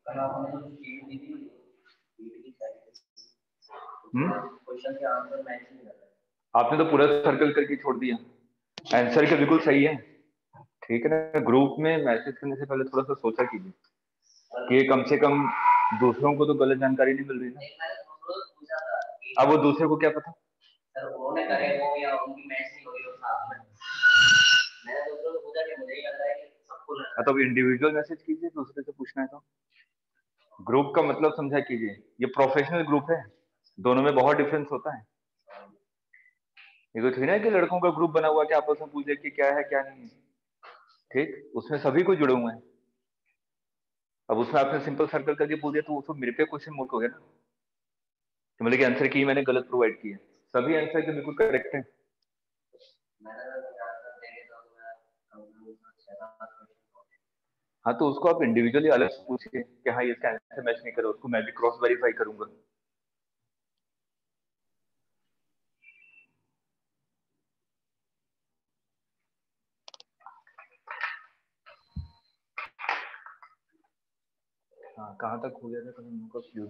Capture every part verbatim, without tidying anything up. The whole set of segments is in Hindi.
आपने तो पूरा सर्कल करके छोड़ दिया। आंसर के बिल्कुल सही है, ठीक है ना। ग्रुप में मैसेज करने से पहले थोड़ा सा सोचा कीजिए कि कम से कम दूसरों को तो गलत जानकारी नहीं मिल रही ना। अब वो दूसरे को क्या पता। सर उन्होंने करे वो या उनकी मैच नहीं हो रही हो साथ में। मैंने दूसरों को पूछा कि मुझे ही लग रहा है कि सबको लग रहा है। तो इंडिविजुअल मैसेज कीजिए, दूसरे से पूछना है तो। ग्रुप का मतलब समझा कीजिए, ये प्रोफेशनल ग्रुप है, दोनों में बहुत डिफरेंस होता है। ये तो थी ना कि लड़कों का ग्रुप बना हुआ कि आपस में पूछे कि क्या है क्या नहीं है, ठीक, उसमें सभी को जुड़े हुए हैं। अब उसमें आपने सिंपल सर्कल करके पूछ दिया तो उसको मेरे पे क्वेश्चन मार्क हो गया ना, तो मतलब कि आंसर की मैंने गलत प्रोवाइड किया। सभी आंसर के बिल्कुल करेक्ट है। हाँ तो उसको आप इंडिविजुअली अलग पूछिए कि हाँ इसका आंसर मैच नहीं करो, उसको मैं भी क्रॉस वेरीफाई करूंगा। हाँ कहाँ तक हो गया था कल उनका फ्यूज।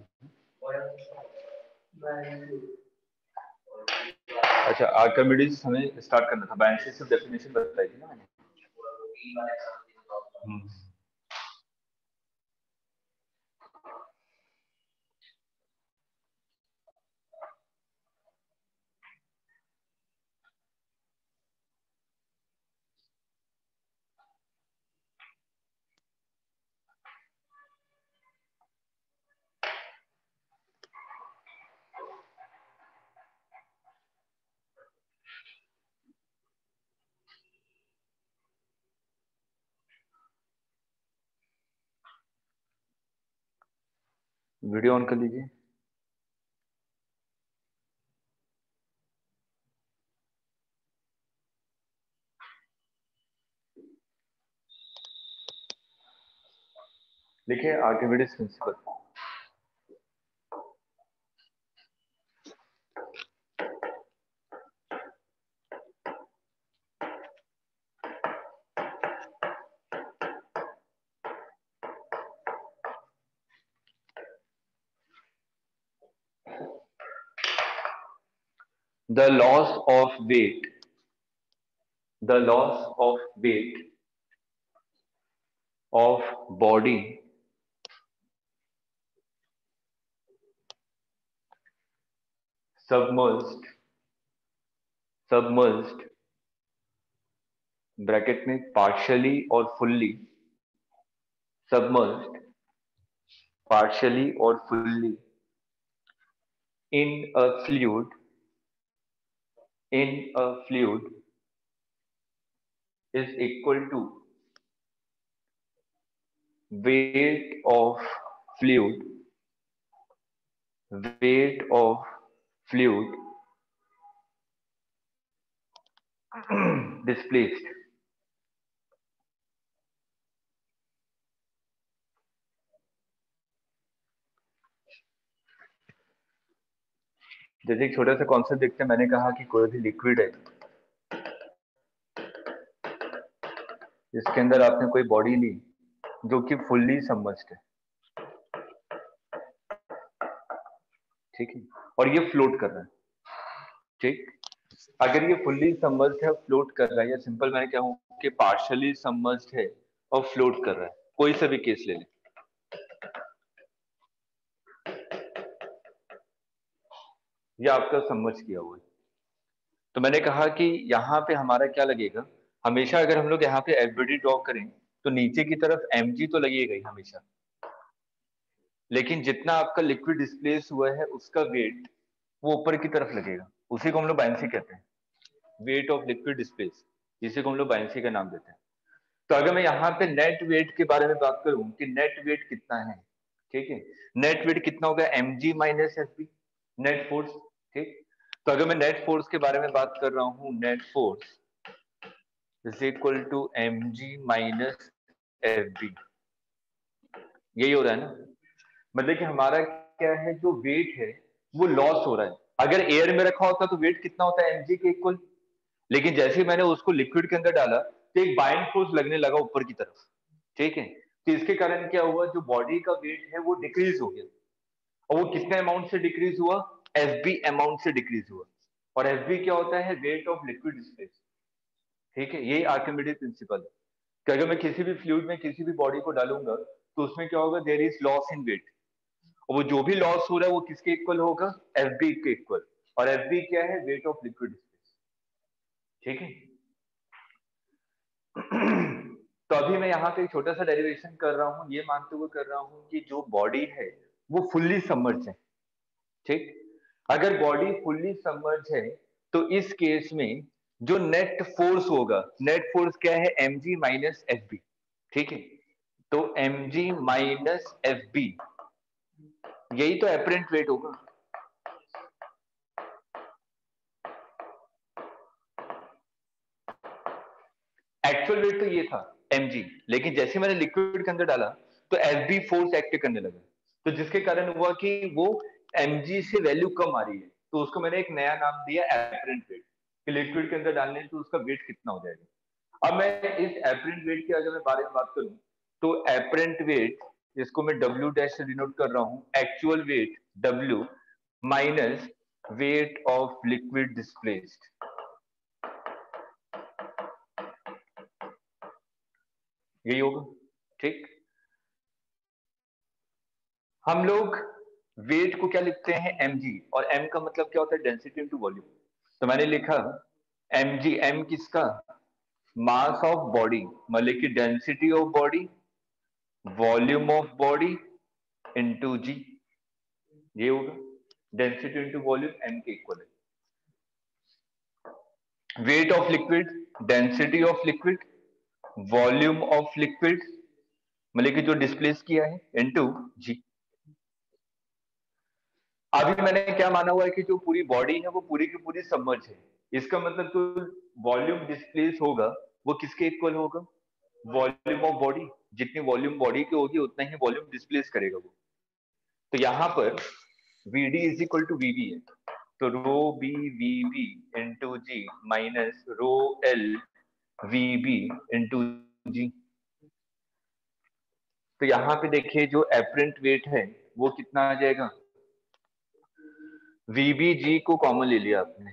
अच्छा आर्किमिडीज हमें स्टार्ट करना था, बायनेंसिस की डेफिनेशन बताई थी ना मैंने। वीडियो ऑन कर लीजिए। लिखिए Archimedes principle. The loss of weight, the loss of weight of body submerged submerged bracket में partially और fully submerged partially or fully in a fluid in a fluid is equal to weight of fluid weight of fluid displaced। जैसे एक छोटा सा कॉन्सेप्ट देखते हैं, मैंने कहा कि कोई भी लिक्विड है, इसके अंदर आपने कोई बॉडी ली जो कि फुल्ली सबमर्ज्ड है, ठीक है, और ये फ्लोट कर रहा है, ठीक। अगर ये फुल्ली सबमर्ज्ड है, फ्लोट कर रहा है, या सिंपल मैं कहूं कि पार्शियली सबमर्ज्ड है और फ्लोट कर रहा है, कोई सा भी केस ले लें, ये आपका सबमर्ज किया हुआ है। तो मैंने कहा कि यहाँ पे हमारा क्या लगेगा, हमेशा अगर हम लोग यहाँ पे एफबीडी ड्रॉ करें तो नीचे की तरफ एमजी तो लगेगा ही हमेशा, लेकिन जितना आपका लिक्विड डिस्प्लेस हुआ है उसका वेट वो ऊपर की तरफ लगेगा, उसी को हम लोग बायनेंसी कहते हैं, वेट ऑफ लिक्विड डिस्प्लेस, जिसे को हम लोग बायनेंसी का नाम देते हैं। तो अगर मैं यहाँ पे नेट वेट के बारे में बात करूं कि नेट वेट कितना है, ठीक है, नेट वेट कितना होगा MG minus FB, net force, ठीक। तो अगर मैं नेट फोर्स के बारे में बात कर रहा हूं, net force is equal to MG minus FB, यही हो रहा है ना। मतलब कि हमारा क्या है, जो वेट है वो लॉस हो रहा है। अगर एयर में रखा होता तो वेट कितना होता है एमजी के इक्वल, लेकिन जैसे ही मैंने उसको लिक्विड के अंदर डाला तो एक बाइंड फोर्स लगने लगा ऊपर की तरफ, ठीक है। तो इसके कारण क्या हुआ, जो बॉडी का वेट है वो डिक्रीज हो गया, और वो कितने अमाउंट से डिक्रीज हुआ, एफ बी अमाउंट से डिक्रीज हुआ। और एफ बी क्या होता है, वेट ऑफ लिक्विड डिस्प्लेस। ठीक है, यही आर्किमिडीज प्रिंसिपल है कि अगर मैं किसी भी फ्लूइड में किसी भी बॉडी को डालूंगा तो उसमें क्या होगा, there is loss in weight, और वो जो भी लॉस हो रहा है वो किसके इक्वल होगा, एफ बी के इक्वल। और एफ बी क्या है, वेट ऑफ लिक्विड स्पेस। ठीक है। तो अभी मैं यहाँ पे एक छोटा सा डेरिवेशन कर रहा हूँ, ये मानते हुए कर रहा हूँ कि जो बॉडी है वो फुल्ली सबमर्ज है। ठीक, अगर बॉडी फुल्ली सबमर्ज है तो इस केस में जो नेट फोर्स होगा, नेट फोर्स क्या है, M G minus F B. ठीक है, तो एम जी माइनस एफ बी, यही तो एपरेंट वेट होगा। एक्चुअल वेट तो ये था mg, लेकिन जैसे मैंने लिक्विड के अंदर डाला तो एफ बी फोर्स एक्ट करने लगा, तो जिसके कारण हुआ कि वो mg से वैल्यू कम आ रही है, तो उसको मैंने एक नया नाम दिया एपरेंट वेट, कि लिक्विड के अंदर डालने से उसका वेट कितना हो जाएगा। अब मैं इस एपरेंट वेट के अगर मैं बारे में बात करूं तो एपरेंट वेट, जिसको मैं W डैश से डिनोट कर रहा हूं, actual weight W minus weight of liquid displaced, यही होगा। ठीक, हम लोग वेट को क्या लिखते हैं, mg, और m का मतलब क्या होता है, डेंसिटी इनटू वॉल्यूम। तो मैंने लिखा mg, m किसका, मास ऑफ बॉडी, मतलब कि density of body, volume of body into g, ये होगा। डेंसिटी इनटू वॉल्यूम m के इक्वल है। Weight of liquid, density of liquid, volume of liquid, मतलब कि जो डिस्प्लेस किया है, इनटू g। अभी मैंने क्या माना हुआ है कि जो पूरी बॉडी है वो पूरी की पूरी सबमर्ज है, इसका मतलब जो वॉल्यूम डिस्प्लेस होगा वो किसके इक्वल होगा, वॉल्यूम ऑफ बॉडी। जितनी वॉल्यूम बॉडी की होगी उतना ही वॉल्यूम डिस्प्लेस करेगा वो। तो यहाँ पर Vd is equal to Vb है, तो rho B V B into G minus rho L V B into जी। तो यहाँ पे देखिए जो एपरेंट वेट है वो कितना आ जाएगा, वीबी जी को कॉमन ले लिया आपने,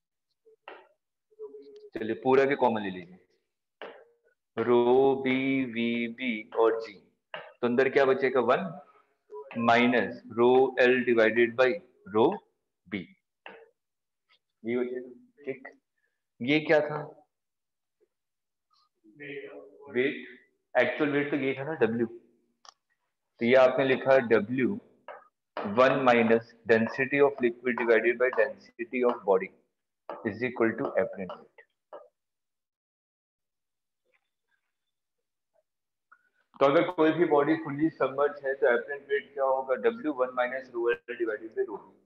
चलिए पूरा के कॉमन ले लीजिए, रो बी वी बी और जी, तो अंदर क्या बचेगा, one minus rho L divided by rho B, ये बचेगा। ठीक, ये क्या था, वेट, एक्चुअल वेट तो ये था ना W, तो ये आपने लिखा W one minus density of liquid divided by density of body is equal to apparent weight. तो अगर कोई भी बॉडी फुल्ली सबमर्ज है तो एपरेंट वेट क्या होगा, W one minus rho L divided by rho B.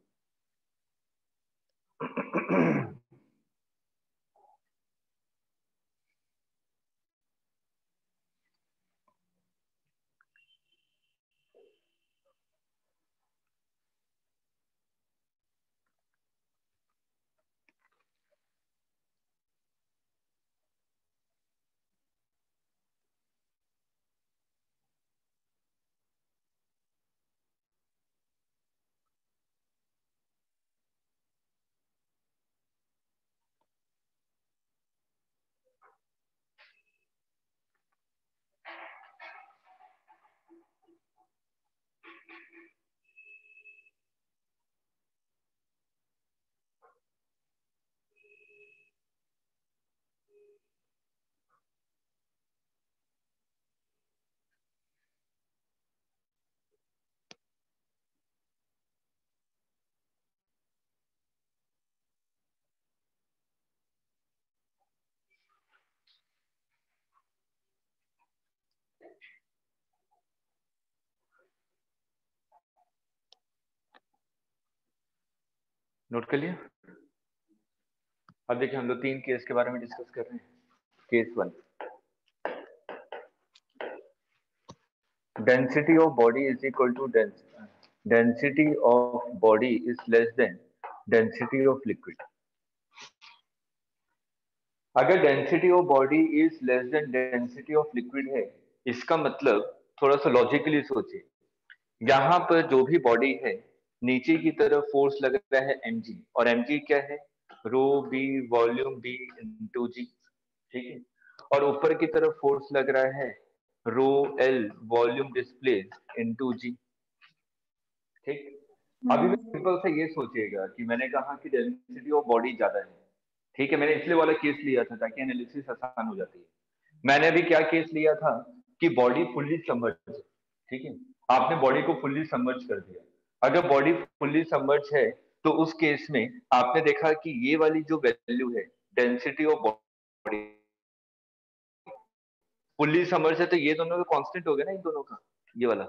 Note कर लिया। अब देखिए हम लोग तीन केस के बारे में डिस्कस कर रहे हैं। Case one, density of body is equal to density of body is less than density of liquid. अगर density of body is less than density of liquid है, इसका मतलब थोड़ा सा लॉजिकली सोचिए, यहाँ पर जो भी बॉडी है नीचे की तरफ फोर्स लग रहा है mg, और mg क्या है, rho B volume B into G, ठीक है। और ऊपर की तरफ फोर्स लग रहा है rho L volume displace into G, ठीक। अभी भी हम्म। सिंपल से ये सोचिएगा कि मैंने कहा कि डेंसिटी ऑफ बॉडी ज्यादा है, ठीक है। मैंने इसलिए वाला केस लिया था ताकि एनालिसिस आसान हो जाती है। मैंने अभी क्या केस लिया था कि बॉडी फुल्ली सबमर्ज, ठीक है। आपने बॉडी को फुल्ली सबमर्ज कर दिया। अगर बॉडी फुल्ली सबमर्ज है तो उस केस में आपने देखा कि ये वाली जो वैल्यू है density of body fully submerge है, तो ये दोनों का कांस्टेंट हो गया ना, इन दोनों का, ये वाला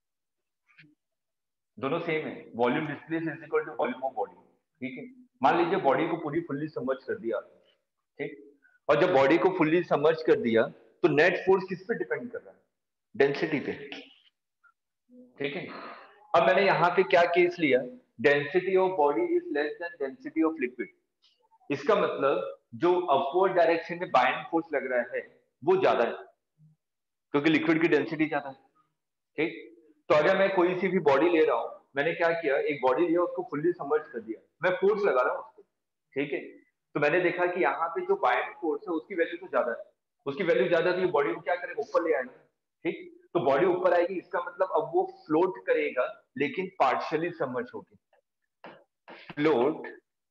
दोनों सेम है। Volume displace is equal to volume of body, ठीक है। मान लीजिए बॉडी को पूरी फुल्ली सबमर्ज कर दिया आपने, ठीक। और जब बॉडी को फुल्ली सबमर्ज कर दिया तो नेट फोर्स किस पे डिपेंड कर रहा है, डेंसिटी पे, ठीक है। अब मैंने यहाँ पे क्या केस लिया, density of body is less than density of liquid. इसका मतलब जो अपवर्ड डायरेक्शन में बाइंड फोर्स लग रहा है वो ज्यादा है, क्योंकि लिक्विड की डेंसिटी ज्यादा है, ठीक। तो अगर मैं कोई सी भी बॉडी ले रहा हूं, मैंने क्या किया, एक बॉडी लिया उसको फुल्ली सबमर्ज कर दिया, मैं फोर्स लगा रहा हूं उसको, ठीक है। तो मैंने देखा कि यहाँ पे जो बाइंड फोर्स है उसकी वैल्यू तो ज्यादा है, उसकी वैल्यू ज्यादा, तो ये बॉडी को क्या करेगा, ऊपर ले आएगा, ठीक। तो बॉडी ऊपर आएगी, इसका मतलब अब वो फ्लोट करेगा लेकिन पार्शियली सबमर्ज होगी, float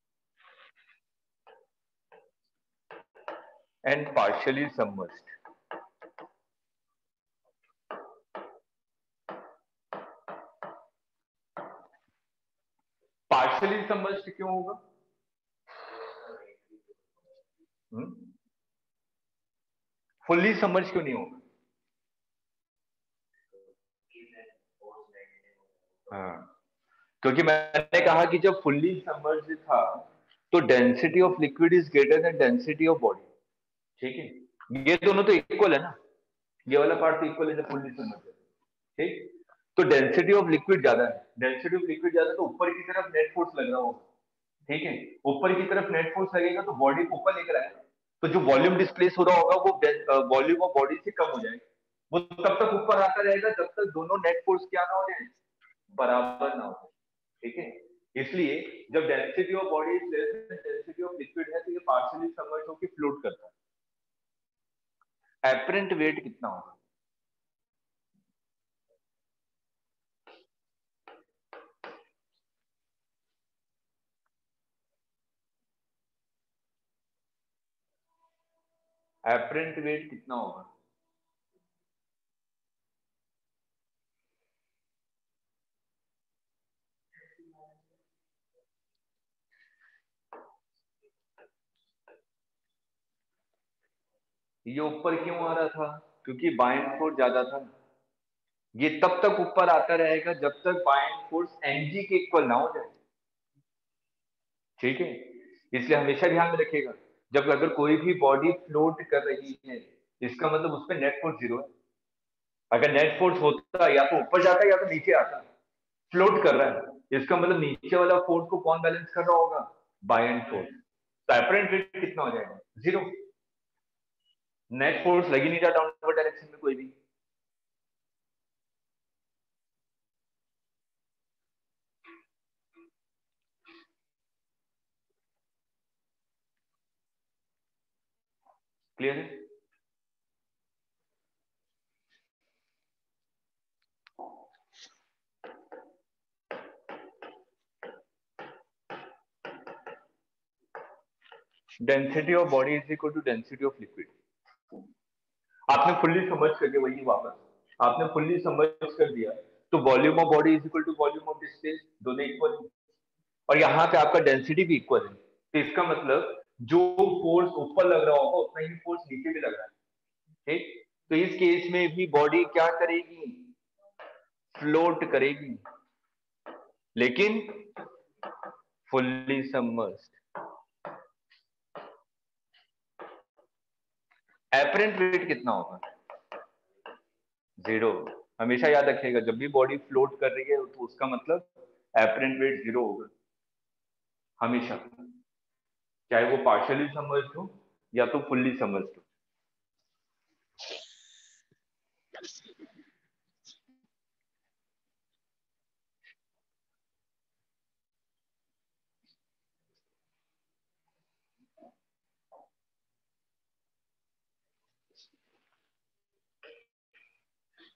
and partially submerge. Partially submerge क्यों होगा, फुल्ली सबमर्ज क्यों नहीं होगा? हाँ, क्योंकि मैंने कहा कि जब फुल्ली सबमर्ज था तो density of liquid is greater than density of body, ठीक है। ये दोनों तो इक्वल है ना, ये वाला पार्ट तो इक्वल है जब फुल्ली सबमर्ज है, ठीक। तो डेंसिटी ऑफ लिक्विड ज्यादा है, डेंसिटी ऑफ लिक्विड ज्यादा, तो ऊपर की तरफ नेट फोर्स लग रहा होगा, ठीक है। ऊपर की तरफ नेट फोर्स लगेगा तो बॉडी को ऊपर लेकर आएगा, तो जो वॉल्यूम डिस्प्लेस हो रहा होगा वो वॉल्यूम ऑफ बॉडी से कम हो जाएगा, वो तब तक ऊपर आता रहेगा जब तक दोनों नेट फोर्स क्या ना हो जाए, बराबर ना हो, ठीक है। इसलिए जब density of body is less than density of liquid है तो ये पार्शियली सबमर्ज होकर फ्लोट करता है। एपरेंट वेट कितना होगा, एपरेंट वेट कितना होगा? ये ऊपर क्यों आ रहा था, क्योंकि बाइंड फोर्स ज्यादा था। ये तब तक ऊपर आता रहेगा जब तक बाइंड फोर्स एमजी के इक्वल ना हो जाए, ठीक है। इसलिए हमेशा ध्यान में रखिएगा, जब अगर कोई भी बॉडी फ्लोट कर रही है इसका मतलब उस पर नेट फोर्स जीरो है। अगर नेट फोर्स होता या तो ऊपर जाता या तो नीचे आता, फ्लोट कर रहा है इसका मतलब नीचे वाला फोर्स को कौन बैलेंस कर रहा होगा, बाइंड फोर्स। तो एपरेंट वेट कितना हो जाएगा, जीरो। नेट फोर्स लग ही नहीं रहा डाउनवर्ड डायरेक्शन में कोई भी। क्लियर है? Density of body is equal to density of liquid. आपने फुल्ली समझ करके वही वापस आपने फुल्ली समझ कर दिया, तो volume of body is equal to volume of displace, दोनों इक्वल है। और यहाँ पे आपका डेंसिटी भी इक्वल है, तो इसका मतलब जो फोर्स ऊपर लग रहा होगा उतना ही फोर्स नीचे भी लग रहा है, ठीक। तो इस केस में भी बॉडी क्या करेगी, फ्लोट करेगी, लेकिन फुल्ली सबमर्ज्ड। एपरेंट वेट कितना होगा, जीरो। हमेशा याद रखिएगा जब भी बॉडी फ्लोट कर रही है तो उसका मतलब एपरेंट वेट जीरो होगा, हमेशा, चाहे वो पार्शियली सबमर्ज्ड हो या तो फुल्ली सबमर्ज्ड हो।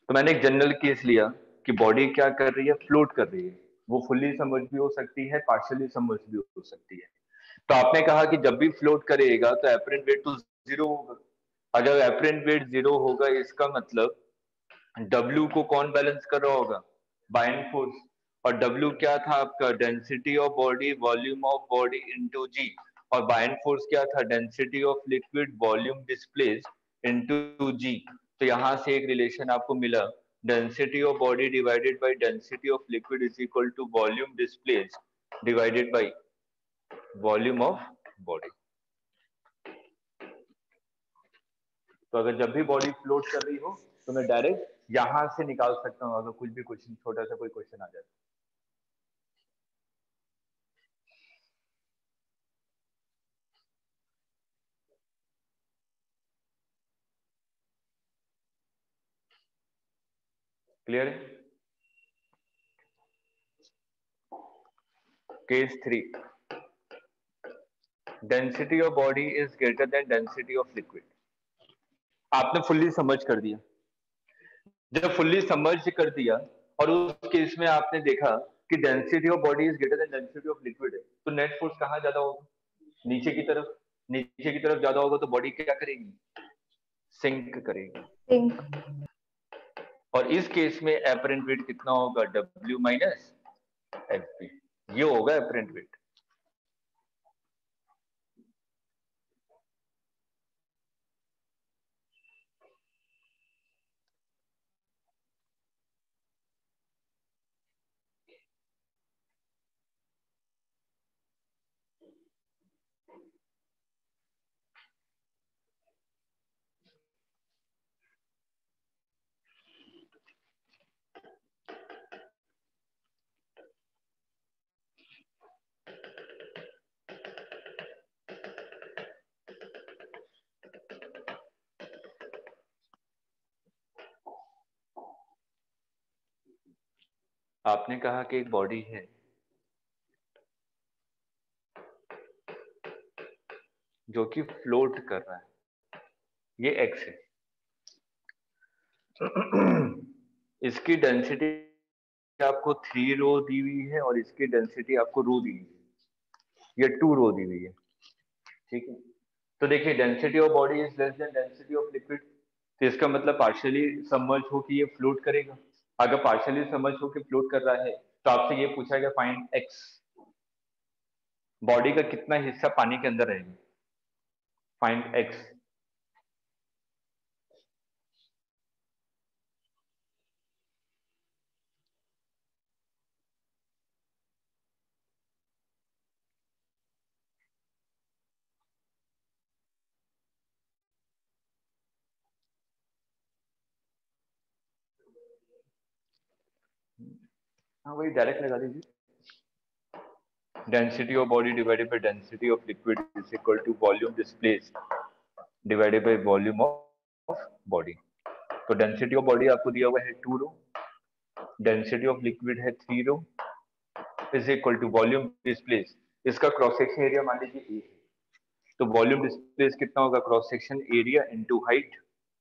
तो मैंने एक जनरल केस लिया कि बॉडी क्या कर रही है, फ्लोट कर रही है। वो फुल्ली सबमर्ज भी हो सकती है, पार्शियली सबमर्ज भी हो सकती है। तो आपने कहा कि जब भी फ्लोट करेगा तो एपरेंट वेट तो जीरो होगा। अगर एपरेंट वेट जीरो होगा इसका मतलब W को कौन बैलेंस कर रहा होगा, बाइंड फोर्स। और W क्या था आपका, density of body volume of body into g. और बाइंड फोर्स क्या था, density of liquid volume displaced into g. तो यहां से एक रिलेशन आपको मिला, density of body divided by density of liquid is equal to volume displaced divided by volume of body. तो अगर जब भी बॉडी फ्लोट कर रही हो तो मैं डायरेक्ट यहां से निकाल सकता हूं, अगर कुछ भी क्वेश्चन, छोटा सा कोई क्वेश्चन आ जाए। क्लियर है? Case three, density of body is greater than density of liquid. आपने फुल्ली समझ कर दिया। जब फुल्ली समझ कर दिया और उस केस में आपने देखा कि density of body is greater than density of liquid है, तो नेट फोर्स कहाँ ज्यादा होगा, नीचे की तरफ। नीचे की तरफ ज्यादा होगा तो बॉडी क्या करेगी, सिंक करेगी। सिंक। और इस केस में एपरेंट वेट कितना होगा, W माइनस एफ बी। ये होगा एपरेंट वेट। आपने कहा कि एक बॉडी है जो कि फ्लोट कर रहा है, ये एक्स है। इसकी डेंसिटी आपको थ्री रो दी हुई है और इसकी डेंसिटी आपको रो दी हुई है, ये टू रो दी हुई है। ठीक है, तो देखिए density of body is less than density of liquid, तो इसका मतलब पार्शियली सबमर्ज हो कि ये फ्लोट करेगा। अगर पार्शियली सबमर्ज हो कि फ्लोट कर रहा है तो आपसे ये पूछा गया फाइंड एक्स, बॉडी का कितना हिस्सा पानी के अंदर रहेगा, फाइंड एक्स। हाँ वही डायरेक्ट लगा दीजिए, density of body divided by density of liquid is equal to volume displaced divided by volume of body. तो डेंसिटी ऑफ बॉडी आपको दिया हुआ है two rho, density of liquid है three rho, is equal to volume displace. इसका क्रॉस सेक्शन एरिया मान लीजिए ए है, तो वॉल्यूम डिस्प्लेस कितना होगा, cross section area into height.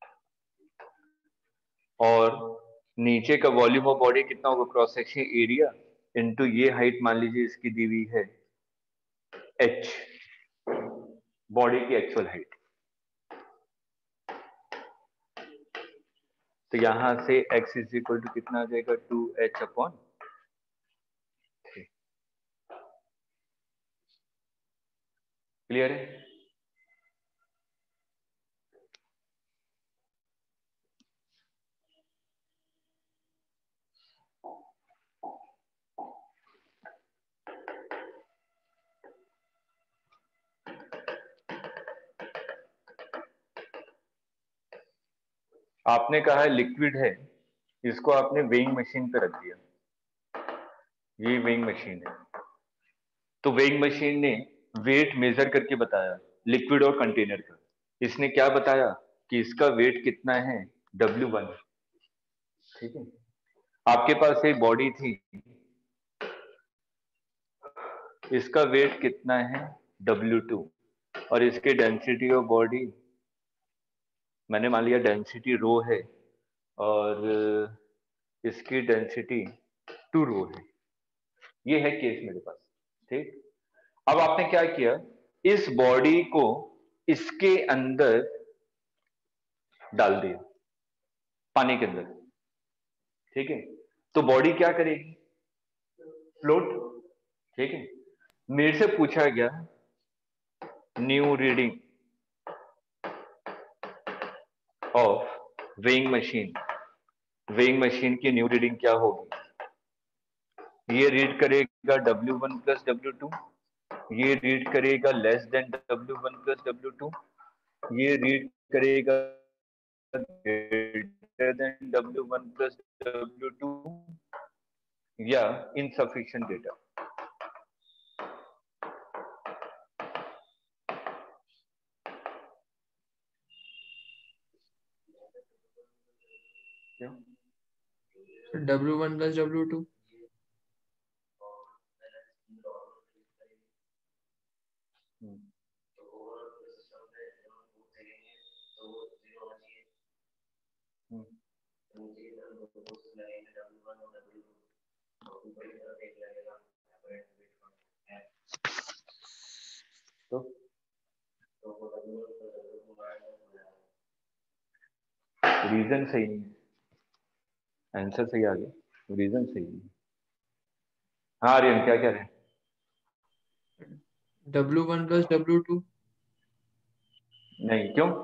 और नीचे का वॉल्यूम ऑफ बॉडी कितना होगा, क्रॉस सेक्शन एरिया इनटू ये हाइट मान लीजिए इसकी दी हुई है h, बॉडी की एक्चुअल हाइट। तो यहां से x इज इक्वल टू कितना आ जाएगा, two h upon three. Clear है? आपने कहा है लिक्विड है, इसको आपने वेइंग मशीन पे रख दिया, ये वेइंग मशीन है। तो वेइंग मशीन ने वेट मेजर करके बताया लिक्विड और कंटेनर का। इसने क्या बताया कि इसका वेट कितना है, डब्ल्यू वन। ठीक है, आपके पास एक बॉडी थी, इसका वेट कितना है, डब्ल्यू टू, और इसके डेंसिटी ऑफ बॉडी मैंने मान लिया डेंसिटी रो है, और इसकी डेंसिटी टू रो है। ये है केस मेरे पास। ठीक, अब आपने क्या किया, इस बॉडी को इसके अंदर डाल दिया, पानी के अंदर। ठीक है, तो बॉडी क्या करेगी, फ्लोट। ठीक है, मेरे से पूछा गया new reading of weighing machine, weighing machine की न्यू रीडिंग क्या होगी। ये रीड करेगा W one plus W two, ये रीड करेगा less than W one plus W two, ये रीड करेगा greater than W one plus W two, या insufficient data. W one plus W two. तो रीजन सही नहीं है, आंसर सही आ गया, रीजन सही नहीं है। हाँ आर्यन क्या कह रहे हैं। W one plus W two. नहीं, क्यों।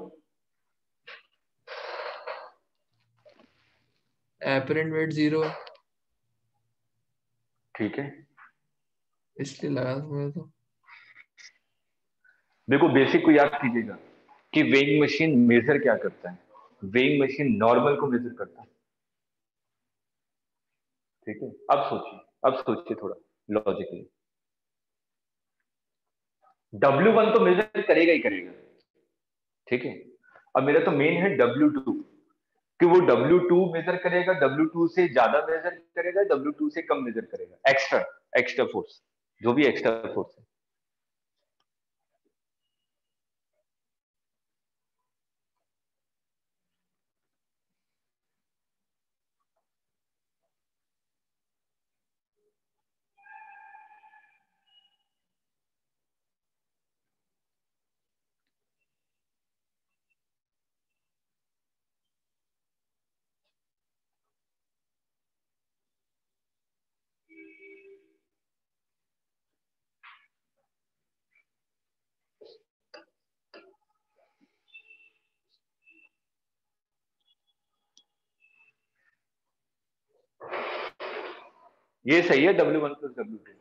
एपरेंट वेट जीरो है, ठीक है, इसलिए लगा था मैं तो। देखो बेसिक को याद कीजिएगा कि वेइंग मशीन मेजर क्या करता है, वेइंग मशीन नॉर्मल को मेजर करता है। ठीक है, अब सोचिए, अब सोचिए थोड़ा लॉजिकली। डब्ल्यू वन तो मेजर करेगा ही करेगा। ठीक है, अब मेरा तो मेन है डब्ल्यू टू, कि वो डब्ल्यू टू मेजर करेगा, डब्ल्यू टू से ज्यादा मेजर करेगा, डब्ल्यू टू से कम मेजर करेगा, एक्स्ट्रा एक्स्ट्रा फोर्स, जो भी एक्स्ट्रा फोर्स है। ये सही है, W one plus W two.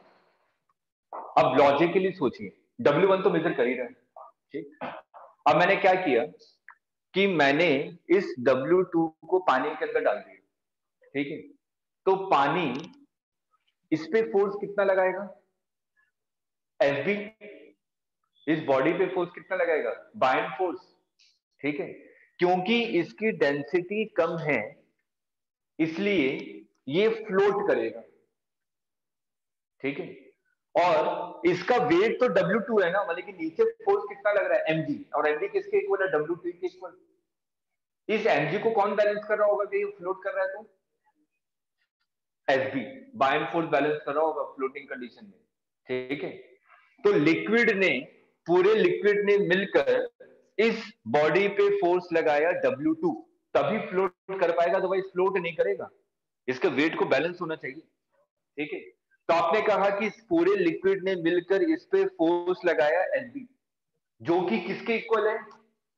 अब लॉजिकली सोचिए, डब्ल्यू वन तो मेजर कर ही रहा है। ठीक, अब मैंने क्या किया कि मैंने इस डब्ल्यू टू को पानी के अंदर डाल दिया। ठीक है, तो पानी इस पे फोर्स कितना लगाएगा, एफ बी। इस बॉडी पे फोर्स कितना लगाएगा, बाइंड फोर्स। ठीक है, क्योंकि इसकी डेंसिटी कम है इसलिए ये फ्लोट करेगा। ठीक है, और इसका वेट तो डब्ल्यू टू है ना, मतलब कि नीचे फोर्स कितना लग रहा है, एमजी, और एमजी किसके इक्वल है, डब्ल्यू टू के इक्वल। इस एमजी को कौन बैलेंस कर रहा होगा कि ये फ्लोट कर रहा है, तो S B, buoyant force balance कर रहा होगा फ्लोटिंग कंडीशन में। ठीक है, तो लिक्विड ने, पूरे लिक्विड ने मिलकर इस बॉडी पे फोर्स लगाया डब्ल्यू टू, तभी फ्लोट कर पाएगा, तो भाई फ्लोट नहीं करेगा, इसका वेट को बैलेंस होना चाहिए। ठीक है, तो आपने कहा कि इस पूरे लिक्विड ने मिलकर इस पे फोर्स लगाया एस बी, जो कि किसके इक्वल है।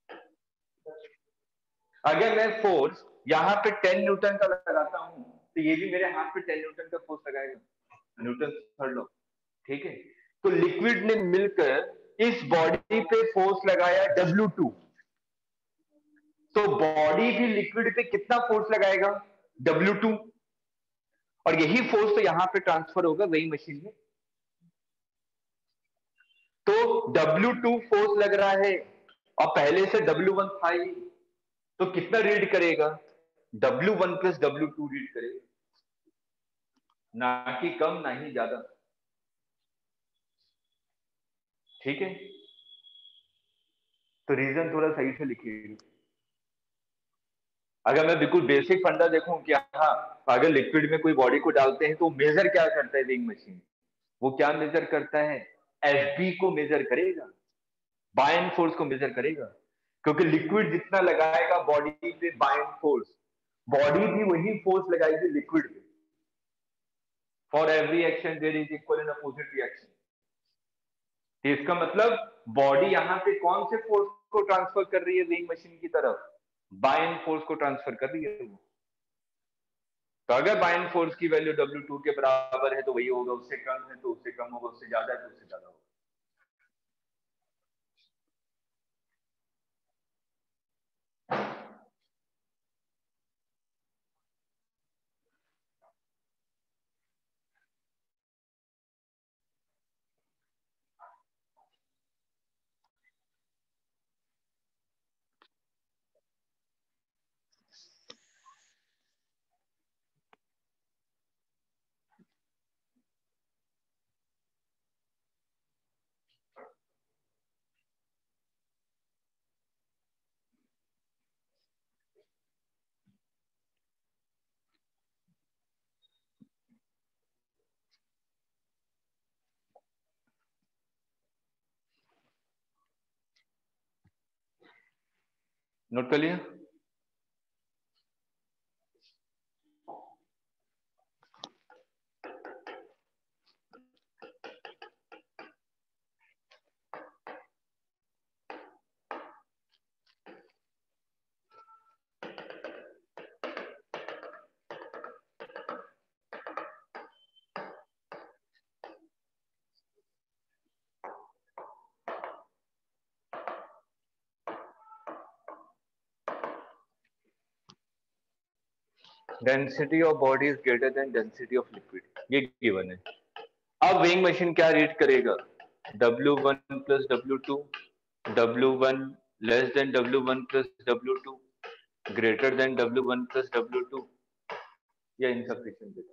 अगर मैं फोर्स यहां पे टेन न्यूटन का लगाता हूं तो ये भी मेरे हाथ पे टेन न्यूटन का फोर्स लगाएगा, न्यूटन थर्ड लॉ। ठीक है, तो लिक्विड ने मिलकर इस बॉडी पे फोर्स लगाया डब्ल्यू टू, तो बॉडी भी लिक्विड पे कितना फोर्स लगाएगा, डब्ल्यू टू, और यही फोर्स तो यहां पे ट्रांसफर होगा वही मशीन में। तो डब्ल्यू टू फोर्स लग रहा है और पहले से डब्ल्यू वन था ही, तो कितना रीड करेगा, W one plus W two read करेगा, ना कि कम ना ही ज्यादा। ठीक है, तो रीजन थोड़ा सही से लिखिए। अगर मैं बिल्कुल बेसिक फंडा देखूं कि हाँ, अगर लिक्विड में कोई बॉडी को डालते हैं तो मेजर क्या करता है वेइंग मशीन, वो क्या मेजर करता है, एफबी को मेजर करेगा, बाइंड फोर्स को मेजर करेगा, क्योंकि लिक्विड जितना लगाएगा बॉडी पे बाइंड फोर्स, बॉडी भी वही फोर्स लगाएगी लिक्विड पे। For every action there is equal and opposite reaction. इसका मतलब बॉडी यहाँ पे कौन से फोर्स को ट्रांसफर कर रही है वेइंग मशीन की तरफ, बाइंड फोर्स को ट्रांसफर कर रही है वो। तो अगर बाइंड फोर्स की वैल्यू डब्ल्यू टू के बराबर है तो वही होगा, उससे कम है तो उससे कम होगा, उससे ज्यादा है तो उससे ज्यादा होगा। नोट कर लिया। Density of body is greater than density of liquid, ये गिवन है। अब वेइंग मशीन क्या रीड करेगा, W one plus W two, W one less than W one plus W two, greater than W one plus W two, या इनसफिशिएंट है।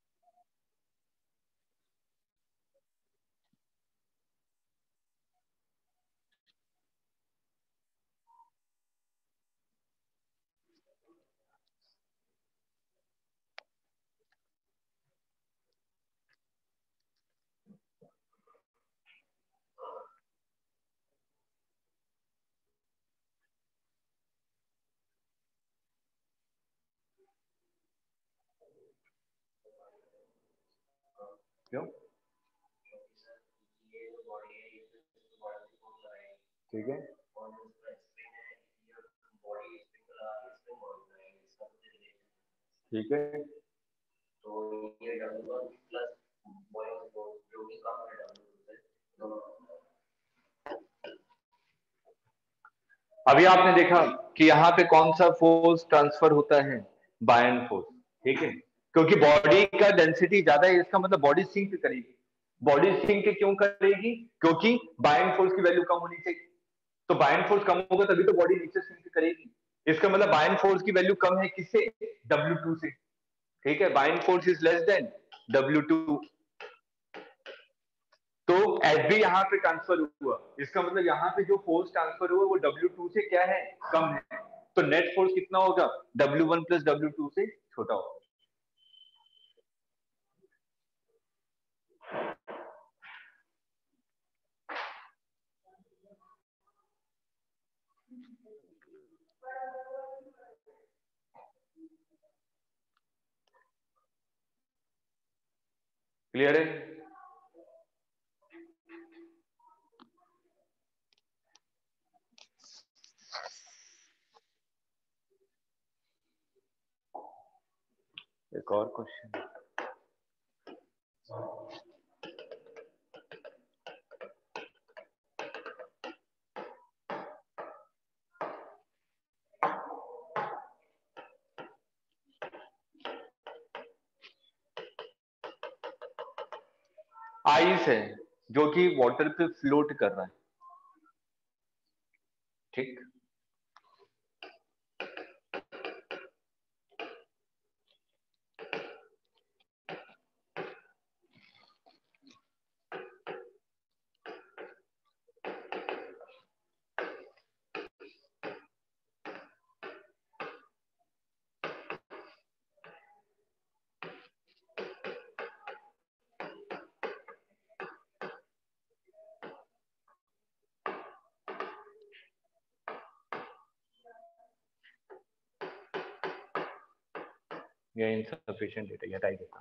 क्यों, ठीक है, ठीक है। अभी आपने देखा कि यहाँ पे कौन सा फोर्स ट्रांसफर होता है, बायन फोर्स, ठीक है, क्योंकि बॉडी का डेंसिटी ज्यादा है, इसका मतलब बॉडी सिंक करेगी। बॉडी सिंक क्यों करेगी, क्योंकि बायन फोर्स की वैल्यू कम होनी चाहिए, तो बायन फोर्स कम होगा तभी तो बॉडी नीचे सिंक करेगी। इसका मतलब बायन फोर्स की वैल्यू कम है किससे, डब्ल्यू टू से, ठीक है, buoyant force is less than W two. तो एच भी यहाँ पे ट्रांसफर हुआ, इसका मतलब यहाँ पे जो फोर्स ट्रांसफर हुआ वो डब्ल्यू टू से क्या है, कम है, तो नेट फोर्स कितना होगा, W one plus W two से छोटा होगा। क्लियर है। एक और क्वेश्चन, आइस है जो कि वाटर पे फ्लोट कर रहा है, ठीक, या इनसफिशिएंट डेटा, हटा ही देता।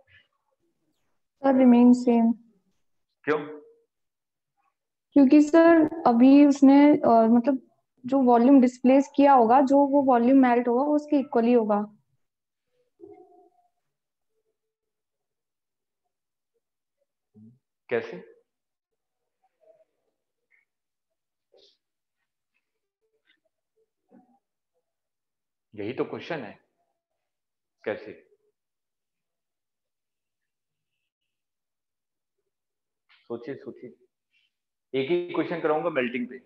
Sir remain same. क्यों? क्योंकि सर अभी उसने uh, मतलब जो वॉल्यूम डिस्प्लेस किया होगा, जो वो वॉल्यूम मेल्ट होगा वो उसके इक्वली होगा। कैसे? यही तो क्वेश्चन है, कैसे? सोचिए सोचिए, एक ही क्वेश्चन कराऊंगा मेल्टिंग पे।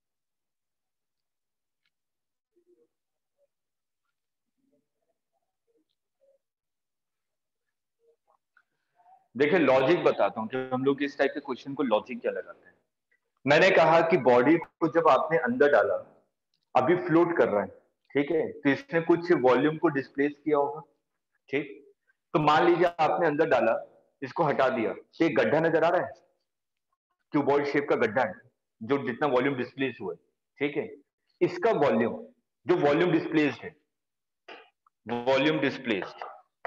देखिए लॉजिक बताता हूँ कि हम लोग इस टाइप के क्वेश्चन को लॉजिक क्या लगाते हैं। मैंने कहा कि बॉडी को जब आपने अंदर डाला, अभी फ्लोट कर रहा है, ठीक है, तो इसने कुछ वॉल्यूम को डिस्प्लेस किया होगा, ठीक। तो मान लीजिए आपने अंदर डाला, इसको हटा दिया, तो एक गड्ढा नजर आ रहा है, क्यूबॉइड शेप का गड्ढा है, जो जितना वॉल्यूम डिस्प्लेस हुआ है, ठीक है। इसका वॉल्यूम, जो वॉल्यूम डिस्प्लेस्ड है, वॉल्यूम डिस्प्लेस्ड,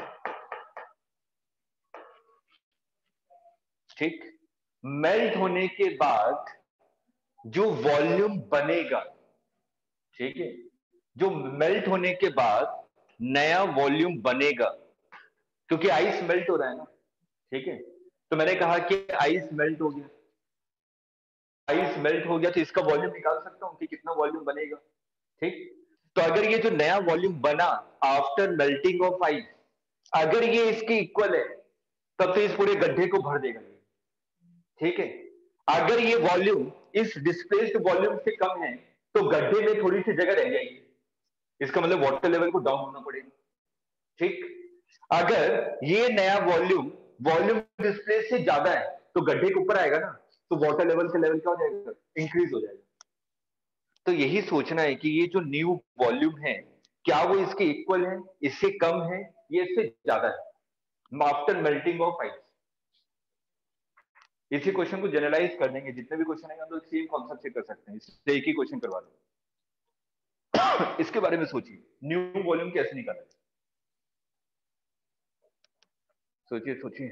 ठीक, मेल्ट होने के बाद जो वॉल्यूम बनेगा, ठीक है, जो मेल्ट होने के बाद नया वॉल्यूम बनेगा, क्योंकि आइस मेल्ट हो रहा है ना, ठीक है। तो मैंने कहा कि आइस मेल्ट हो गया, आइस मेल्ट हो गया, तो इसका वॉल्यूम निकाल सकता हूं कि कितना वॉल्यूम बनेगा, ठीक। तो अगर ये जो नया वॉल्यूम बना आफ्टर मेल्टिंग ऑफ आइस, अगर ये इसके इक्वल है, तब तो इस पूरे गड्ढे को भर देगा, ठीक है। अगर ये वॉल्यूम इस डिस्प्लेस्ड वॉल्यूम से कम है, तो गड्ढे में थोड़ी सी जगह रह जाएगी, इसका मतलब वाटर लेवल को डाउन होना पड़ेगा, ठीक। अगर ये नया वॉल्यूम वॉल्यूम डिस्प्लेस से ज्यादा है, तो गड्ढे के ऊपर आएगा ना, तो वाटर लेवल का लेवल क्या हो जाएगा, इंक्रीज हो जाएगा। तो यही सोचना है कि ये जो न्यू वॉल्यूम है, क्या वो इसके इक्वल है, इससे कम है, ये इससे ज्यादा है आफ्टर मेल्टिंग ऑफ आइस। इसी क्वेश्चन को जनरलाइज कर देंगे, जितने भी क्वेश्चन आएंगे हम लोग सेम कॉन्सेप्ट से कर सकते हैं, इससे एक ही क्वेश्चन करवा लो। इसके बारे में सोचिए, न्यू वॉल्यूम कैसे निकाला, सोचिए सोचिए।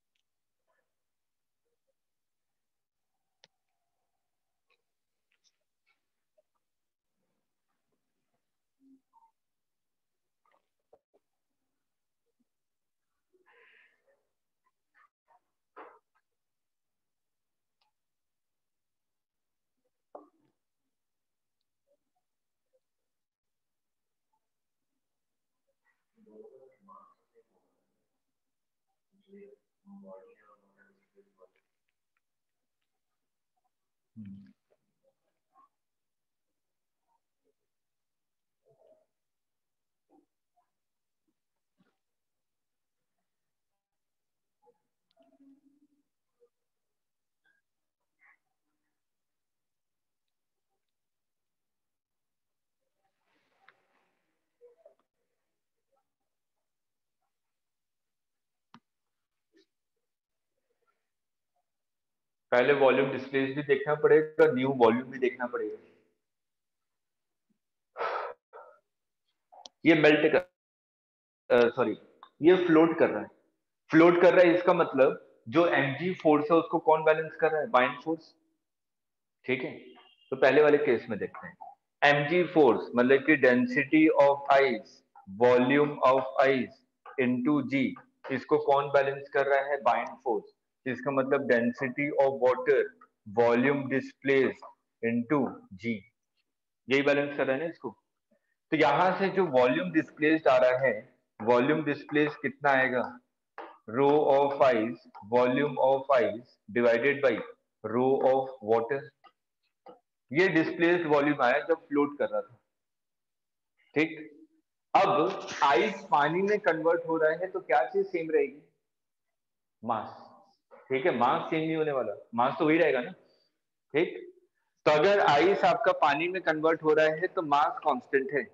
पहले वॉल्यूम डिस्प्लेस भी देखना पड़ेगा, न्यू वॉल्यूम भी देखना पड़ेगा। ये मेल्ट कर, सॉरी ये फ्लोट कर रहा है, फ्लोट कर रहा है, इसका मतलब जो mg फोर्स है उसको कौन बैलेंस कर रहा है, बाइंड फोर्स, ठीक है। तो पहले वाले केस में देखते हैं, mg फोर्स मतलब कि density of ice, volume of ice into g, इसको कौन बैलेंस कर रहा है, बाइंड फोर्स। इसका मतलब density of water, volume displace into g, यही बैलेंस कर रहा है ना इसको। तो यहां से जो वॉल्यूम डिस्प्लेस्ड आ रहा है, वॉल्यूम डिस्प्लेस कितना आएगा, rho of ice, volume of ice divided by rho of water. ये डिस्प्लेस्ड वॉल्यूम आया जब फ्लोट कर रहा था, ठीक। अब आइस पानी में कन्वर्ट हो रहा है, तो क्या चीज सेम रहेगी, मास, ठीक है। मास चेंज नहीं होने वाला, मास तो वही रहेगा ना, ठीक। तो अगर आइस आपका पानी में कन्वर्ट हो रहा है तो मास कांस्टेंट है,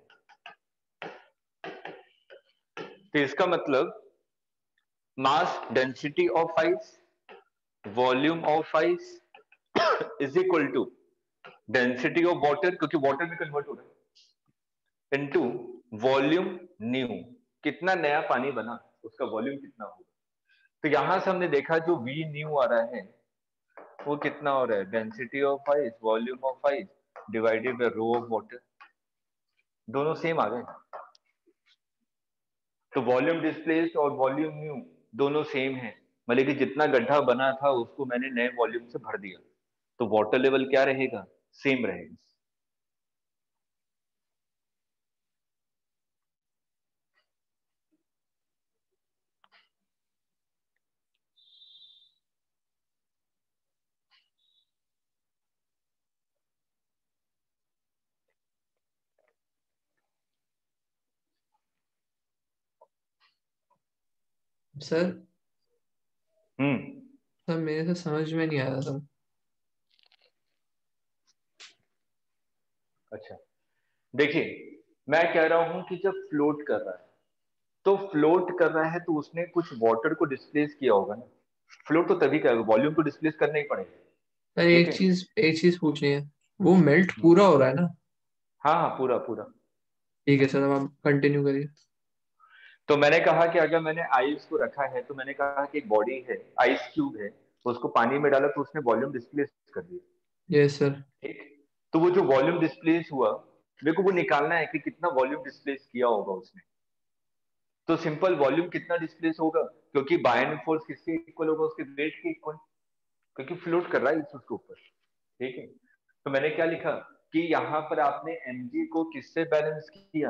तो इसका मतलब mass density of ice, volume of ice is equal to density of water, क्योंकि वाटर में कन्वर्ट हो रहा है, इनटू वॉल्यूम न्यू। कितना नया पानी बना, उसका वॉल्यूम कितना होगा। तो यहां से हमने देखा जो वी न्यू आ रहा है वो कितना हो रहा है, density of ice, volume of ice divided by rho of water, दोनों सेम आ गए। तो वॉल्यूम डिस्प्लेस्ड और वॉल्यूम न्यू दोनों सेम है, मतलब कि जितना गड्ढा बना था उसको मैंने नए वॉल्यूम से भर दिया, तो वाटर लेवल क्या रहेगा, सेम रहेगा। सर हम्म सर मेरे से समझ में नहीं आया सर। अच्छा देखिए, मैं कह रहा हूं कि जब फ्लोट कर रहा है तो फ्लोट कर रहा है तो उसने कुछ वाटर को डिस्प्लेस किया होगा ना, फ्लोट तो तभी करेगा, वॉल्यूम को डिस्प्लेस करना ही पड़ेगा। सर ठीक एक है। चीज एक चीज पूछनी है, वो मेल्ट हम्म, पूरा हो रहा है ना? हाँ हाँ पूरा पूरा। ठीक है सर, अब आप कंटिन्यू करिए। तो मैंने कहा कि अगर मैंने आइस को रखा है तो मैंने कहा कि एक बॉडी है, आइस क्यूब है, उसको पानी में डाला तो उसने वॉल्यूम डिस्प्लेस कर दिया। Yes sir. ठीक। तो वो जो वॉल्यूम डिस्प्लेस हुआ, मेरे को वो निकालना है कि कितना वॉल्यूम डिस्प्लेस किया होगा उसने। तो सिंपल वॉल्यूम कितना डिस्प्लेस होगा, क्योंकि बायन फोर्स किसके इक्वल होगा, उसके वेट के इक्वल, क्योंकि फ्लोट कर रहा है इस उसके ऊपर। ठीक है। तो मैंने क्या लिखा कि यहाँ पर आपने mg को किससे बैलेंस किया,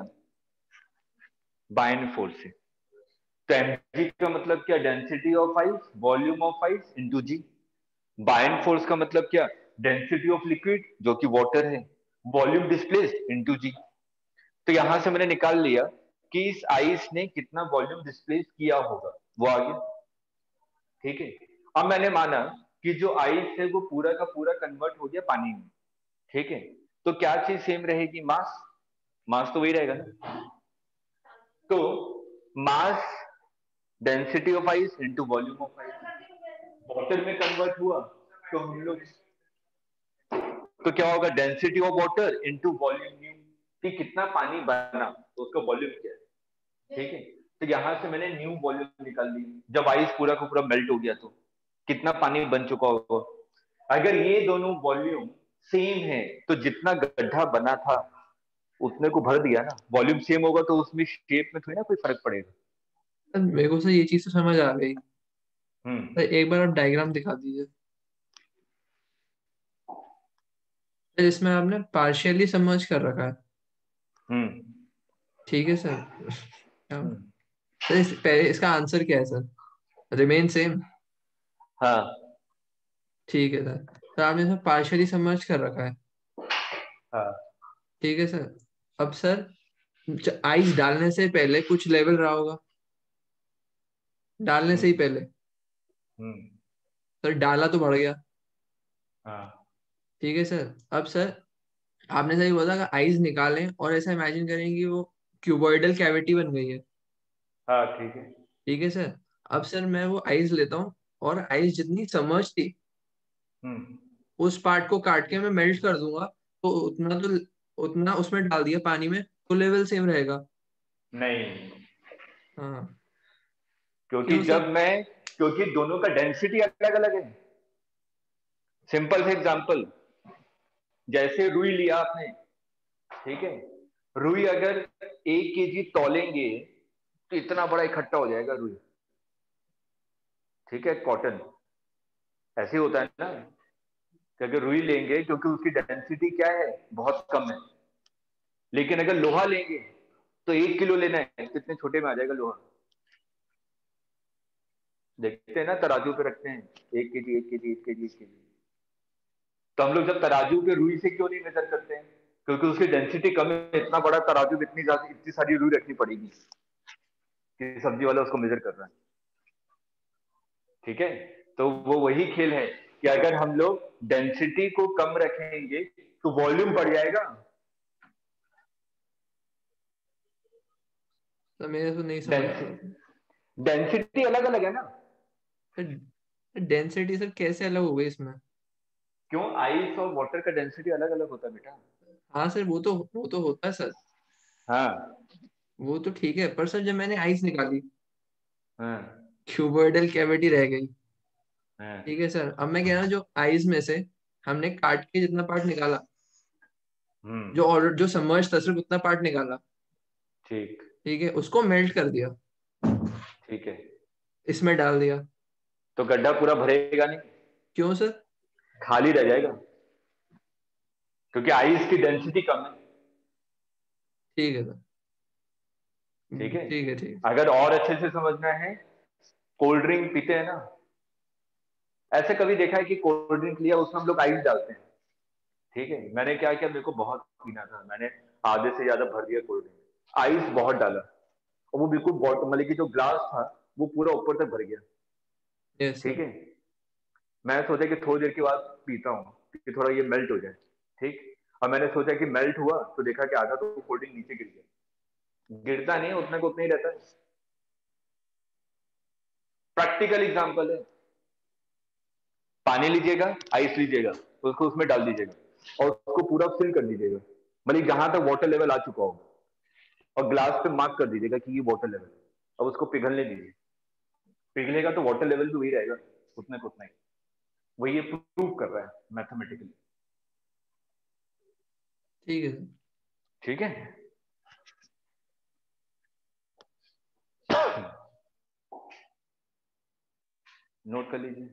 बायन फोर्स से। तो mg का मतलब क्या, density of ice, volume of ice into g. Buoyant force का मतलब क्या, डेंसिटी ऑफ लिक्विड जो कि वाटर है, वॉल्यूम डिस्प्लेस इंटू जी। तो यहां से मैंने निकाल लिया कि इस आइस ने कितना वॉल्यूम डिस्प्लेस किया होगा, वो आ गया। ठीक है। अब मैंने माना कि जो आइस है वो पूरा का पूरा कन्वर्ट हो गया पानी में। ठीक है। तो क्या चीज सेम रहेगी, मास, मास तो वही रहेगा ना। तो mass density of ice into volume of ice, water में कन्वर्ट हुआ तो हम लोग, तो क्या होगा, density of water into volume new, कि कितना पानी बना तो उसका वॉल्यूम क्या है। ठीक है। तो यहां से मैंने न्यू वॉल्यूम निकाल ली, जब आइस पूरा का पूरा मेल्ट हो गया तो कितना पानी बन चुका होगा। अगर ये दोनों वॉल्यूम सेम है तो जितना गड्ढा बना था उतने को भर दिया ना, वॉल्यूम सेम होगा तो उसमें शेप में थोड़ी ना कोई फर्क पड़ेगा। सर मेरे को सर ये चीज तो समझ आ गई। हम्म सर एक बार आप डायग्राम दिखा दीजिए सर, इसमें आपने पार्शियली सबमर्ज कर रखा है। हम्म ठीक है सर। क्या हम्म सर, इस, पहले इसका आंसर क्या है सर? Remain same. हाँ ठीक है सर। तो आपने इसमें पार्शियली सबमर्ज कर रखा है। हाँ ठीक है सर। अब सर आइस डालने से पहले कुछ लेवल रहा होगा, डालने से ही हम्म पहले। हम्म सर डाला तो बढ़ गया। हाँ ठीक है सर। अब सर आपने सही बोला, अगर आइस निकालें और ऐसा इमेजिन करें कि वो क्यूबॉइडल कैविटी बन गई है। हाँ ठीक है। ठीक है सर। अब सर मैं वो आइस लेता हूँ और आइस जितनी समर्ज थी हम्म उस पार्ट को काट के मैं मेल्ट कर दूंगा, तो उतना तो उतना उसमें डाल दिया पानी में तो लेवल सेम रहेगा। नहीं, हाँ। क्योंकि क्यों सर? जब मैं, क्योंकि दोनों का डेंसिटी अलग अलग है। सिंपल से एग्जांपल, जैसे रुई लिया आपने, ठीक है, रुई अगर एक केजी तौलेंगे तो इतना बड़ा इकट्ठा हो जाएगा रुई। ठीक है, कॉटन ऐसे होता है ना, कि अगर रुई लेंगे क्योंकि उसकी डेंसिटी क्या है, बहुत कम है। लेकिन अगर लोहा लेंगे तो एक किलो लेना है, कितने छोटे में आ जाएगा लोहा। देखते हैं ना, तराजू पे रखते हैं, एक केजी एक केजी एक केजी एक केजी। तो हम लोग जब तराजू पे रुई से क्यों नहीं मेजर करते हैं, क्योंकि उसकी डेंसिटी कम है, इतना बड़ा तराजू में इतनी ज्यादा इतनी सारी रुई रखनी पड़ेगी कि सब्जी वाला उसको मेजर कर रहा है। ठीक है। तो वो वही खेल है कि अगर हम लोग डेंसिटी को कम रखेंगे तो वॉल्यूम बढ़ जाएगा। तो मेरे को नहीं समझ आ रहा। डेंसिटी अलग अलग है ना। सर डेंसिटी सर कैसे अलग हो गई इसमें? क्यों, आइस और वाटर का डेंसिटी अलग अलग होता है बेटा। हाँ सर, वो तो वो तो होता है सर। हाँ, वो तो ठीक है, पर सर जब मैंने आइस निकाली, हाँ क्यूबॉइडल कैविटी रह गई। हाँ। ठीक है सर, अब मैं कह रहा हूँ जो आइस में से हमने काट के जितना पार्ट निकाला, हम्म। जो और जो सबमर्ज था सिर्फ उतना पार्ट निकाला, ठीक। ठीक है, उसको मेल्ट कर दिया, ठीक है। इसमें डाल दिया। तो गड्ढा पूरा भरेगा नहीं, क्यों सर? खाली रह जाएगा, क्योंकि आइस की डेंसिटी कम है। ठीक है सर। ठीक हम्म, है। ठीक है ठीक अगर और अच्छे से समझना है, कोल्ड ड्रिंक पीते हैं ना, ऐसे कभी देखा है कि कोल्ड ड्रिंक लिया उसमें हम लोग आइस डालते हैं? ठीक है, मैंने क्या किया, मेरे को बहुत पीना था, मैंने आधे से ज्यादा भर दिया कोल्ड ड्रिंक, आइस बहुत डाला, और वो बिल्कुल बॉटम, मतलब कि जो ग्लास था वो पूरा ऊपर तक भर गया। है। यस ठीक सर। है। मैं सोचा कि थोड़ी देर के बाद पीता हूँ कि थोड़ा ये मेल्ट हो जाए। ठीक। और मैंने सोचा कि मेल्ट हुआ तो देखा कि आधा तो कोल्ड ड्रिंक नीचे गिर गया। गिरता नहीं है, उतना को उतना ही रहता है। प्रैक्टिकल एग्जांपल है। पानी लीजिएगा, आइस लीजिएगा, तो उसको उसमें डाल दीजिएगा और उसको पूरा फिल कर दीजिएगा, मतलब जहां तक वाटर लेवल आ चुका होगा, और ग्लास पे मार्क कर दीजिएगा कि ये वाटर लेवल है। अब उसको पिघलने दीजिए, पिघलेगा तो वाटर लेवल भी वही रहेगा, उतना को उतना ही। वही ये प्रूव कर रहा है मैथमेटिकली। ठीक है सर। ठीक है। नोट कर लीजिए।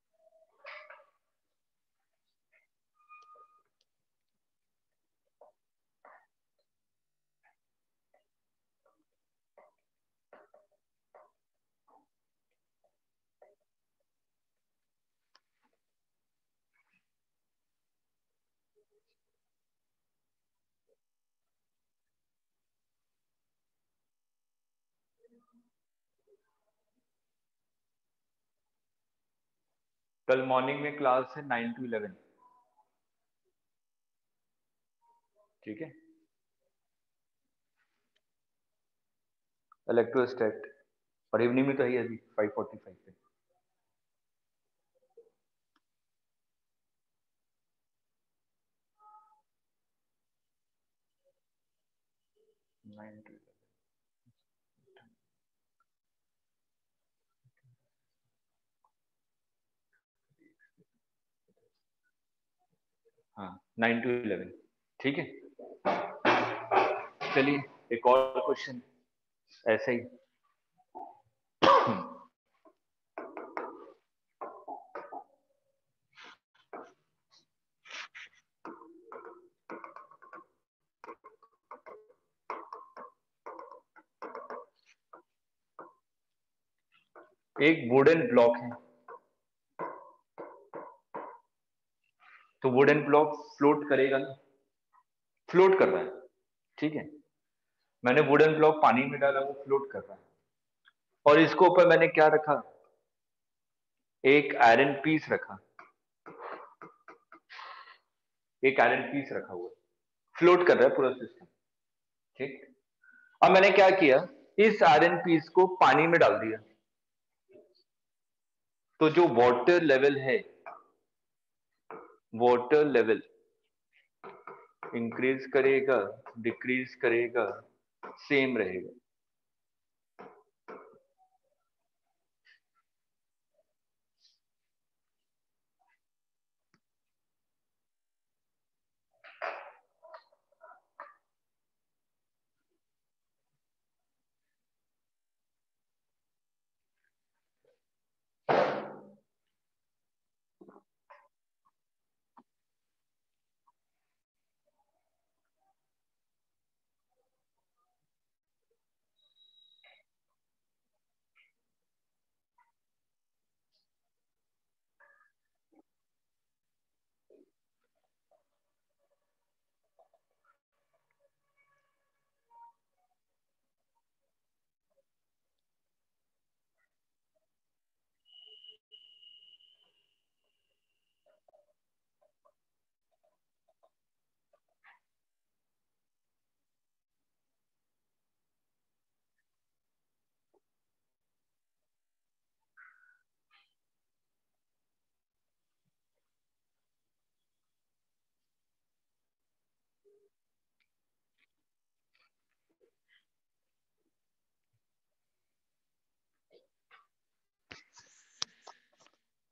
कल मॉर्निंग में क्लास है नाइन टू इलेवन। ठीक है। इलेक्ट्रोस्टैट, और इवनिंग में तो है ही अभी फाइव फोर्टी फाइव पे। Nine to eleven. हाँ, नाइन टू इलेवन। ठीक है। चलिए एक और क्वेश्चन ऐसे ही। एक वुडन ब्लॉक है, तो वुडन ब्लॉक फ्लोट करेगा ना, फ्लोट कर रहा है। ठीक है। मैंने वुडन ब्लॉक पानी में डाला, वो फ्लोट कर रहा है, और इसको ऊपर मैंने क्या रखा, एक आयरन पीस रखा, एक आयरन पीस रखा हुआ, फ्लोट कर रहा है पूरा सिस्टम। ठीक। अब मैंने क्या किया, इस आयरन पीस को पानी में डाल दिया, तो जो वाटर लेवल है, वाटर लेवल इंक्रीज करेगा, डिक्रीज करेगा, सेम रहेगा।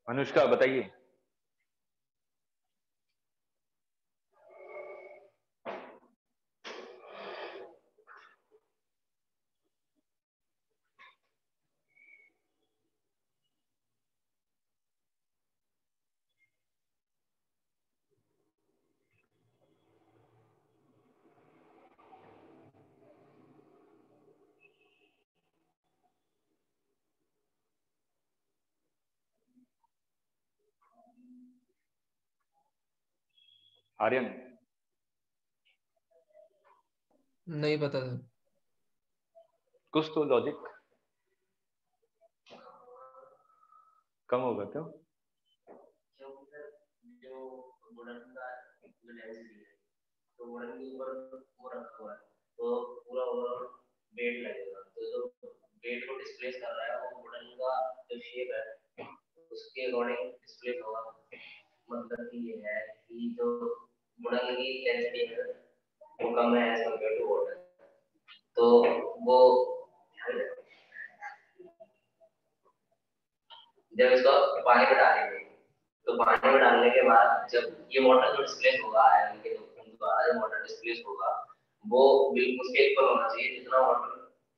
अनुष्का बताइए। आर्यन नहीं पता सर। कुछ तो लॉजिक कम होगा क्यों? जो वुडन का जो डेंसिटी है तो वुडन के ऊपर वो रखा हुआ है तो पूरा ओवरऑल वेट लगेगा, तो जो वेट को डिस्प्लेस कर रहा है वो वुडन का जो शेप है उसके अकॉर्डिंग डिस्प्लेस होगा। मतलब कि ये है कि जो वुडन की डेंसिटी है वो कम है एज कम्पेयर टू वाटर, तो वो जब इसको पानी में डालेंगे तो पानी में डालने के बाद जब ये वाटर जो डिस्प्लेस होगा आयरन के द्वारा जो वाटर डिस्प्लेस होगा वो बिल्कुल उसके इक्वल होना चाहिए जितना वाटर।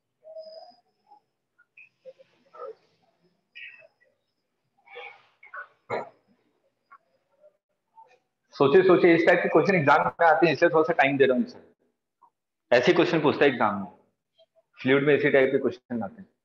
सोचिए सोचिए, इस टाइप के क्वेश्चन एग्जाम में आते हैं इसलिए थोड़ा सा टाइम दे रहा हूँ इसे। ऐसे क्वेश्चन पूछता है एग्जाम में, फ्लूइड में इसी टाइप के क्वेश्चन आते हैं।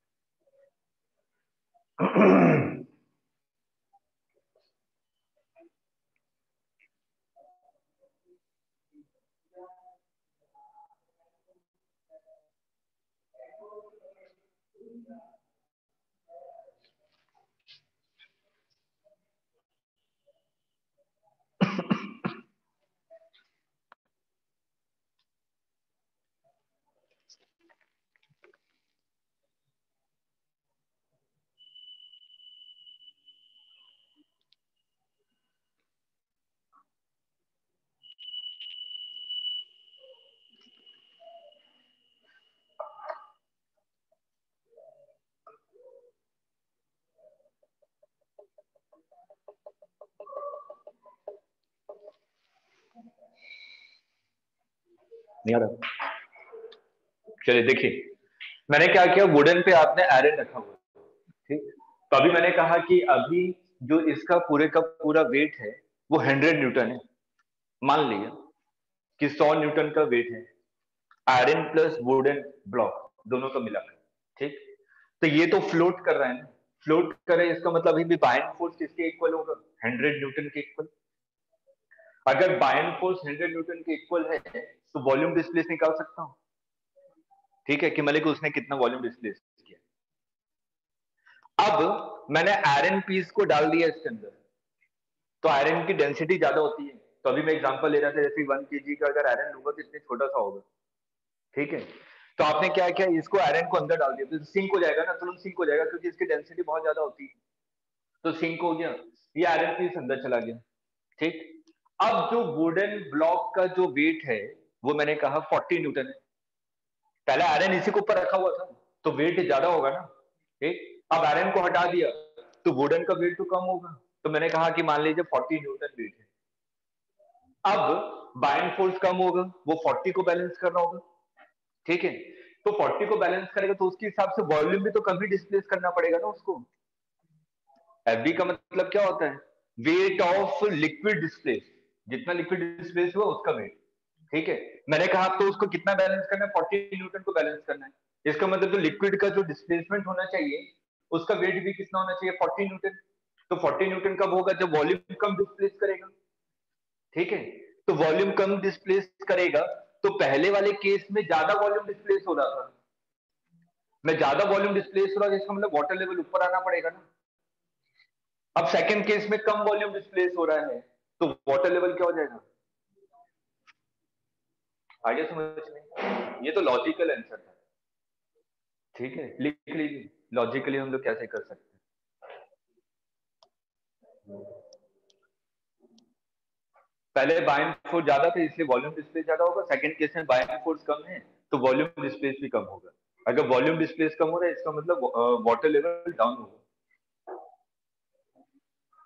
नहीं आ रहा? चलिए देखिए, मैंने क्या किया, वुडन पे आपने आयरन रखा हुआ, ठीक। तो अभी मैंने कहा कि अभी जो इसका पूरे का पूरा वेट है वो हंड्रेड न्यूटन है। मान लिया कि सौ न्यूटन का वेट है आयरन प्लस वुडन ब्लॉक दोनों का मिलाकर, ठीक। तो ये तो फ्लोट कर रहा है ना, फ्लोट करे इसका मतलब अभी भी बाइंड फोर्स किसके इक्वल होगा? हंड्रेड न्यूटन के इक्वल। अगर बाइंड फोर्स हंड्रेड न्यूटन के इक्वल है तो वॉल्यूम डिस्प्लेस निकाल सकता हूं, ठीक है, कि मलिक उसने कितना वॉल्यूम डिस्प्लेस किया। अब मैंने आयरन पीस को डाल दिया इसके अंदर, तो आयरन की डेंसिटी ज्यादा होती है। तो अभी मैं एग्जांपल ले रहा था, जैसे वन केजी का अगर आयरन लूंगा तो इतने छोटा सा होगा, ठीक है। तो आपने क्या किया, इसको आयरन को अंदर डाल दिया तो सिंक हो जाएगा ना, तुरंत सिंक हो जाएगा क्योंकि इसकी डेंसिटी बहुत ज्यादा होती है। तो सिंक हो गया, ये आयरन पीस अंदर चला गया, ठीक। अब जो वुडन ब्लॉक का जो वेट है वो मैंने कहा फोर्टी न्यूटन है। पहले आयरन इसी के ऊपर रखा हुआ था तो वेट ज्यादा होगा ना, ठीक। अब आयरन को हटा दिया तो वुडन का वेट तो कम होगा, तो मैंने कहा कि मान लीजिए फोर्टी न्यूटन वेट है। अब बाइंड फोर्स कम होगा, वो फोर्टी को बैलेंस कर रहा होगा, ठीक है। तो फोर्टी को बैलेंस करेगा तो उसके हिसाब से वॉल्यूम भी तो कम ही डिस्प्लेस करना पड़ेगा ना उसको। एफबी का मतलब क्या होता है? वेट ऑफ लिक्विड डिस्प्लेस, जितना लिक्विड डिस्प्लेस हुआ उसका वेट, ठीक है। मैंने कहा तो उसको कितना बैलेंस करना है? फोर्टी न्यूटन को बैलेंस करना है। इसका मतलब जो लिक्विड का जो डिस्प्लेसमेंट होना चाहिए उसका वेट भी कितना होना चाहिए? Forty newton. तो फोर्टी न्यूटन कब होगा? जब वॉल्यूम कम डिस्प्लेस करेगा, ठीक है। तो वॉल्यूम कम डिस्प्लेस करेगा तो पहले वाले केस में ज्यादा वॉल्यूम डिस्प्लेस हो रहा था, मैं ज्यादा वॉल्यूम डिस्प्लेस हो रहा है इसका मतलब वाटर लेवल ऊपर आना पड़ेगा ना। अब सेकंड केस में कम वॉल्यूम डिस्प्लेस हो रहा है तो वाटर लेवल क्या हो जाएगा? आइडिया समझ में? ये तो लॉजिकल आंसर था, ठीक है, लिख लीजिए लॉजिकली हम लोग कैसे कर सकते हैं। पहले बाइंड फोर्स ज्यादा था इसलिए वॉल्यूम डिस्प्लेस ज्यादा होगा, सेकंड केस में बाइंड फोर्स कम है तो वॉल्यूम डिस्प्लेस भी कम होगा। अगर वॉल्यूम डिस्प्लेस कम हो रहा है इसका मतलब वाटर लेवल डाउन होगा।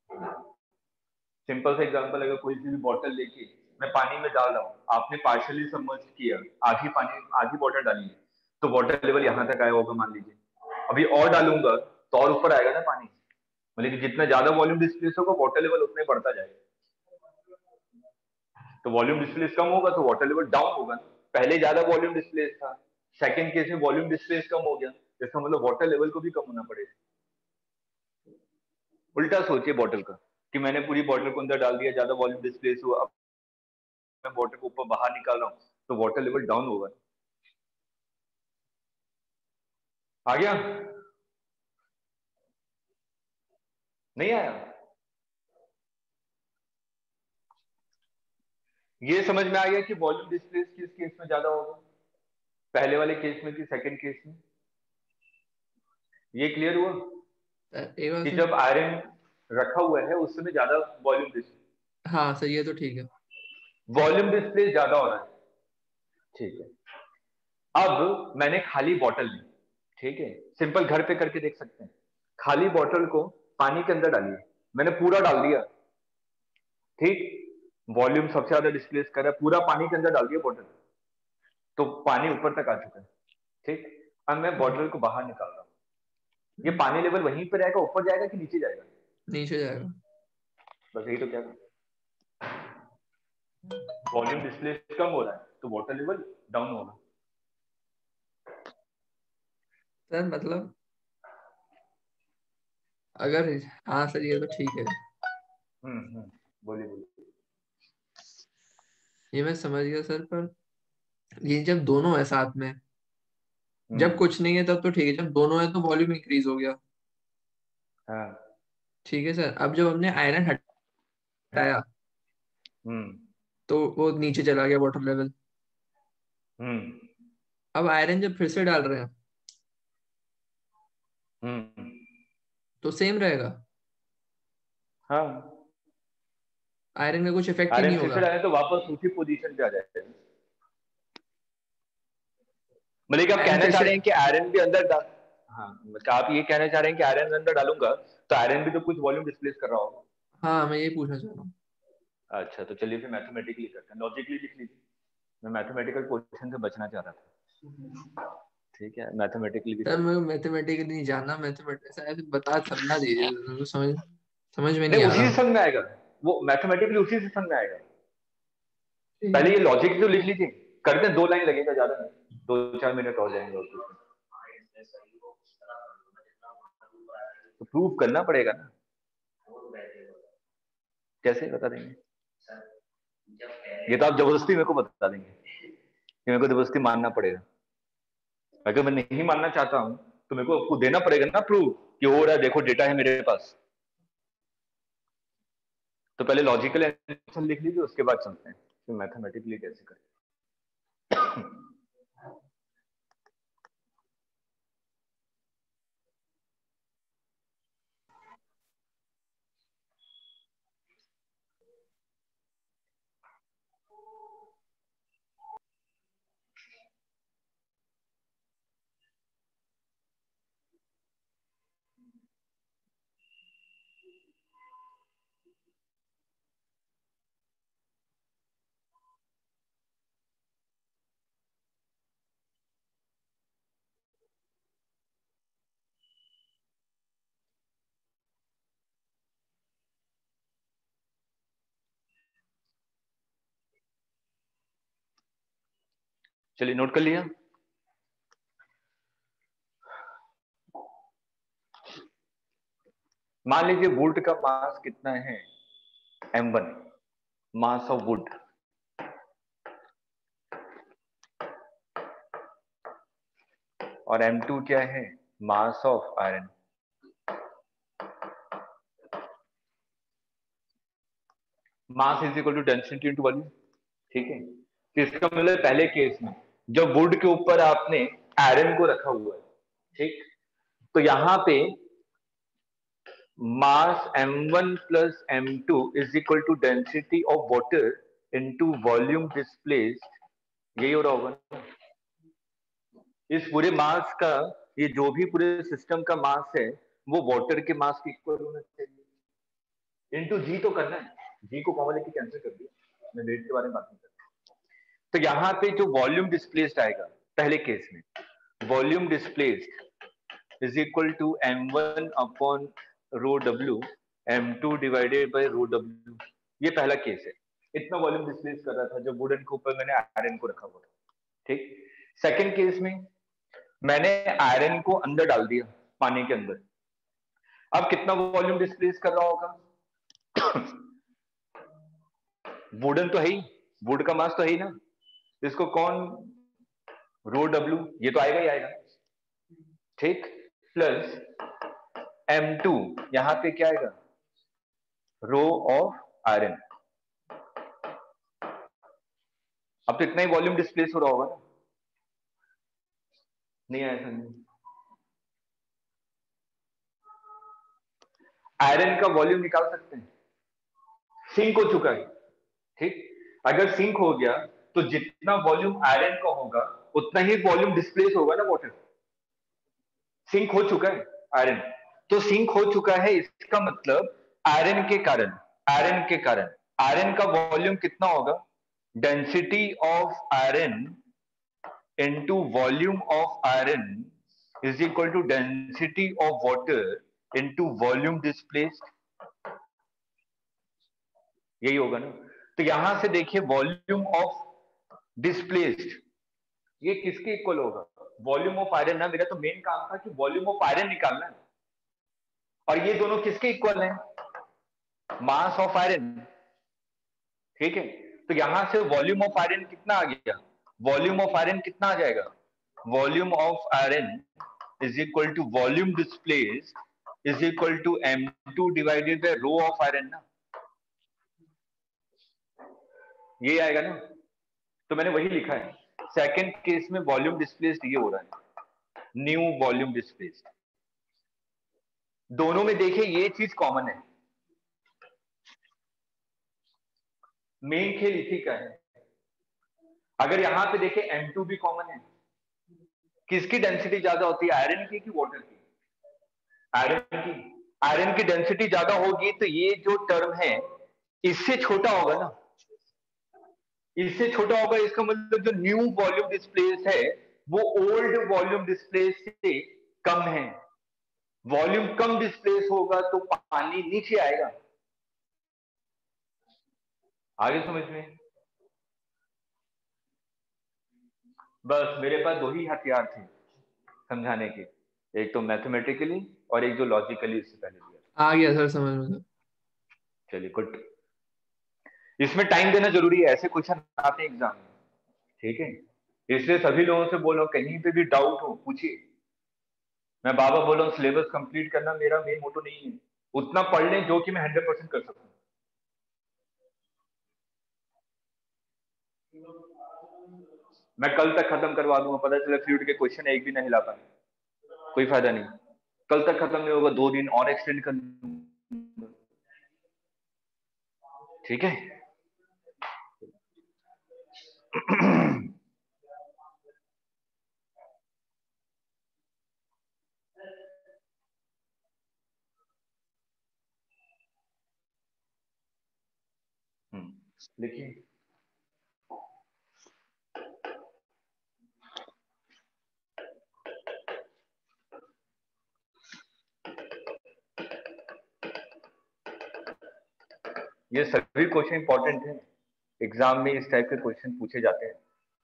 सिंपल सा एग्जांपल, अगर कोई सी भी बॉटल लेके मैं पानी में डाल रहा हूँ, आपने पार्शियली सबमर्ज किया, आधी पानी आधी वाटर डाली है, तो वाटर लेवल यहाँ तक आया होगा मान लीजिए। अभी और डालूंगा तो और ऊपर आएगा ना पानी, मतलब कि जितना ज्यादा वॉल्यूम डिस्प्लेस होगा वाटर लेवल उतना ही बढ़ता जाएगा। तो वॉल्यूम डिस्प्लेस कम होगा तो वाटर लेवल डाउन होगा। पहले ज्यादा वॉल्यूम डिस्प्लेस था, सेकंड केस में वॉल्यूम डिस्प्लेस कम हो गया, इसका मतलब वाटर लेवल को भी कम होना पड़ेगा। उल्टा सोचिए बॉटल का, कि मैंने पूरी बॉटल को अंदर डाल दिया, ज्यादा वॉल्यूम डिस्प्लेस हुआ, अब मैं बॉटल को ऊपर बाहर निकाल रहा हूँ तो वाटर लेवल डाउन होगा। आ गया? नहीं आया? ये समझ में आ गया कि वॉल्यूम डिस्प्लेस किस केस में ज्यादा होगा, पहले वाले केस में कि सेकंड केस में? ये क्लियर हुआ कि जब आयरन रखा हुआ है उस समय ज्यादा वॉल्यूम डिस्प्लेस। हाँ सर, ये तो ठीक है, वॉल्यूम डिस्प्लेस ज्यादा हो रहा है, ठीक है। अब मैंने खाली बॉटल ली, ठीक है, सिंपल घर पे करके देख सकते हैं। खाली बॉटल को पानी के अंदर डालिए, मैंने पूरा डाल दिया, ठीक, वॉल्यूम सबसे ज्यादा डिस्प्लेस कर रहा है, पूरा पानी के अंदर डाल दिया बॉटल, तो पानी ऊपर तक आ चुका है, ठीक। अब मैं बॉटल को बाहर निकाल रहा हूँ, ये पानी लेवल वहीं पर रहेगा, ऊपर जाएगा कि नीचे जाएगा? नीचे जाएगा। बस यही तो क्या कर, वॉल्यूम डिस्प्लेस कम हो रहा है तो वाटर लेवल डाउन होगा। सर मतलब अगर, हाँ सर ये तो ठीक है। हम्म हम्म बोलिए बोलिए। ये मैं समझ गया सर, पर ये जब दोनों है साथ में, जब कुछ नहीं है तब तो ठीक है, जब दोनों है तो वॉल्यूम इंक्रीज हो गया। हाँ ठीक है सर, अब जब हमने आयरन हटाया हम्म तो वो नीचे चला गया वाटर लेवल। हम्म अब आयरन जब फिर से डाल रहे हैं हम्म तो सेम रहेगा, हाँ, आयरन का कुछ इफेक्ट ही आयरन नहीं फिर से होगा। डालें तो वापस उसी पोजीशन पे आ जाएगा। मतलब कि आप आयरन कहना फिर चाह से, रहे हैं कि आयरन भी अंदर डाल, हाँ मतलब आप ये कहना चाह रहे हैं कि आयरन अंदर डालूंगा तो आयरन भी तो कुछ वॉल्यूम डिस्प्लेस कर रहा होगा। हाँ मैं ये पूछना चाह रहा हूँ। अच्छा तो चलिए फिर मैथमेटिकली करते हैं, लॉजिकली लिख लीजिए, मैं मैथमेटिकल क्वेश्चन से बचना चाह रहा था, ठीक है, मैथमेटिकली भी सर कर। मैं मैथमेटिकली नहीं जानना, मैथमेटिक्स ऐसे बता समझा दीजिए, तो समझ समझ में नहीं नहीं आ उसी रहा। से समझ में आएगा, वो मैथमेटिकली उसी से समझ में आएगा। ठीक पहले है। ये लॉजिक तो लिख लीजिए, करते हैं, दो लाइन लगेगा, ज्यादा नहीं, दो चार मिनट हो जाएंगे और कुछ तो प्रूव करना पड़ेगा ना, कैसे बता देंगे? ये तो आप जबरदस्ती मेरे को बता देंगे कि मेरे को जबरदस्ती मानना पड़ेगा। अगर मैं नहीं मानना चाहता हूं तो मेरे को आपको देना पड़ेगा ना प्रूव कि हो रहा है, देखो डेटा है मेरे पास। तो पहले लॉजिकल एनालिसिस लिख लीजिए, उसके बाद चलते हैं कि मैथमेटिकली कैसे करें। चलिए नोट कर लिया। मान लीजिए वुड का मास कितना है, M one, mass of wood, और एम टू क्या है, mass of iron. Mass is equal to density into volume, ठीक है। तो इसका मतलब पहले केस में जब वुड के ऊपर आपने आयरन को रखा हुआ है, ठीक, तो यहां पे mass M one plus M two is equal to density of water into volume displaced, यही हो रहा होगा। इस पूरे मास का, ये जो भी पूरे सिस्टम का मास है वो वाटर के मास के इक्वल होना चाहिए। इंटू जी तो करना है, जी को कॉमन लेके कैंसिल कर दिया, मैं वेट के बारे में बात नहीं करता। तो यहाँ पे जो वॉल्यूम डिस्प्लेस्ड आएगा पहले केस में, volume displaced is equal to M one upon rho W M two divided by rho W. ये पहला केस है, इतना वॉल्यूम डिस्प्लेस कर रहा था जब वुडन के ऊपर मैंने आयरन को रखा हुआ था, ठीक। सेकंड केस में मैंने आयरन को अंदर डाल दिया पानी के अंदर, अब कितना वॉल्यूम डिस्प्लेस कर रहा होगा? वुडन तो है ही, वुड का मास तो है ही ना, इसको कौन रो डब्ल्यू, ये तो आएगा ही आएगा, ठीक, प्लस एम टू, यहां पे क्या आएगा? Rho of iron. अब तो इतना ही वॉल्यूम डिस्प्लेस हो रहा होगा ना, नहीं आया समझ? आयरन का वॉल्यूम निकाल सकते हैं, सिंक हो चुका है, ठीक। अगर सिंक हो गया तो जितना वॉल्यूम आयरन का होगा उतना ही वॉल्यूम डिस्प्लेस होगा ना वाटर। सिंक हो चुका है आयरन, तो सिंक हो चुका है, इसका मतलब आयरन के कारण आयरन के कारण आयरन का वॉल्यूम कितना होगा? Density of iron into volume of iron is equal to density of water into volume displaced, यही होगा ना। तो यहां से देखिए वॉल्यूम ऑफ डिस्प्लेस्ड ये किसके इक्वल होगा? वॉल्यूम ऑफ आयरन ना, मेरा तो मेन काम था कि वॉल्यूम ऑफ आयरन निकालना है, और ये दोनों किसके इक्वल हैं? मास ऑफ आयरन, ठीक है। तो यहां से वॉल्यूम ऑफ आयरन कितना आ गया? वॉल्यूम ऑफ आयरन कितना आ जाएगा? Volume of iron is equal to volume displaced is equal to m two divided by rho of iron ना, ये आएगा ना। तो मैंने वही लिखा है, सेकंड केस में वॉल्यूम डिस्प्लेस्ड ये हो रहा है, न्यू वॉल्यूम डिस्प्लेस्ड। दोनों में देखिए ये चीज कॉमन है, मेन खेल इसी का है। अगर यहां पे देखें एम टू भी कॉमन है, किसकी डेंसिटी ज्यादा होती है, आयरन की कि वाटर की? आयरन की। आयरन की डेंसिटी ज्यादा होगी तो ये जो टर्म है इससे छोटा होगा ना, इससे छोटा होगा, इसका मतलब जो न्यू वॉल्यूम डिस्प्लेस है वो ओल्ड वॉल्यूम डिस्प्लेस से कम है। वॉल्यूम कम डिस्प्लेस होगा तो पानी नीचे आएगा, आगे समझ में? बस मेरे पास दो ही हथियार थे समझाने के, एक तो मैथमेटिकली और एक जो लॉजिकली इससे पहले दिया। आ गया सर समझ में। चलिए गुड, इसमें टाइम देना जरूरी है, ऐसे क्वेश्चन आते हैं एग्जाम में, ठीक है। इसलिए सभी लोगों से बोलो कहीं पे भी डाउट हो पूछिए। मैं बाबा बोल रहा हूँ सिलेबस कंप्लीट करना मेरा मेन मोटो नहीं है, उतना पढ़ लें जो कि मैं हंड्रेड परसेंट कर सकूं। मैं कल तक खत्म करवा दूंगा, पता चला फ्लूइड के क्वेश्चन एक भी नहीं ला पाए, कोई फायदा नहीं। कल तक खत्म नहीं होगा, दो दिन और एक्सटेंड कर लूंगा, ठीक है। लिखिए ये सभी क्वेश्चन इंपॉर्टेंट है, एग्जाम में इस टाइप के क्वेश्चन पूछे जाते हैं।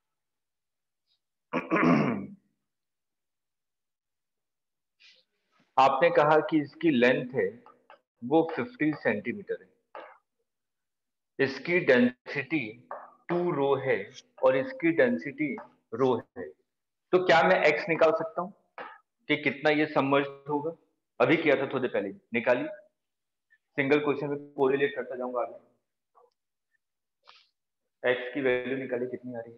आपने कहा कि इसकी लेंथ है वो पचास सेंटीमीटर है, इसकी डेंसिटी टू रो है और इसकी डेंसिटी रो है, तो क्या मैं x निकाल सकता हूं कि कितना ये सबमर्ज्ड होगा? अभी किया था थोड़ी पहले, निकालिए, सिंगल क्वेश्चन में कोरिलेट करता जाऊंगा आगे। x की वैल्यू निकालिए कितनी आ रही है?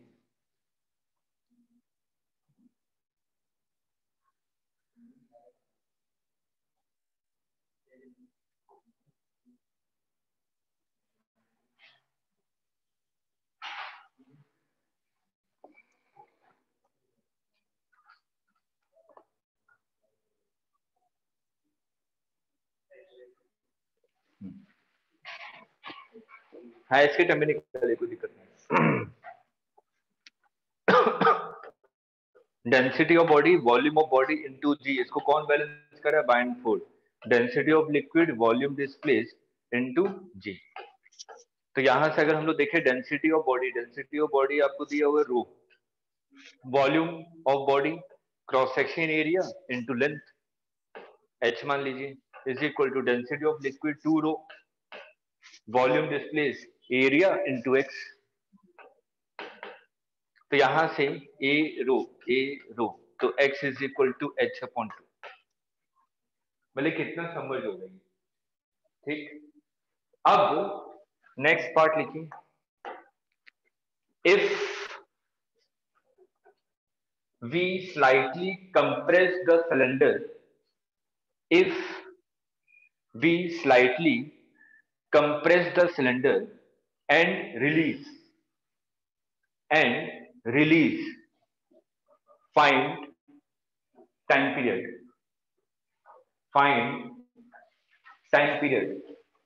हाँ इसके टर्म में निकाले, कोई दिक्कत नहीं। Density of body, volume of body into g, इसको कौन बैलेंस कर रहा है? Buoyant force. Density of liquid, volume displaced into g. तो यहां से अगर हम लोग देखें density of body, density of body आपको दिया हुआ है rho, volume of body cross section area into length h मान लीजिए, is equal to density of liquid two rho, volume displace area into x. तो यहां से ए रो ए रो, तो x is equal to h upon two. मतलब कितना समझ हो गई? ठीक, अब नेक्स्ट पार्ट लिखिए। If we slightly compress the cylinder, if we slightly compress the cylinder and release and release find time period, find time period।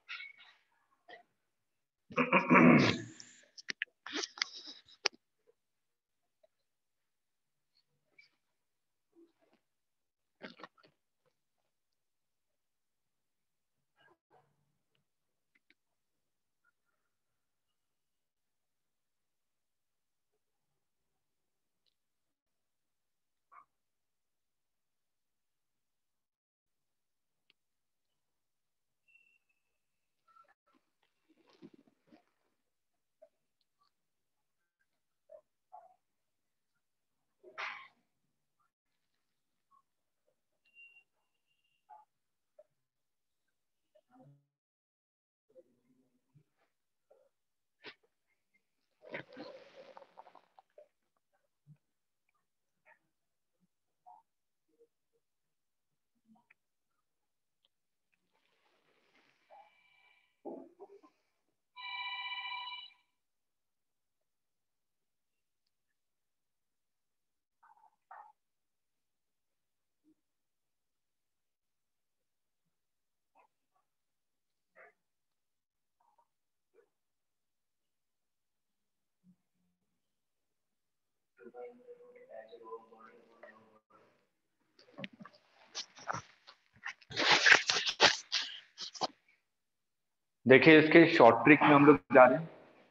देखिए इसके शॉर्ट ट्रिक में हम लोग जा रहे हैं।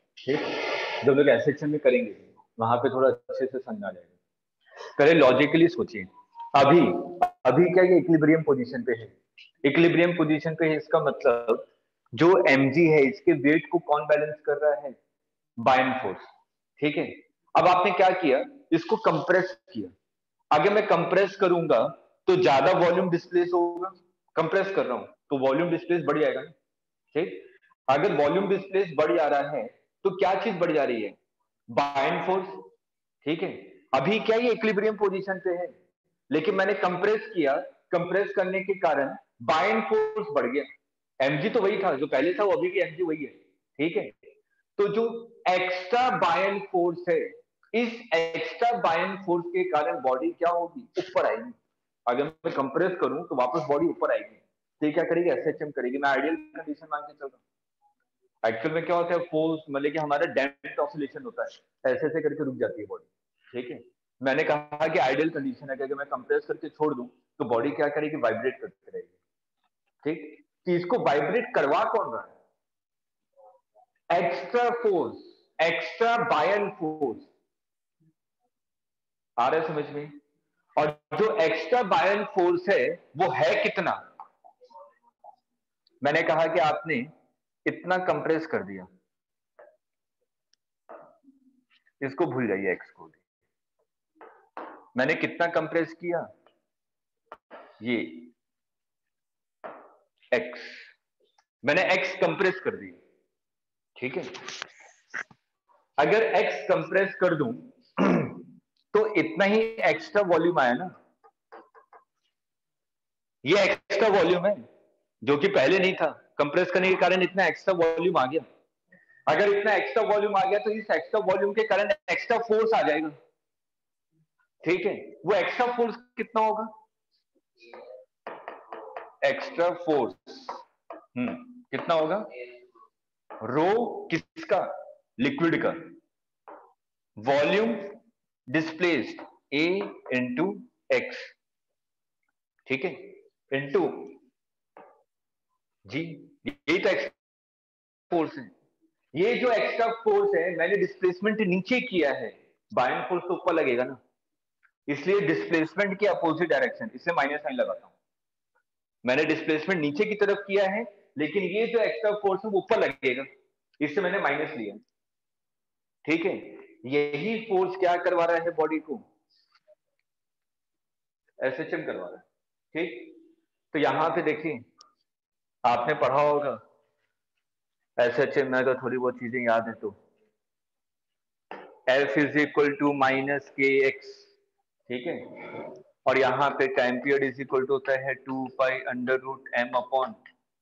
ठीक, जब लोग एसेक्शन में करेंगे वहां पे थोड़ा अच्छे से समझ आ जाएगा। पहले लॉजिकली सोचिए, अभी अभी क्या ये इक्विलिब्रियम पोजीशन पे है? इक्विलिब्रियम पोजीशन पे है, इसका मतलब जो mg है इसके वेट को कौन बैलेंस कर रहा है? Buoyant force. ठीक है, अब आपने क्या किया, इसको कंप्रेस किया। अगर मैं कंप्रेस करूंगा तो ज्यादा वॉल्यूम डिस्प्लेस होगा, कंप्रेस कर रहा हूं तो वॉल्यूम डिस्प्लेस बढ़ जाएगा ना। ठीक, अगर वॉल्यूम डिस्प्लेस बढ़ जा रहा है तो क्या चीज बढ़ जा रही है? Buoyant force. ठीक है, अभी क्या ये इक्विलिब्रियम पोजीशन पे है, लेकिन मैंने कंप्रेस किया, कंप्रेस करने के कारण बाइंड फोर्स बढ़ गया। mg तो वही था जो पहले था, वो अभी भी mg वही है। ठीक है, तो जो एक्स्ट्रा बाइंड फोर्स है, इस एक्स्ट्रा बाइंड फोर्स के कारण बॉडी क्या होगी? ऊपर आएगी। अगर मैं कंप्रेस करूं तो वापस बॉडी ऊपर आएगी, तो ये क्या करेगी? एसएचएम करेगी। मैं आइडियल कंडीशन मान के चल रहा हूं। एक्चुअल में क्या होता है? फोर्स मतलब कि हमारा डैम्प्ड ऑसिलेशन होता है, ऐसे ऐसे करके रुक जाती है बॉडी। ठीक है, मैंने कहा कि आइडियल कंडीशन है कि अगर मैं कंप्रेस करके छोड़ दूं तो बॉडी क्या करेगी? वाइब्रेट करती रहेगी। ठीक, तो इसको वाइब्रेट करवा कौन रहा है? Extra force, extra buoyant force. आ रहा है समझ में? और जो एक्स्ट्रा बायन फोर्स है वो है कितना? मैंने कहा कि आपने इतना कंप्रेस कर दिया, इसको भूल जाइए, एक्स को। मैंने कितना कंप्रेस किया? ये एक्स, मैंने एक्स कंप्रेस कर दिया। ठीक है, अगर एक्स कंप्रेस कर दूं तो इतना ही एक्स्ट्रा वॉल्यूम आया ना। ये एक्स्ट्रा वॉल्यूम है जो कि पहले नहीं था, कंप्रेस करने के कारण इतना एक्स्ट्रा वॉल्यूम आ गया। अगर इतना एक्स्ट्रा वॉल्यूम आ गया तो इस एक्स्ट्रा वॉल्यूम के कारण एक्स्ट्रा फोर्स आ जाएगा। ठीक है, वो एक्स्ट्रा फोर्स कितना होगा? एक्स्ट्रा फोर्स हम्म कितना होगा? रो किसका? लिक्विड का। Volume displaced a into x, ठीक है, इंटू जी, यही तो एक्स्ट्रा फोर्स है। ये जो एक्स्ट्रा फोर्स है मैंने डिस्प्लेसमेंट नीचे किया है, बायन फोर्स तो ऊपर लगेगा ना, इसलिए डिस्प्लेसमेंट के अपोजिट डायरेक्शन, इससे माइनस साइन लगाता हूं। मैंने डिस्प्लेसमेंट नीचे की तरफ किया है, लेकिन ये जो एक्स्ट्रा फोर्स है वो ऊपर लगेगा, इससे मैंने माइनस लिया, ठीक है। यही फोर्स क्या करवा रहा है बॉडी को? एसएचएम करवा रहा है, ठीक। तो यहां पे देखिए, आपने पढ़ा होगा एसएचएम में, अगर थोड़ी बहुत चीजें याद है तो, F is equal to minus k x, ठीक है, और यहाँ पे time period is equal to होता है two pi under root m upon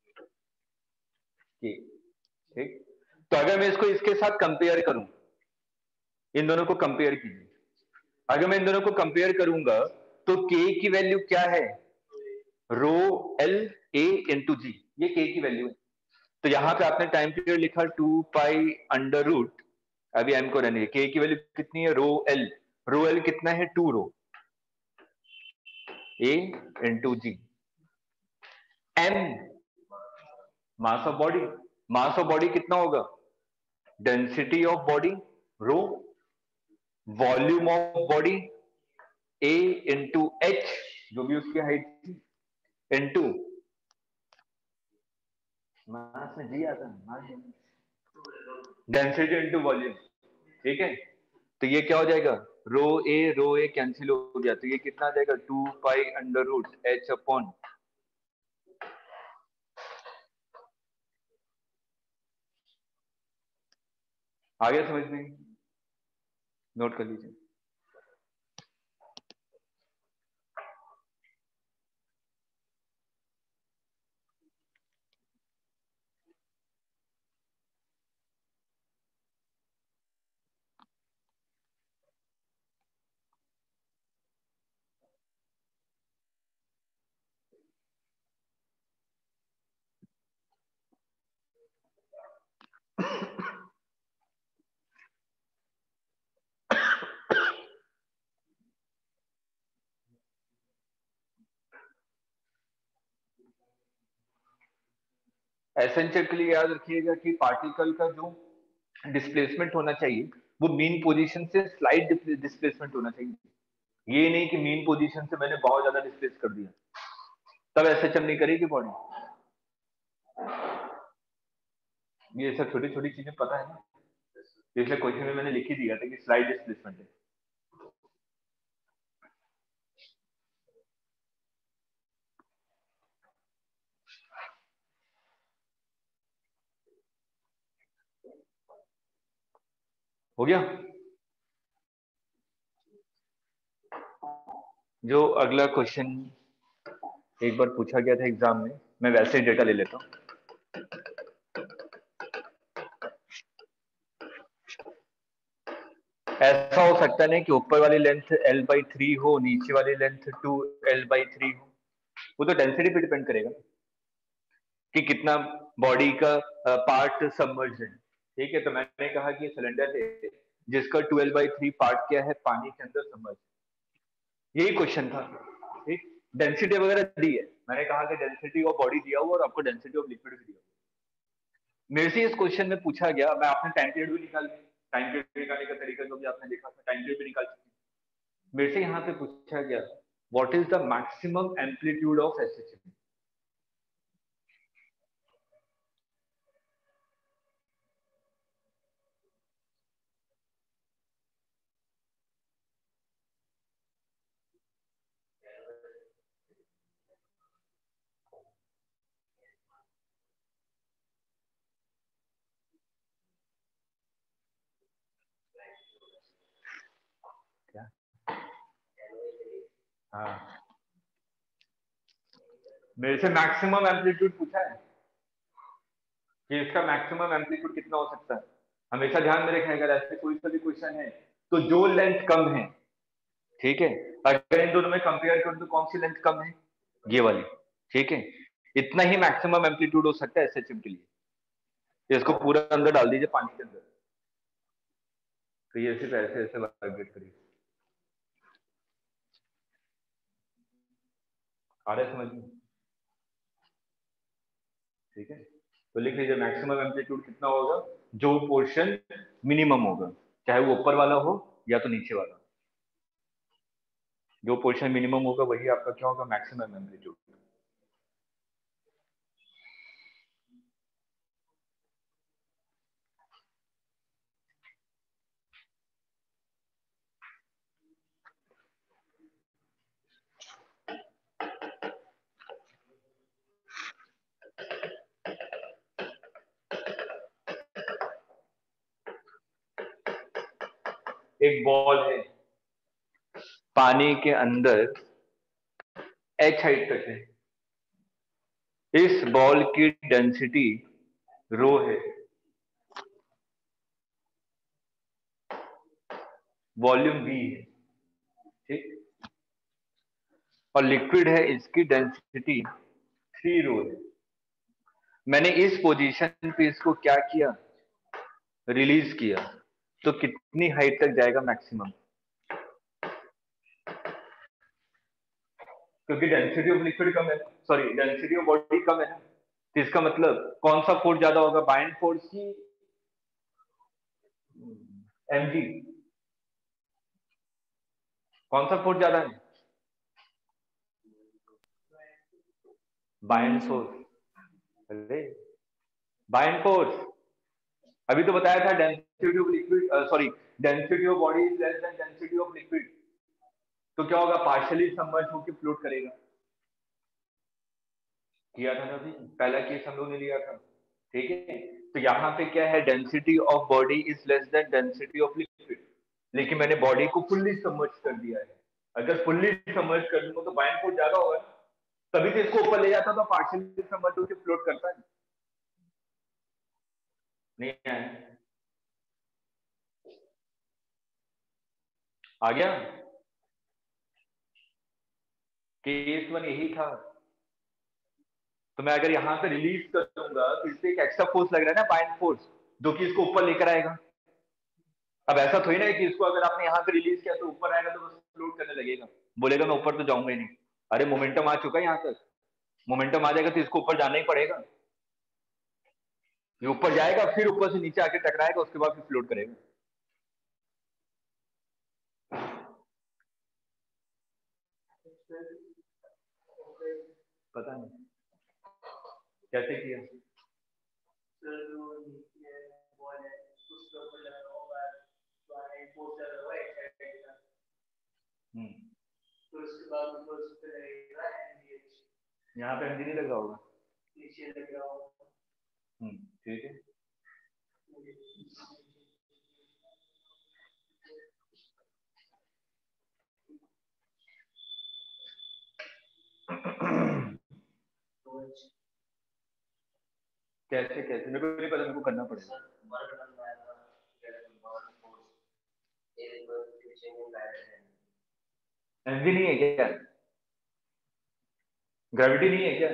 k, ठीक। तो अगर मैं इसको इसके साथ कंपेयर करूं, इन दोनों को कंपेयर कीजिए, अगर मैं इन दोनों को कंपेयर करूंगा तो के की वैल्यू क्या है? Rho L A into g, ये के की वैल्यू है। तो यहां पे आपने टाइम पीरियड लिखा टू पाई अंडर रूट, अभी एम को रहने, के की वैल्यू कितनी है? रो एल, रो एल कितना है? Two rho a into g. M mass of body, mass of body कितना होगा? Density of body rho, volume of body a into h, जो भी उसकी हाइट थी, इंटू मास में जी आता है, डेंसिटी इंटू वॉल्यूम, ठीक है। तो ये क्या हो जाएगा? रो ए रो ए कैंसिल हो गया, तो ये कितना आ जाएगा? Two pi under root h upon, आ गया समझ में? नोट कर लीजिए। एसेंशियल के लिए याद रखिएगा कि पार्टिकल का जो डिस्प्लेसमेंट होना चाहिए वो मीन पोजीशन से स्लाइड डिस्प्लेसमेंट होना चाहिए, ये नहीं कि मीन पोजीशन से मैंने बहुत ज्यादा डिस्प्लेस कर दिया, तब एसएचएम नहीं करेगी बॉडी। ये सब छोटी छोटी चीजें पता है ना, इसलिए क्वेश्चन में मैंने लिख ही दिया था कि स्लाइड डिस्प्लेसमेंट है। हो गया? जो अगला क्वेश्चन एक बार पूछा गया था एग्जाम में, मैं वैसे ही डेटा ले लेता हूँ। ऐसा हो सकता है कि ऊपर वाली लेंथ एल बाई थ्री हो, नीचे वाली length two l by three हो, वो तो डेंसिटी पे डिपेंड करेगा कि कितना बॉडी का पार्ट सबमर्ज है, ठीक है। तो मैंने कहा कि सिलेंडर है जिसका ट्वेल्व बाई थ्री पार्ट क्या है? पानी के अंदर सबमर्ज, यही क्वेश्चन था, ठीक। डेंसिटी वगैरह दी है, मैंने कहा कि डेंसिटी ऑफ बॉडी दिया हुआ और आपको डेंसिटी ऑफ लिक्विड भी दिया हुआ। मेरे से इस क्वेश्चन में पूछा गया, मैं आपने टाइम पीरियड भी निकाल दिया, टाइम पीरियड निकालने का तरीका जो भी आपने देखा था, टाइम पीरियड भी निकाल चुके। मेरे से यहाँ पे पूछा गया what is the maximum amplitude of SHM. क्या? हाँ, मेरे से मैक्सिमम एम्पलीट्यूड पूछा है कि इसका मैक्सिमम एम्पलीट्यूड कितना हो सकता है। हमेशा ध्यान में रखें, अगर ऐसे कोई सा भी क्वेश्चन है तो जो लेंथ कम है, ठीक है, अगर इन दोनों में कंपेयर करूं तो कौन सी लेंथ कम है? ये वाली, ठीक है। इतना ही मैक्सिमम एम्पलीट्यूड हो सकता है एसएचएम के लिए। इसको पूरा अंदर डाल दीजिए पानी के अंदर, तो ये सिर्फ ऐसे ऐसे वाइब्रेट करिए। आ रहा है समझ में? ठीक है, तो लिख लीजिए मैक्सिमम एम्पलीट्यूड कितना होगा, जो पोर्शन मिनिमम होगा, चाहे वो ऊपर वाला हो या तो नीचे वाला, जो पोर्शन मिनिमम होगा वही आपका क्या होगा, मैक्सिमम एम्पलीट्यूड। एक बॉल है पानी के अंदर एच हाइट तक है, इस बॉल की डेंसिटी रो है, वॉल्यूम वी है, ठीक, और लिक्विड है, इसकी डेंसिटी थ्री रो है। मैंने इस पोजीशन पे इसको क्या किया, रिलीज किया, तो कितनी हाइट तक जाएगा मैक्सिमम, क्योंकि डेंसिटी ऑफ लिक्विड कम है, सॉरी डेंसिटी ऑफ बॉडी कम है ना, तो इसका मतलब कौन सा फोर्स ज्यादा होगा, बाइंड फोर्स की एमजी, कौन सा फोर्स ज्यादा है, बाइंड फोर्स, अरे बाइंड फोर्स अभी तो बताया था, density of liquid sorry density of body is less than density of liquid, तो क्या होगा, पार्शियली सबमर्ज होकर फ्लोट करेगा, किया था ना अभी, पहला केस हम लोग ने लिया था, ठीक है। तो यहाँ पे क्या है, density of body is less than density of liquid, लेकिन मैंने बॉडी को फुल्ली सबमर्ज कर दिया है, अगर फुल्ली सबमर्ज कर दूंगा तो बाइंड फोर्स ज्यादा होगा, तभी तो इसको ऊपर ले जाता तो पार्शियली सबमर्ज होकर फ्लोट करता है, नहीं आया, आ गया, केस वन यही था। तो मैं अगर यहाँ पे रिलीज कर दूंगा तो इससे एक एक्स्ट्रा फोर्स लग रहा है ना, बाइंड फोर्स, जो कि इसको ऊपर लेकर आएगा। अब ऐसा थोड़ी ना है कि इसको अगर आपने यहाँ पे रिलीज किया तो ऊपर आएगा तो बस फ्लोट करने लगेगा, बोलेगा मैं ऊपर तो जाऊंगा ही नहीं, अरे मोमेंटम आ चुका है यहाँ तक, मोमेंटम आ जाएगा तो इसको ऊपर जाना ही पड़ेगा, ये ऊपर जाएगा फिर ऊपर से नीचे आके टकराएगा, उसके बाद फिर फ्लोट करेगा। पता नहीं कैसे किया, तो उसके बाद ऊपर यहाँ पे एमजी नहीं लग रहा होगा, नीचे लग रहा होगा, हम्म ठीक है। कैसे कैसे मेरे को नहीं पता, मेरे को करना पड़ेगा। एनर्जी नहीं है क्या, ग्रेविटी नहीं है क्या,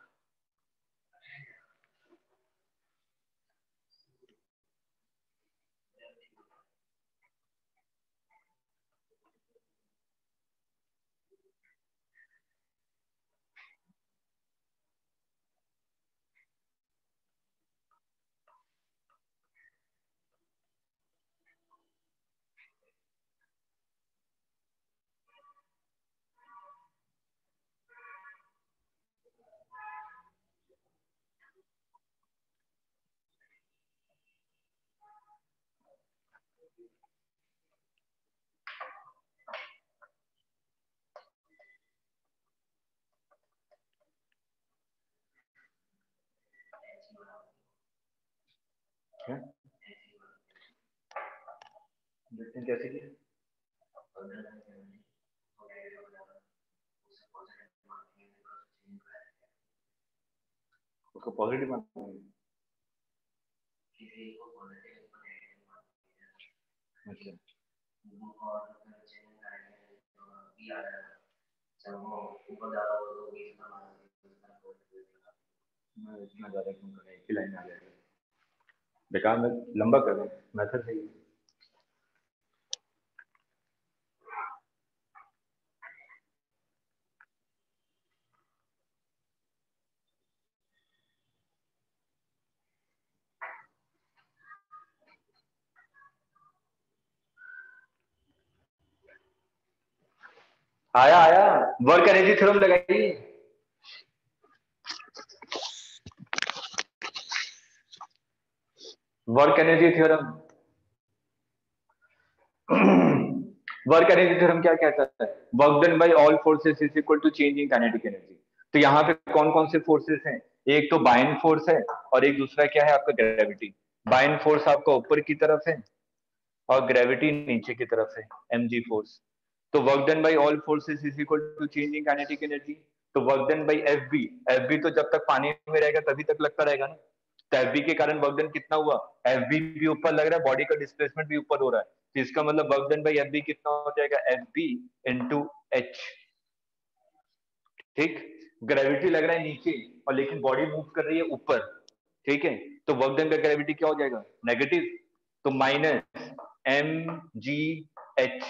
कैसे किया, उसको पॉजिटिव मानना है, अच्छा मैं इतना ज्यादा क्यों करें, एक ही लाइन आ जाएगा। बेकार में लंबा कर रहे हैं, मेथड सही है। आया आया, वर्क एनर्जी थ्योरम लगाइए। Work energy theorem, work energy theorem क्या कहता है? Work done by all forces is equal to change in kinetic energy. तो यहाँ पे कौन कौन से फोर्सेस हैं? एक तो बाइंड फोर्स है और एक दूसरा क्या है आपका? ग्रेविटी। बाइंड फोर्स आपका ऊपर की तरफ है और ग्रेविटी नीचे की तरफ है, एमजी फोर्स। तो work done by all forces is equal to change in kinetic energy. तो work done by FB, FB तो जब तक पानी में रहेगा तभी तक लगता रहेगा ना। तो एफबी के कारण वर्क डन कितना हुआ? एफबी भी ऊपर लग रहा है, बॉडी का डिस्प्लेसमेंट भी ऊपर हो रहा है, तो इसका मतलब वर्क डन बाय एफबी कितना हो जाएगा? FB into h. ठीक, ग्रेविटी लग रहा है नीचे और लेकिन बॉडी मूव कर रही है ऊपर, ठीक है, तो वर्क डन बाय ग्रेविटी क्या हो जाएगा? नेगेटिव। तो minus m g h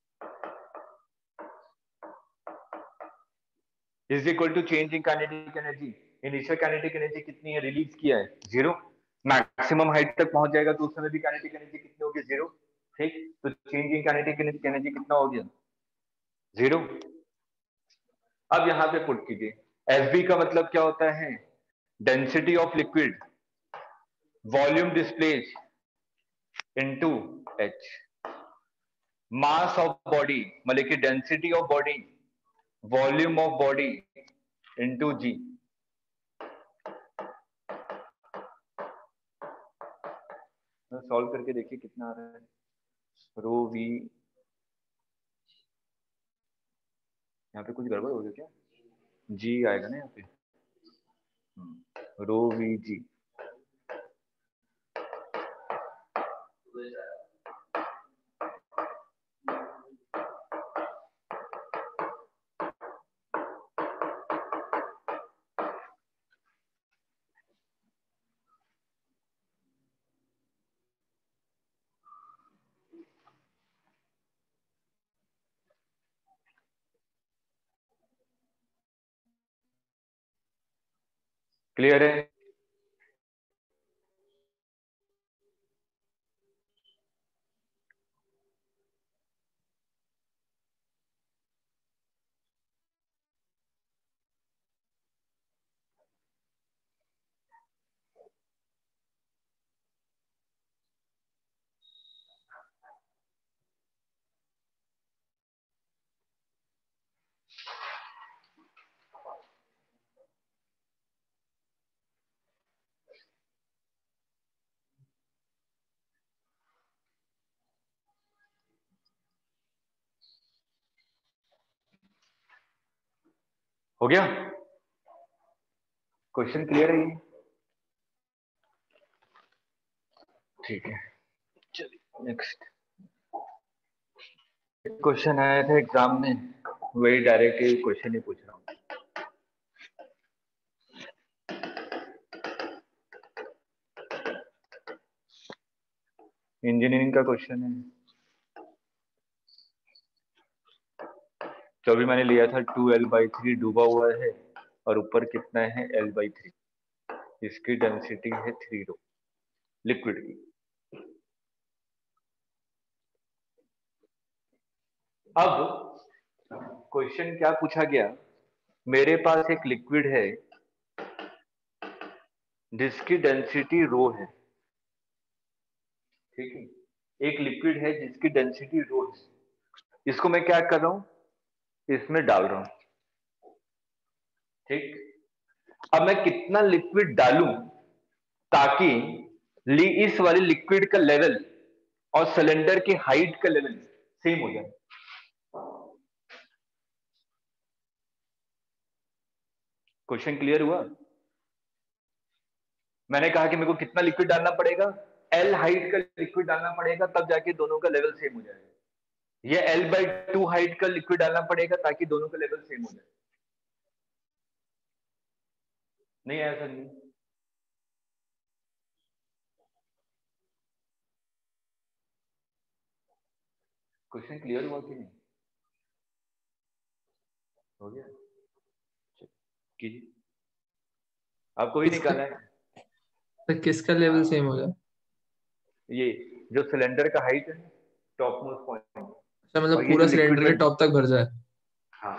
is equal to change in kinetic energy. Initial kinetic energy कितनी है? रिलीज किया है जीरो। मैक्सिमम हाइट तक पहुंच जाएगा तो उस समय भी काइनेटिक एनर्जी कितनी होगी? जीरो। ठीक, तो चेंज इन काइनेटिक एनर्जी कितना हो गया? जीरो। अब यहां पे पुट कीजिए, एफबी का मतलब क्या होता है? Density of liquid volume displace into h. Mass of body मतलब कि density of body volume of body into g. Solve करके देखिए कितना आ रहा है। रो वी, यहाँ पे कुछ गड़बड़ हो गया क्या? जी आएगा ना यहाँ पे, रो वी जी। क्लियर है? हो गया? क्वेश्चन क्लियर है ये? ठीक है, चलिए नेक्स्ट। क्वेश्चन आया था एग्जाम में, वही डायरेक्ट क्वेश्चन ही पूछ रहा हूँ। इंजीनियरिंग का क्वेश्चन है, जो अभी मैंने लिया था टू एल बाई थ्री डूबा हुआ है और ऊपर कितना है? L by three. इसकी डेंसिटी है थ्री रो लिक्विड की। अब क्वेश्चन क्या पूछा गया? मेरे पास एक लिक्विड है जिसकी डेंसिटी रो है, ठीक है, एक लिक्विड है जिसकी डेंसिटी रो है। इसको मैं क्या कर रहा हूं? इसमें डाल रहा हूं, ठीक। अब मैं कितना लिक्विड डालूं ताकि ली इस वाले लिक्विड का लेवल और सिलेंडर की हाइट का लेवल सेम हो जाए? क्वेश्चन क्लियर हुआ? मैंने कहा कि मेरे को कितना लिक्विड डालना पड़ेगा? एल हाइट का लिक्विड डालना पड़ेगा, तब जाके दोनों का लेवल सेम हो जाएगा। ये एल बाई टू हाइट का लिक्विड डालना पड़ेगा ताकि दोनों का लेवल सेम हो जाए। नहीं ऐसा नहीं, क्वेश्चन क्लियर हुआ कि नहीं? हो गया? कीजिए। आपको भी निकालना है? तो किसका लेवल सेम होगा? ये जो सिलेंडर का हाइट है, टॉप मोस्ट पॉइंट, अच्छा, मतलब और ये पूरा जो लिक्विड सिलेंडर के में, टॉप तक भर जाए। हाँ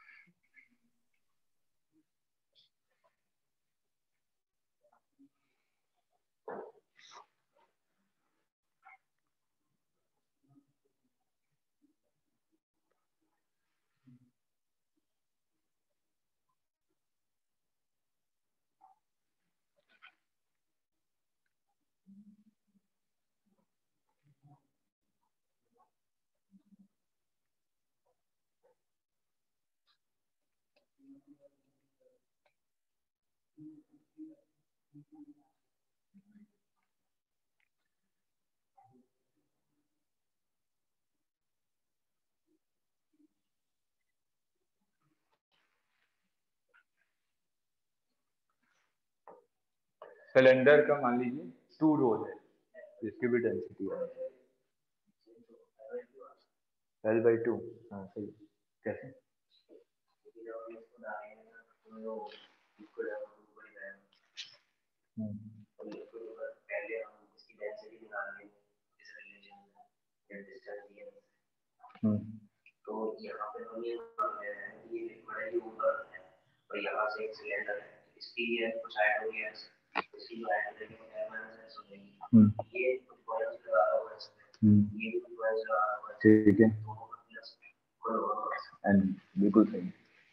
सिलेंडर का मान लीजिए टू रोल है, इसकी भी डेंसिटी है एल बाई टू। हाँ सही। कैसे? पहले हम इसकी डेंसिटी निकालेंगे इस रिलेशन में डिस्टेंस तो यहाँ पे हम ये मान रहे हैं कि ये लिक्विड है, ये ऊपर है और यहाँ से एक सिलेंडर है, इसकी ये कुछ ऐड हो गया, इसकी जो ऐड हो गई है माइनस हो गई, ये कुछ पॉइंट्स लगा हुआ है इसमें, ये भी कुछ पॉइंट्स लगा हुआ है, ठीक है, दोनों का प्लस एंड बिल्कुल सही।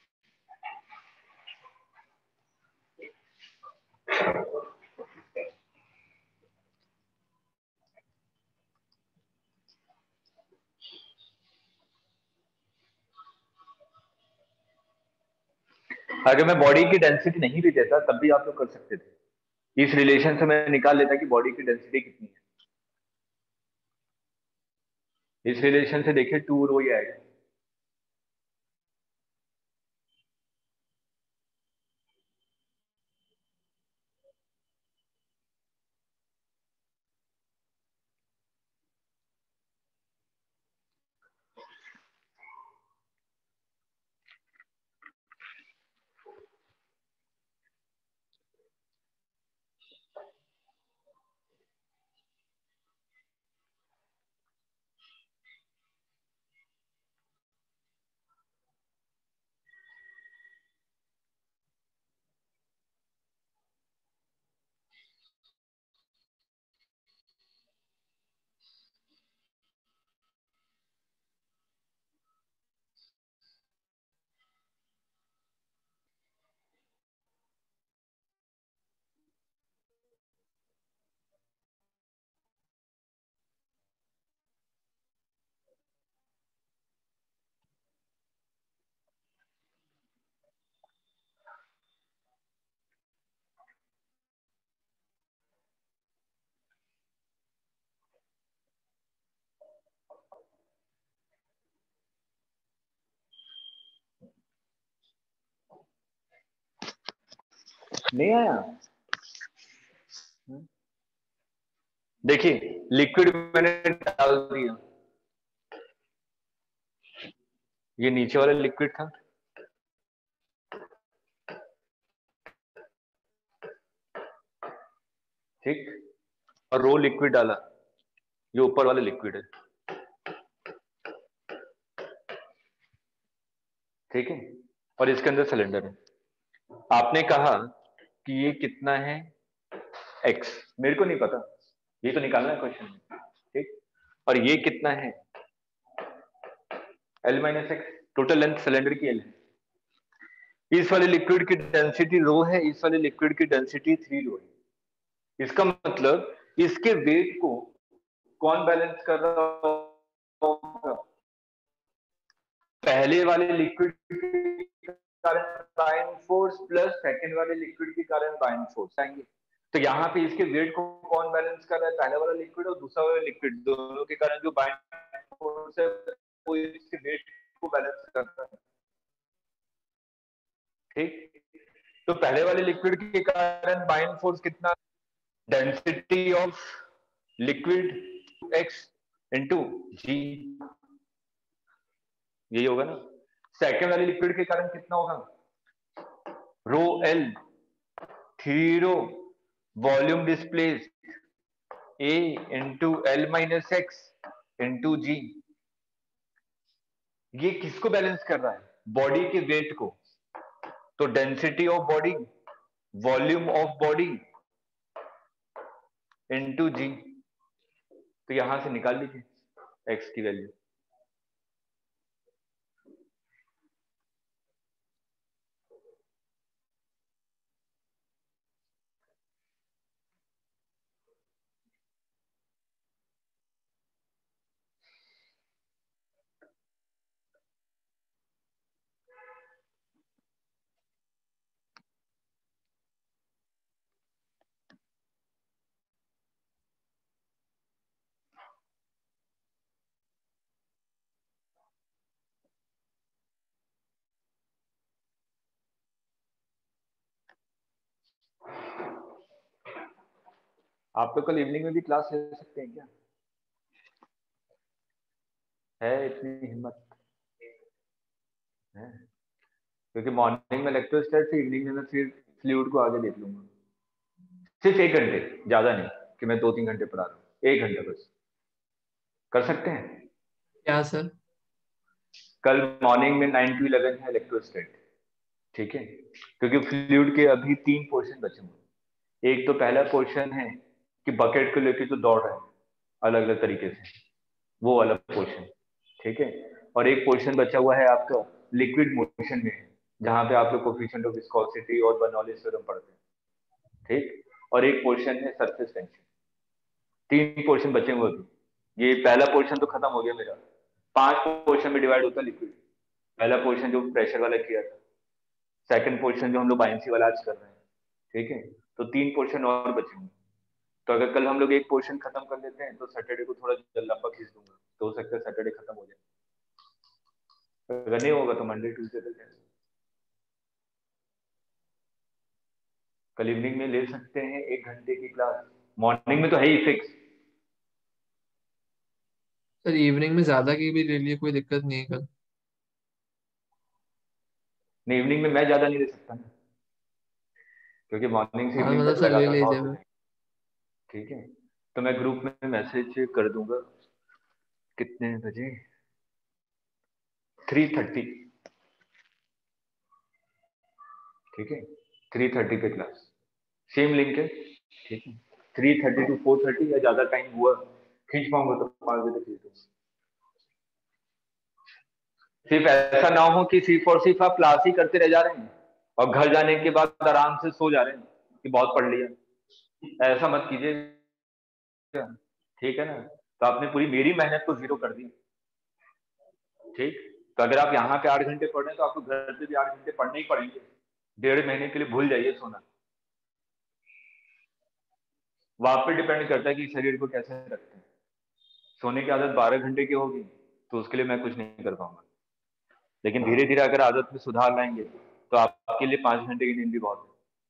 अगर मैं बॉडी की डेंसिटी नहीं भी देता तब भी आप लोग कर सकते थे। इस रिलेशन से मैं निकाल लेता कि बॉडी की डेंसिटी कितनी है। इस रिलेशन से देखिए टू रो ही आएगा। नहीं आया? देखिए लिक्विड मैंने डाल दिया, ये नीचे वाला लिक्विड था, ठीक, और रो लिक्विड डाला, ये ऊपर वाला लिक्विड है, ठीक है, और इसके अंदर सिलेंडर है। आपने कहा कि ये कितना है x, मेरे को नहीं पता, ये तो निकालना है क्वेश्चन में, ठीक, और ये कितना है l minus x, total length cylinder की l है। इस वाले लिक्विड की डेंसिटी रो है, इस वाले लिक्विड की डेंसिटी थ्री रो है। इसका मतलब इसके वेट को कौन बैलेंस कर रहा होगा? पहले वाले लिक्विड के कारण बाइंड फोर्स प्लस सेकंड वाले लिक्विड के कारण बाइंड फोर्स आएंगे। तो यहाँ पे इसके वेट को कौन बैलेंस कर रहा है? पहले वाला लिक्विड और दूसरा वाला लिक्विड, दोनों के कारण जो बाइंड फोर्स है वो इसके वेट को बैलेंस कर रहा है, ठीक। तो पहले वाले लिक्विड के कारण बाइंड फोर्स कितना? Density of liquid x into g, यही होगा ना। सेकंड वाले लिक्विड के कारण कितना होगा, rho l, three rho volume displace a into l minus x into g. ये किसको बैलेंस कर रहा है, बॉडी के वेट को। तो density of body, volume of body into जी। तो यहां से निकाल लीजिए एक्स की वैल्यू। आप तो कल इवनिंग में भी क्लास ले सकते हैं क्या, है इतनी हिम्मत है? क्योंकि मॉर्निंग में इलेक्ट्रोस्टैट से, इवनिंग में मैं फिर फ्लूइड को आगे देख लूंगा। सिर्फ एक घंटे, ज्यादा नहीं कि मैं दो तीन घंटे पढ़ा रहा हूँ, एक घंटे बस। कर सकते हैं क्या सर? कल मॉर्निंग में नाइन टू इलेवन है इलेक्ट्रोस्टैट, ठीक है? क्योंकि फ्लूइड के अभी तीन पोर्शन बचे हुए। एक तो पहला पोर्शन है कि बकेट को लेके जो दौड़ रहे हैं अलग अलग तरीके से, वो वाला पोर्शन, ठीक है? और एक पोर्शन बचा हुआ है आपका लिक्विड मोशन में, जहां पे आप लोग कोफिशिएंट ऑफ विस्कोसिटी और बर्नौलीज थ्योरम पढ़ते हैं, ठीक? और एक पोर्शन है सरफेस टेंशन। तीन पोर्शन बचे हुए अभी। ये पहला पोर्शन तो खत्म हो गया मेरा, पांच पोर्शन में डिवाइड होता है लिक्विड। पहला पोर्शन जो प्रेशर वाला किया था, सेकंड पोर्शन जो हम लोग बायनेंसी वाला आज कर रहे हैं, ठीक है? तो तीन पोर्शन और बचे हुए। तो अगर कल हम लोग एक पोर्शन खत्म कर लेते हैं तो सैटरडे को थोड़ा लंबा खींच दूंगा, तो हो सकता है सैटरडे खत्म हो जाए। अगर नहीं होगा तो मंडे ट्यूसडे तक है। कल इवनिंग में ले सकते हैं एक घंटे की क्लास, मॉर्निंग में तो है ही फिक्स। सर इवनिंग में ज्यादा की भी ले लिए, कोई दिक्कत नहीं है कल। नहीं, इवनिंग में मैं ज्यादा नहीं ले सकता ना, क्योंकि मॉर्निंग से हाँ इवनिंग मतलब तक सर ले लगातार बहुत लीजिए हो फिर। जाएंगे, ठीक है? तो मैं ग्रुप में मैसेज कर दूंगा, कितने बजे, थ्री थर्टी, ठीक है? थ्री थर्टी पे क्लास, सेम लिंक है, ठीक है? Three thirty to four thirty, या ज्यादा टाइम हुआ खींच पाऊंगा तो पाँच बजे तक खींच दूंगा। सिर्फ ऐसा ना हो कि सिर्फ और सिर्फ आप क्लास ही करते रह जा रहे हैं और घर जाने के बाद आराम से सो जा रहे हैं कि बहुत पढ़ लिया। ऐसा मत कीजिए, ठीक है ना? तो आपने पूरी मेरी मेहनत को जीरो कर दी, ठीक? तो अगर आप यहाँ पे आठ घंटे पढ़ रहे हैं तो आपको घर पे भी आठ घंटे पढ़ने ही पड़ेंगे। डेढ़ महीने के लिए भूल जाइए सोना। वो आप पे डिपेंड करता है कि शरीर को कैसे रखते हैं। सोने की आदत बारह घंटे की होगी तो उसके लिए मैं कुछ नहीं कर पाऊंगा, लेकिन धीरे धीरे अगर आदत में सुधार लाएंगे तो आपके लिए पांच घंटे की नींद भी बहुत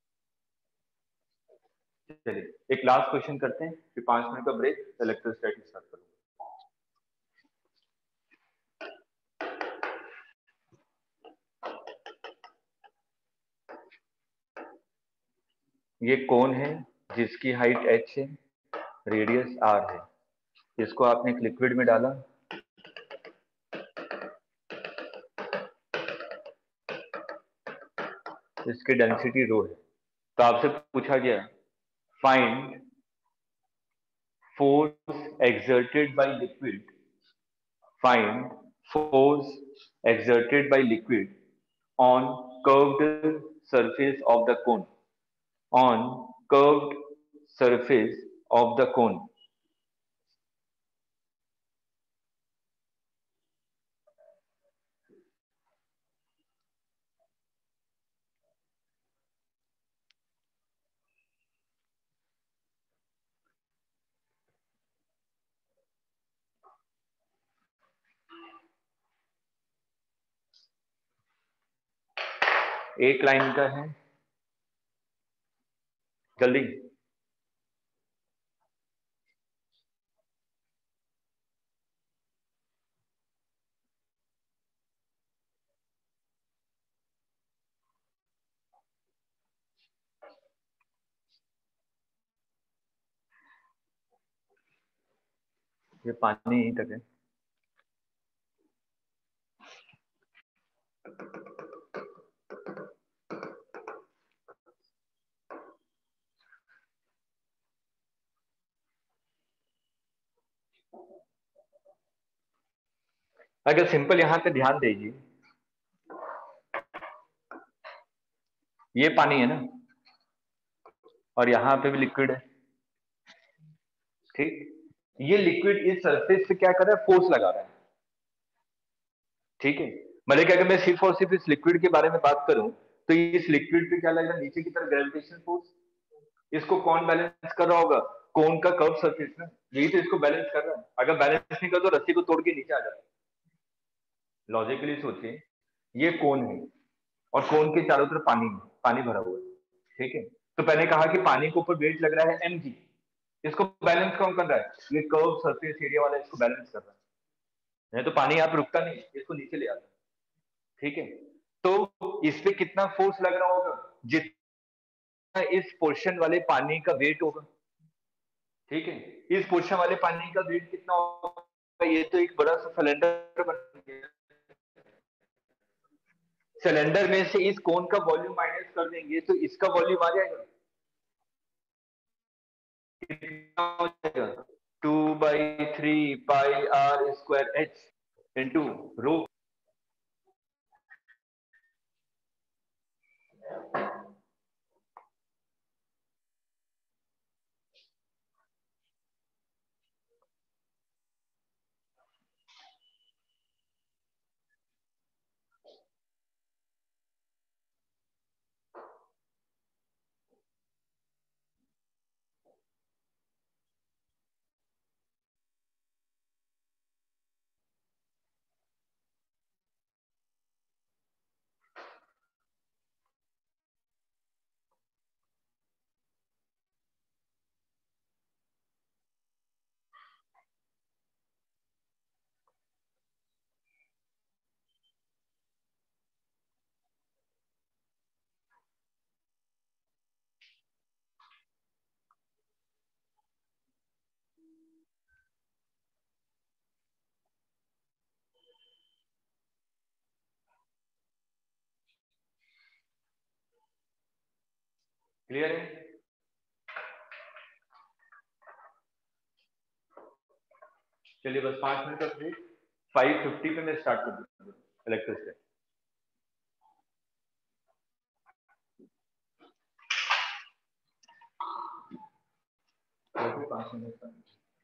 है। चलिए एक लास्ट क्वेश्चन करते हैं, फिर पांच मिनट का ब्रेक, इलेक्ट्रोस्टैटिक स्टार्ट करूंगा। ये कौन है जिसकी हाइट h है, रेडियस r है। इसको आपने एक लिक्विड में डाला, इसकी डेंसिटी रो है। तो आपसे पूछा गया find force exerted by liquid, find force exerted by liquid on curved surface of the cone, on curved surface of the cone। एक लाइन का है, जल्दी। ये पानी यहीं तक है। अगर सिंपल यहां पे ध्यान दीजिए, ये पानी है ना, और यहां पे भी लिक्विड है, ठीक। ये लिक्विड इस सरफेस पे क्या कर रहा है, फोर्स लगा रहा है, ठीक है। मतलब कि अगर मैं सिर्फ और सिर्फ इस लिक्विड के बारे में बात करूं तो इस लिक्विड पे क्या लग रहा है, नीचे की तरफ ग्रेविटेशन फोर्स। इसको कौन बैलेंस कर रहा होगा, कोन का कर्व सरफेस ना, यही तो इसको बैलेंस कर रहा है। अगर बैलेंस नहीं कर तो रस्सी को तोड़ के नीचे आ जाता है। लॉजिकली सोचिए, ये कोन है और कोन के चारों तरफ पानी है, पानी भरा हुआ है, ठीक है। तो पहले कहा कि पानी के ऊपर वेट लग रहा है एम जी, इसको बैलेंस कौन कर रहा है, ये कर्व सरफेस एरिया वाला इसको बैलेंस कर रहा है। नहीं तो पानी यहाँ पे रुकता नहीं, इसको नीचे ले आता है, ठीक है। तो इस पे कितना फोर्स लग रहा होगा, जितना इस पोर्शन वाले पानी का वेट होगा, ठीक है। इस पोर्शन वाले पानी का वेट कितना होगा, ये तो एक बड़ा सा सिलेंडर बन गया, सिलेंडर में से इस कोन का वॉल्यूम माइनस कर देंगे तो इसका वॉल्यूम आ जाएगा, कितना हो जाएगा, two by three pi r square h into rho. Clear है? चलिए बस पांच मिनट का ब्रेक, फाइव फिफ्टी पे मैं स्टार्ट कर दूंगा इलेक्ट्रिसिटी। पांच मिनट का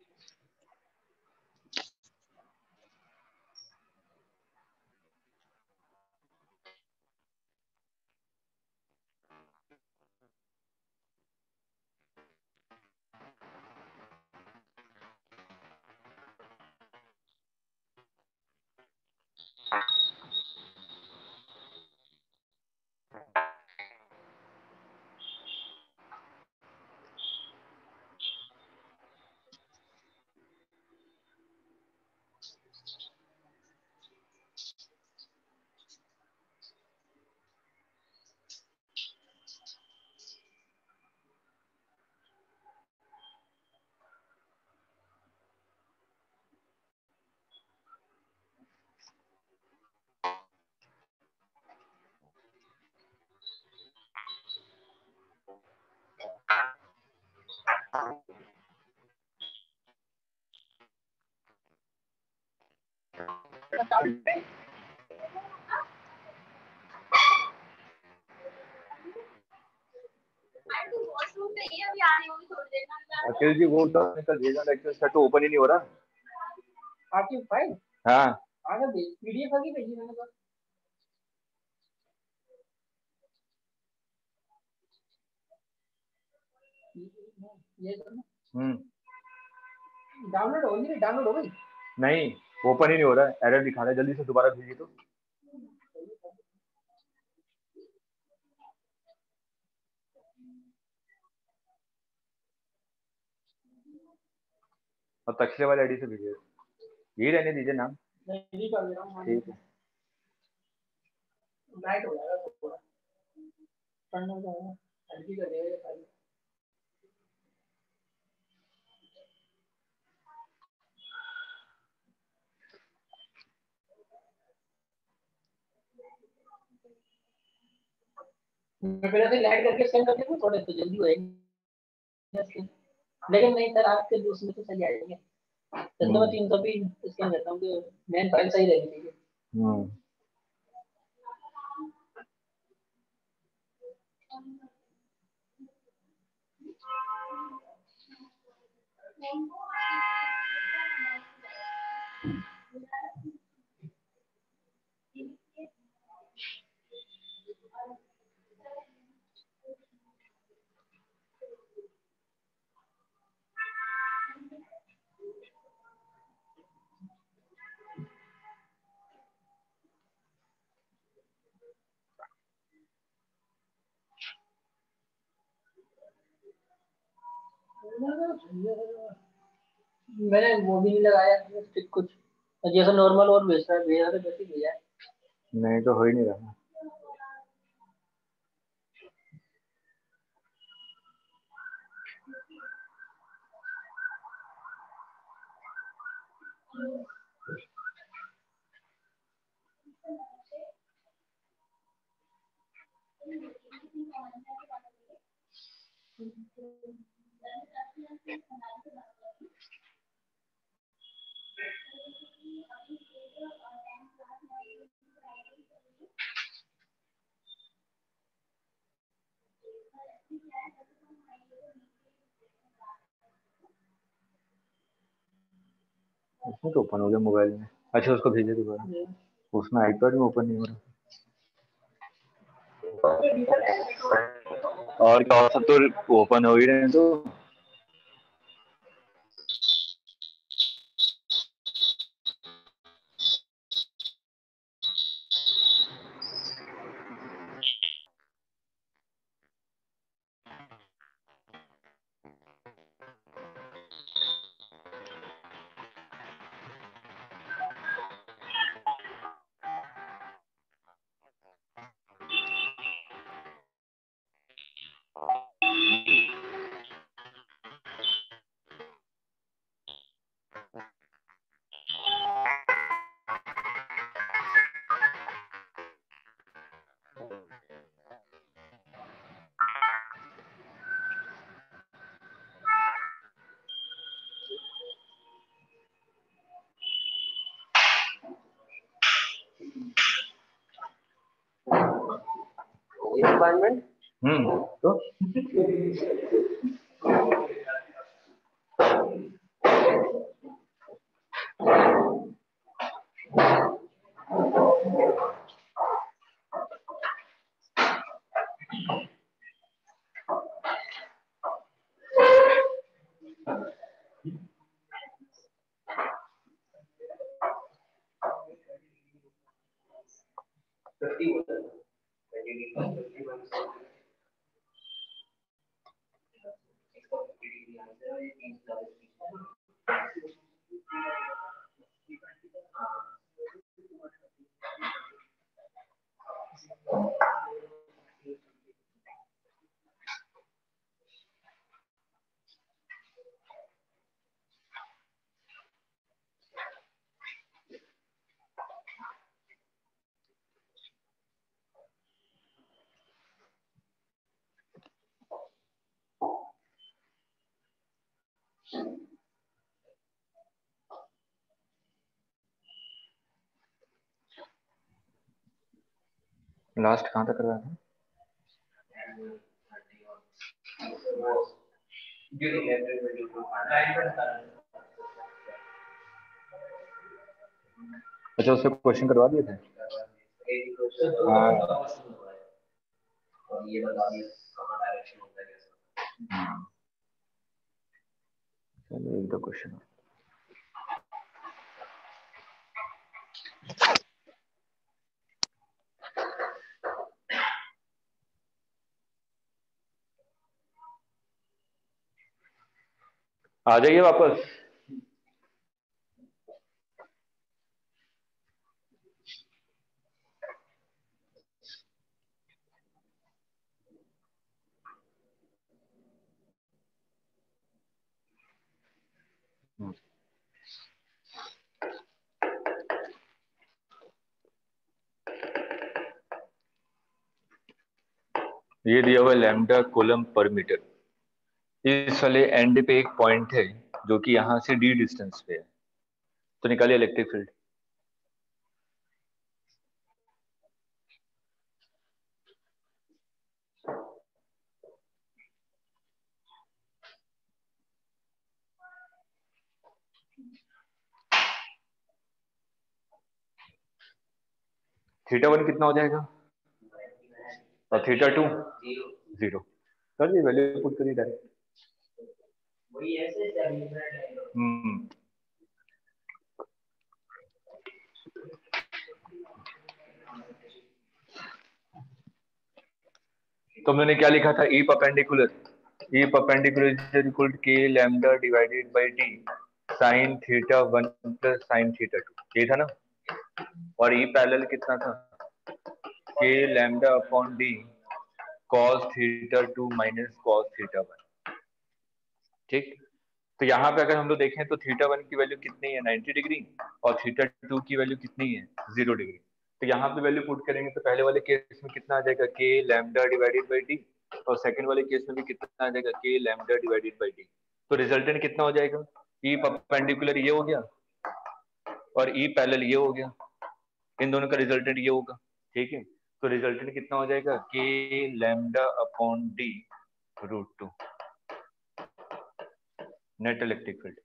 अखिल जी, वो तो कल भेजा लेक्चर सेट तो ओपन ही नहीं हो रहा आपकी फाइल। हाँ आगे पीडीएफ आगे भेजी मैंने तो। ये हम्म डाउनलोड हो गई, डाउनलोड हो गई नहीं, ओपन ही नहीं हो रहा है, एरर दिखा रहा है, जल्दी से दोबारा भेजिए तो। और तक्षले वाले आईडी से भेजिए, यही रहने दीजिए नाम, ठीक है। लाइट हो जाएगा थोड़ा करना जाएगा, हल्की कर देगा। मैं पहले से ऐड करके स्कैन कर देता हूँ, थोड़े तो जल्दी हो जाएगी, लेकिन नहीं सर आपके उसमें तो सही आएंगे। तो मैं तीन सौ भी स्कैन करता हूँ कि मेन फाइल सही रहेगी। हम्म मैंने वो भी नहीं लगाया कुछ, जैसा नॉर्मल और भेज रहा है भेजा तो वैसे भेजा है। नहीं तो हो ही नहीं रहा। उसमें तो ओपन हो गया मोबाइल में। अच्छा उसको भेजे दोबारा, उसमें आईपैड में ओपन नहीं हो रहा। और क्या, और सब तो ओपन हो ही रहे हैं। तो एनवायरनमेंट हम्म तो लास्ट कहाँ तक कर रहा था? अच्छा उससे क्वेश्चन करवा दिए थे। हाँ ये बता दिए कहाँ डायरेक्शन होता है कैसा। चलो एक दो क्वेश्चन आ जाइए वापस। ये दिया हुआ लैम्डा कूलम पर मीटर, इस वाले एंड पे एक पॉइंट है जो कि यहां से डी डिस्टेंस पे है, तो निकालिए इलेक्ट्रिक फील्ड। थीटा वन कितना हो जाएगा और थीटा टू जीरो। कर दिए, वैल्यू पुट करिए डायरेक्ट। वही ऐसे हम्म तो मैंने क्या लिखा था, E perpendicular, E perpendicular is equal to k lambda divided by d sine theta one plus sine theta two, ये था ना। और ई पैरेलल कितना था, k lambda upon d cos theta two minus cos theta one. ठीक, तो यहाँ पे अगर हम लोग देखें तो थीटा वन की वैल्यू कितनी है, नाइंटी डिग्री, और थीटा टू की वैल्यू कितनी है, जीरो डिग्री। तो यहाँ पे वैल्यू पुट करेंगे तो पहले वाले केस में कितना आ जाएगा, k lambda divided by d, और सेकंड वाले केस में भी कितना आ जाएगा, k lambda divided by d. तो रिजल्टेंट कितना हो जाएगा, ई परपेंडिकुलर ये हो गया और ई पैरेलल ये हो गया, इन दोनों का रिजल्टेंट ये होगा। ठीक है, तो रिजल्टेंट कितना हो जाएगा, k lambda upon d root two, net electric field.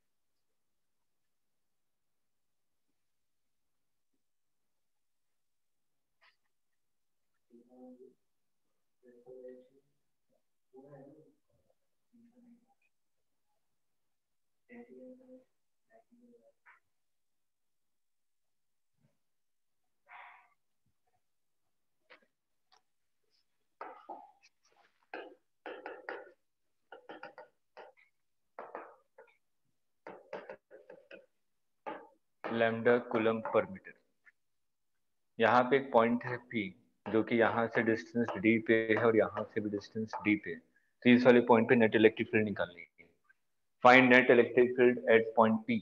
Lambda coulomb per metre, यहाँ पे एक पॉइंट है P जो कि यहाँ से डिस्टेंस D पे है और यहाँ से भी डिस्टेंस D पे है, तो इस वाले पॉइंट पे नेट इलेक्ट्रिक फील्ड निकालनी है। Find net electric field at point P।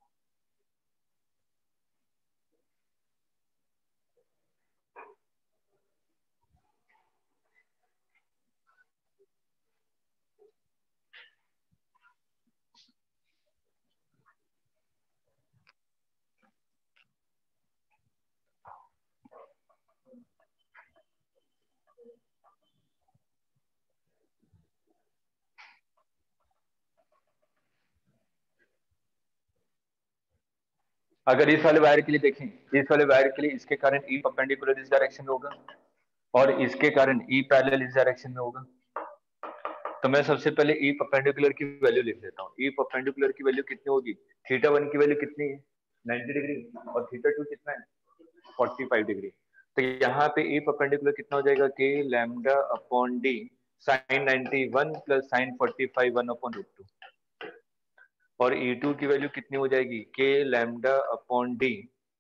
अगर इस वाले वायर के लिए देखें, इस वाले वायर के लिए इसके कारण E परपेंडिकुलर इस डायरेक्शन में होगा और इसके कारण E पैरेलल इस डायरेक्शन में होगा। तो मैं सबसे पहले E परपेंडिकुलर की वैल्यू लिख लेता हूँ। E परपेंडिकुलर की वैल्यू कितनी होगी, थीटा वन की वैल्यू कितनी है, नाइंटी डिग्री, और थीटा टू कितना है, फोर्टी फाइव डिग्री। तो यहाँ पे E परपेंडिकुलर कितना हो जाएगा, k lambda upon d sine ninety one plus sine forty five one upon root two, और E टू की वैल्यू कितनी हो जाएगी, k lambda upon d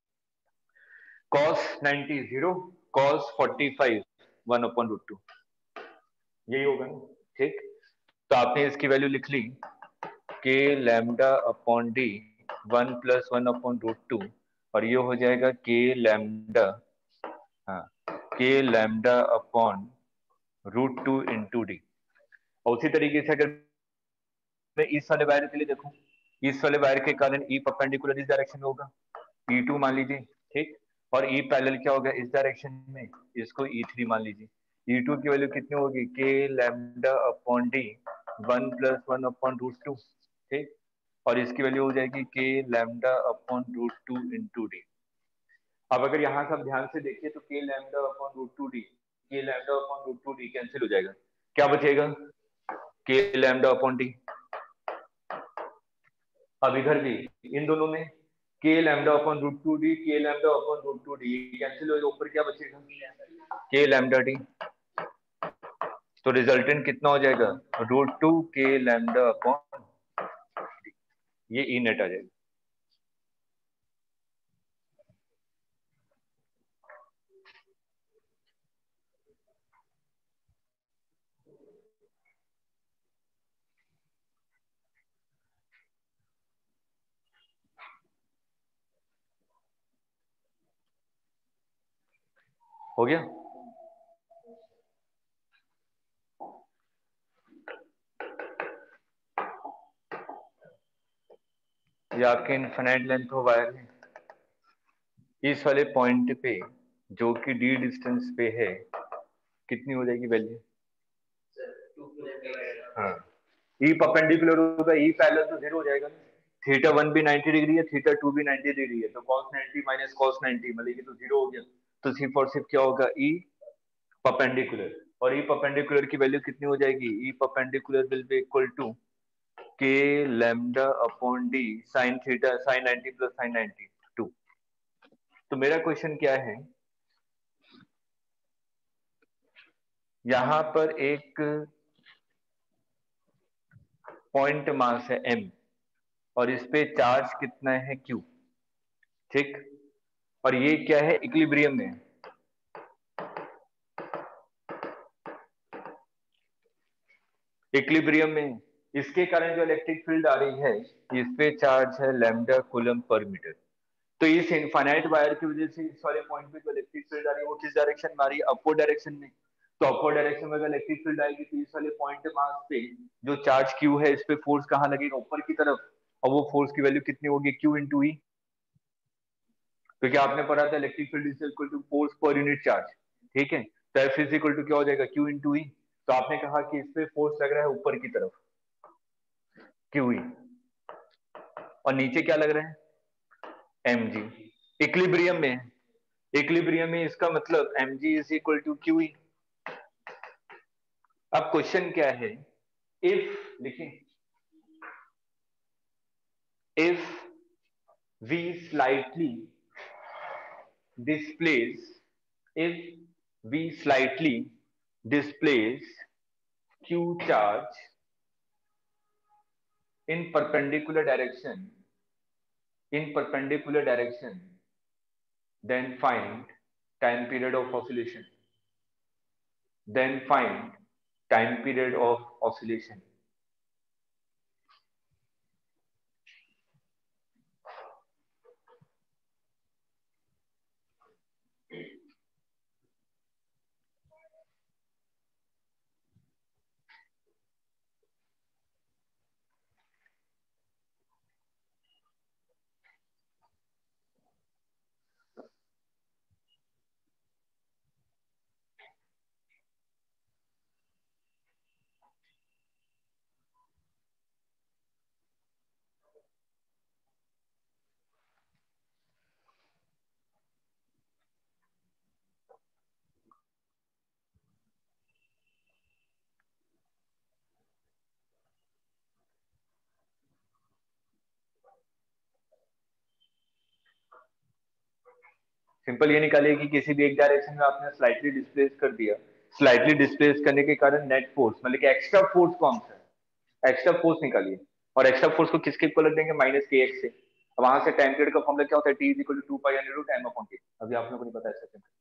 cos ninety zero cos forty five one upon root two, यही होगा ना। ठीक, तो आपने इसकी वैल्यू लिख ली, k lambda upon d one plus one upon root two, और ये हो जाएगा के लैम्डा, हाँ, k lambda upon root two into d. और उसी तरीके से अगर मैं इस वाले वायर के लिए देखूं, इस वाले वायर के कारण ई परपेंडिकुलर इस डायरेक्शन में होगा, ई टू मान लीजिए। ठीक, और ई पैरेलल क्या होगा इस डायरेक्शन में, इसको ई थ्री मान लीजिए। ई टू की वैल्यू कितनी होगी, k lambda upon d one plus one upon root two. ठीक, और इसकी वैल्यू हो जाएगी k lambda upon root two into d. अब अगर यहाँ से आप ध्यान से देखिए तो k lambda upon root two d, k lambda upon root two d cancel हो जाएगा, क्या बचेगा, के लैम्डा अपॉन डी। अब इधर भी इन दोनों में k lambda upon root two d, k lambda upon root two d cancel होगा, ऊपर क्या बचेगा, के लैम्डा डी। तो रिजल्टेंट कितना हो जाएगा, root two k lambda upon, ये ई नेट आ जाएगा। हो गया। ये आपके इनफाइनाइट लेंथ ऑफ वायर है, इस वाले पॉइंट पे जो कि डी डिस्टेंस पे है कितनी हो जाएगी वैल्यू? हाँ, ई परपेंडिकुलर होगा, ई पैरेलल तो जीरो हो जाएगा। थीटा वन भी नाइंटी डिग्री है, थीटा टू भी नाइंटी डिग्री है, तो cos ninety minus cos ninety मतलब ये तो जीरो हो गया। तो सिर्फ और सिर्फ क्या होगा? ई परपेंडिकुलर, और ई परपेंडिकुलर की वैल्यू कितनी हो जाएगी? E perpendicular will be equal to k lambda upon d sine theta sine ninety plus sine ninety two. तो मेरा क्वेश्चन क्या है, यहां पर एक पॉइंट मास है m और इस पे चार्ज कितना है q, ठीक, और ये क्या है? इक्विलिब्रियम में। इक्विलिब्रियम में इसके कारण जो इलेक्ट्रिक फील्ड आ रही है, इस पे चार्ज है लैम्डा कूलम पर मीटर। तो इस इनफाइनाइट वायर की वजह से इस वाले पॉइंट पे जो इलेक्ट्रिक फील्ड आ रही है वो किस डायरेक्शन में आ रही है? अपवर्ड डायरेक्शन में। तो अपवर्ड डायरेक्शन में अगर इलेक्ट्रिक फील्ड आएगी तो इस वाले पॉइंट मास पे जो चार्ज क्यू है इस पे फोर्स कहाँ लगेगा? ऊपर की तरफ, और वो फोर्स की वैल्यू कितनी होगी? Q into E. क्योंकि आपने पढ़ा था electric field is equal to force per unit charge, ठीक है। तो एफ इज इक्वल टू क्या हो जाएगा? Q into E. तो आपने कहा कि इस पे फोर्स लग रहा है ऊपर की तरफ, क्यू ई, और नीचे क्या लग रहा है? M g. इक्विलिब्रियम में, इक्विलिब्रियम में इसका मतलब mg is equal to q E. अब क्वेश्चन क्या है, इफ लिखें, if we slightly displace, if we slightly displace q charge in perpendicular direction, in perpendicular direction, then find time period of oscillation, then find time period of oscillation. Simple ये निकालिए कि किसी भी एक डायरेक्शन में आपने स्लाइटली डिस्प्लेस कर दिया, स्लाइटली डिस्प्लेस करने के कारण नेट फोर्स मतलब कि एक्स्ट्रा फोर्स कौन सा है? एक्स्ट्रा फोर्स निकालिए, और एक्स्ट्रा फोर्स को किसके इक्वल रख देंगे? माइनस के एक्स से। वहां से टाइम पीरियड का फॉर्मूला क्या होता है? T is equal to two pi under root time upon T. अभी आप लोगों को नहीं पता है सेकंड।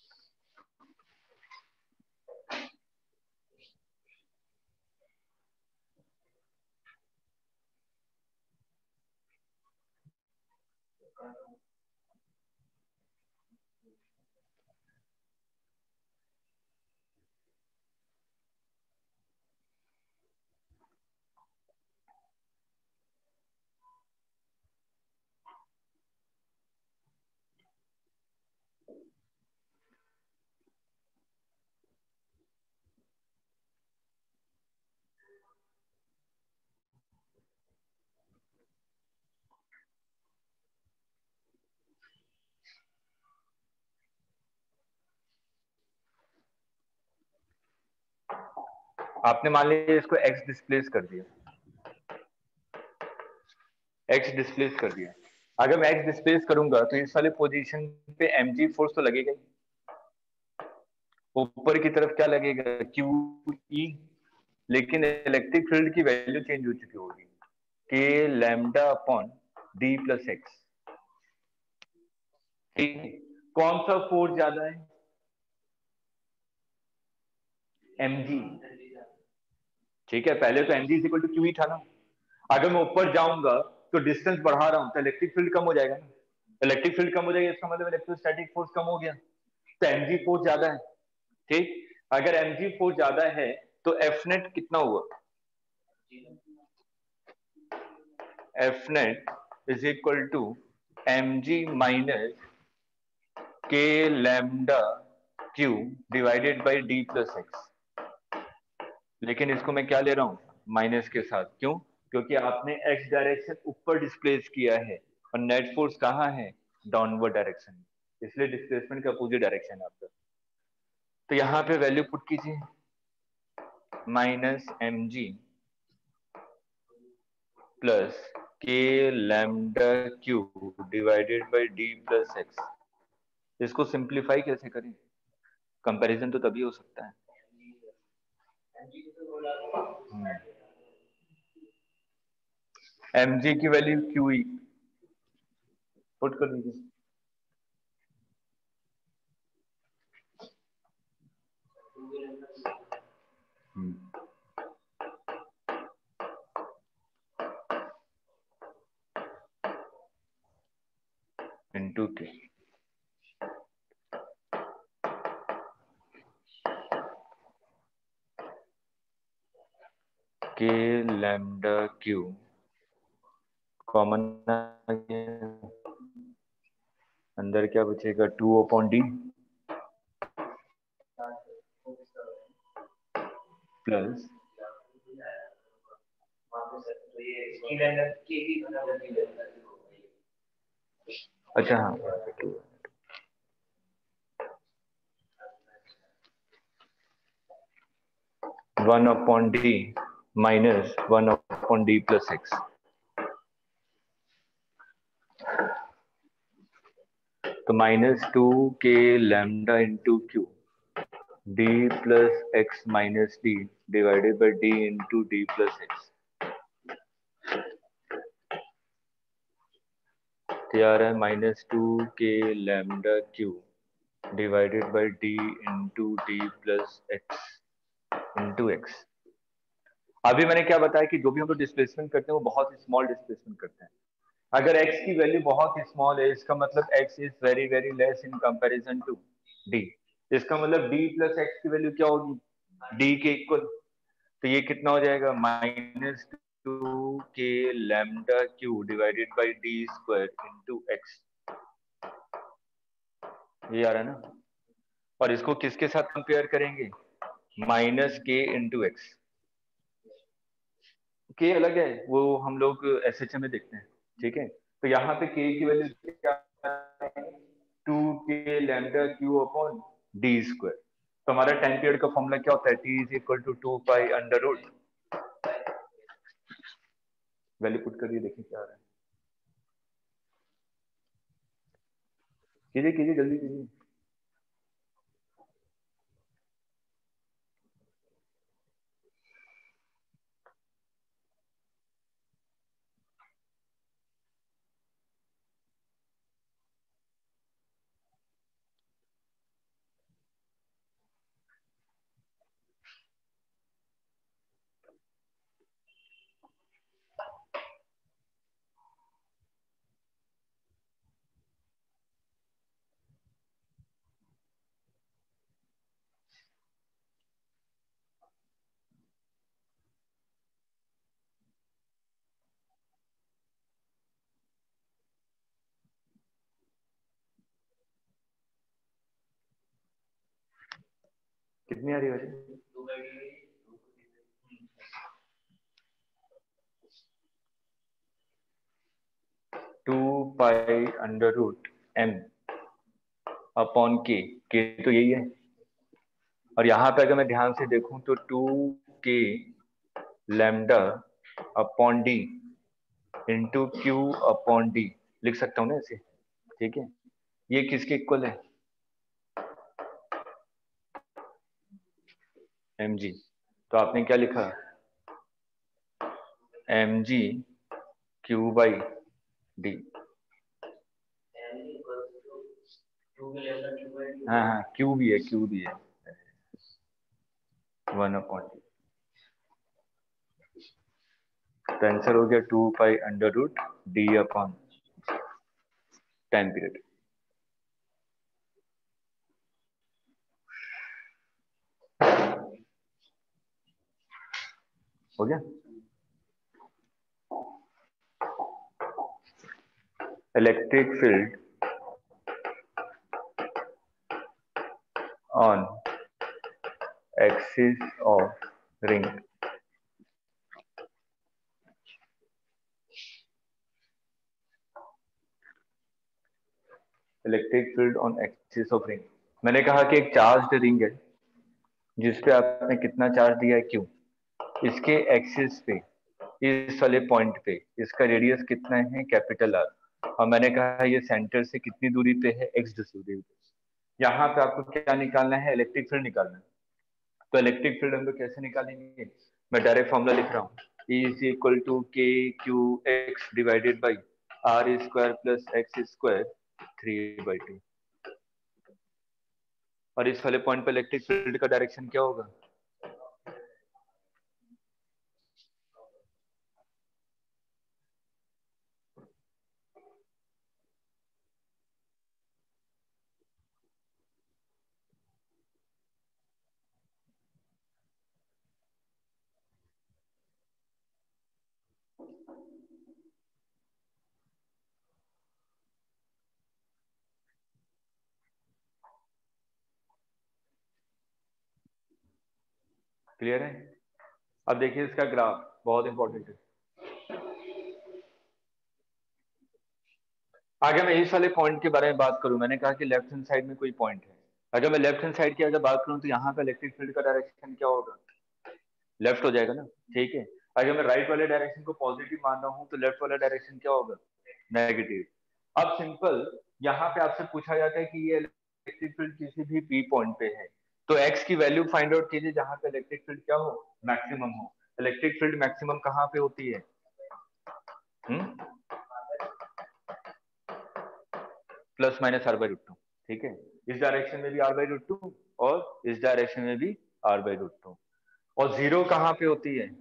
आपने मान लिया इसको x डिस्प्लेस कर दिया, x डिस्प्लेस कर दिया। अगर मैं x डिस्प्लेस करूंगा तो इस वाले पोजीशन पे mg फोर्स तो लगेगा ही, ऊपर की तरफ क्या लगेगा? qe, लेकिन इलेक्ट्रिक फील्ड की वैल्यू चेंज हो चुकी होगी, k lambda upon d plus x. ठीक है, कौन सा फोर्स ज्यादा है? mg। ठीक है, पहले तो mg is equal to qe था ना। अगर मैं ऊपर जाऊंगा तो डिस्टेंस बढ़ा रहा हूं तो इलेक्ट्रिक फील्ड कम हो जाएगा ना। इलेक्ट्रिक फील्ड कम हो जाएगा इसका मतलब इलेक्ट्रोस्टैटिक फोर्स कम हो गया, तो mg फोर्स ज्यादा है। ठीक, अगर mg फोर्स ज्यादा है तो एफ नेट कितना हुआ? F net is equal to m ji minus k lambda q divided by d plus x. लेकिन इसको मैं क्या ले रहा हूं, माइनस के साथ। क्यों? क्योंकि आपने एक्स डायरेक्शन ऊपर डिस्प्लेस किया है और नेट फोर्स कहाँ है, डाउनवर्ड डायरेक्शन में, इसलिए डिस्प्लेसमेंट का अपोजिट डायरेक्शन है आपका। तो यहाँ पे वैल्यू पुट कीजिए, minus m g plus k lambda q divided by d plus x. इसको सिंप्लीफाई कैसे करें, कंपैरिजन तो तभी हो सकता है। एम जी की वैल्यू क्यू ई पुट कर दीजिए। इंटू के के लैम्डा क्यू कॉमन अंदर क्या बचेगा, टू अपॉन डी प्लस अच्छा हाँ one upon d minus one upon d plus x. तो minus two k lambda into q d plus x minus d divided by d into d plus x. तैयार है, minus two k lambda q divided by d into d plus x into x. अभी मैंने क्या बताया कि जो भी हम लोग डिस्प्लेसमेंट करते हैं वो बहुत ही स्मॉल डिस्प्लेसमेंट करते हैं। अगर x की वैल्यू बहुत ही स्मॉल है, इसका मतलब x is very very less in comparison to d। इसका मतलब d प्लस एक्स की वैल्यू क्या होगी, d के इक्वल। तो ये कितना हो जाएगा, minus two k lambda q divided by d square into x. ये आ रहा है ना। और इसको किसके साथ कंपेयर करेंगे, माइनस के इंटू एक्स। के अलग है, वो हम लोग एस एच एम में देखते हैं, ठीक है। तो यहाँ पे के की वैल्यू क्या, two k lambda q upon d square. तो हमारा टाइम पीरियड का फॉर्मूला क्या होता है, T is equal to two pi under root. Value put करिए, देखिए क्या आ रहा है। कीजिए कीजिए जल्दी कीजिए। कितनी आ रही है, two pi under root m upon k. के तो यही है। और यहाँ पे अगर मैं ध्यान से देखूं तो two k lambda upon d into q upon d लिख सकता हूँ ना इसे, ठीक है। ये किसके इक्वल है, एम जी। तो आपने क्या लिखा, m g q by d. हाँ हाँ क्यू भी है, क्यू भी है, वन अपॉन डी। तो आंसर हो गया two pi under root d upon time period. हो गया। electric field on axis of ring. Electric field on axis of ring. मैंने कहा कि एक चार्ज रिंग है जिसपे आपने कितना चार्ज दिया है क्यू, इसके एक्सिस पे इस वाले पॉइंट पे इसका रेडियस कितना है कैपिटल आर, और मैंने कहा ये सेंटर से कितनी दूरी पे है एक्स दूरी पे। यहाँ पे आपको क्या निकालना है, इलेक्ट्रिक फील्ड निकालना है। तो इलेक्ट्रिक फील्ड हम लोग कैसे निकालेंगे, मैं डायरेक्ट फॉर्मूला लिख रहा हूँ, E is equal to k q x divided by r square plus x square three by two. और इस वाले पॉइंट पे इलेक्ट्रिक फील्ड का डायरेक्शन क्या होगा, क्लियर है। अब देखिए इसका ग्राफ बहुत इंपॉर्टेंट है। आगे मैं इस वाले पॉइंट के बारे में बात करूं, मैंने कहा कि लेफ्ट हैंड साइड में कोई पॉइंट है, अगर मैं लेफ्ट हैंड साइड की अगर बात करूं तो यहाँ का इलेक्ट्रिक फील्ड का डायरेक्शन क्या होगा, लेफ्ट हो जाएगा ना, ठीक है। अगर मैं राइट वाले डायरेक्शन को पॉजिटिव मान रहा हूँ तो लेफ्ट वाला डायरेक्शन क्या होगा, नेगेटिव। अब सिंपल यहाँ पे आपसे पूछा जाता है कि ये इलेक्ट्रिक फील्ड किसी भी पी पॉइंट पे है, तो एक्स की वैल्यू फाइंड आउट कीजिए जहां पे इलेक्ट्रिक फील्ड क्या हो, मैक्सिमम हो। इलेक्ट्रिक फील्ड मैक्सिमम कहाँ पे होती है, hmm plus minus r by root two, ठीक है। इस डायरेक्शन में भी आर बाई रूट टू और इस डायरेक्शन में भी आर बाई रूट टू। और जीरो कहाँ पे होती है,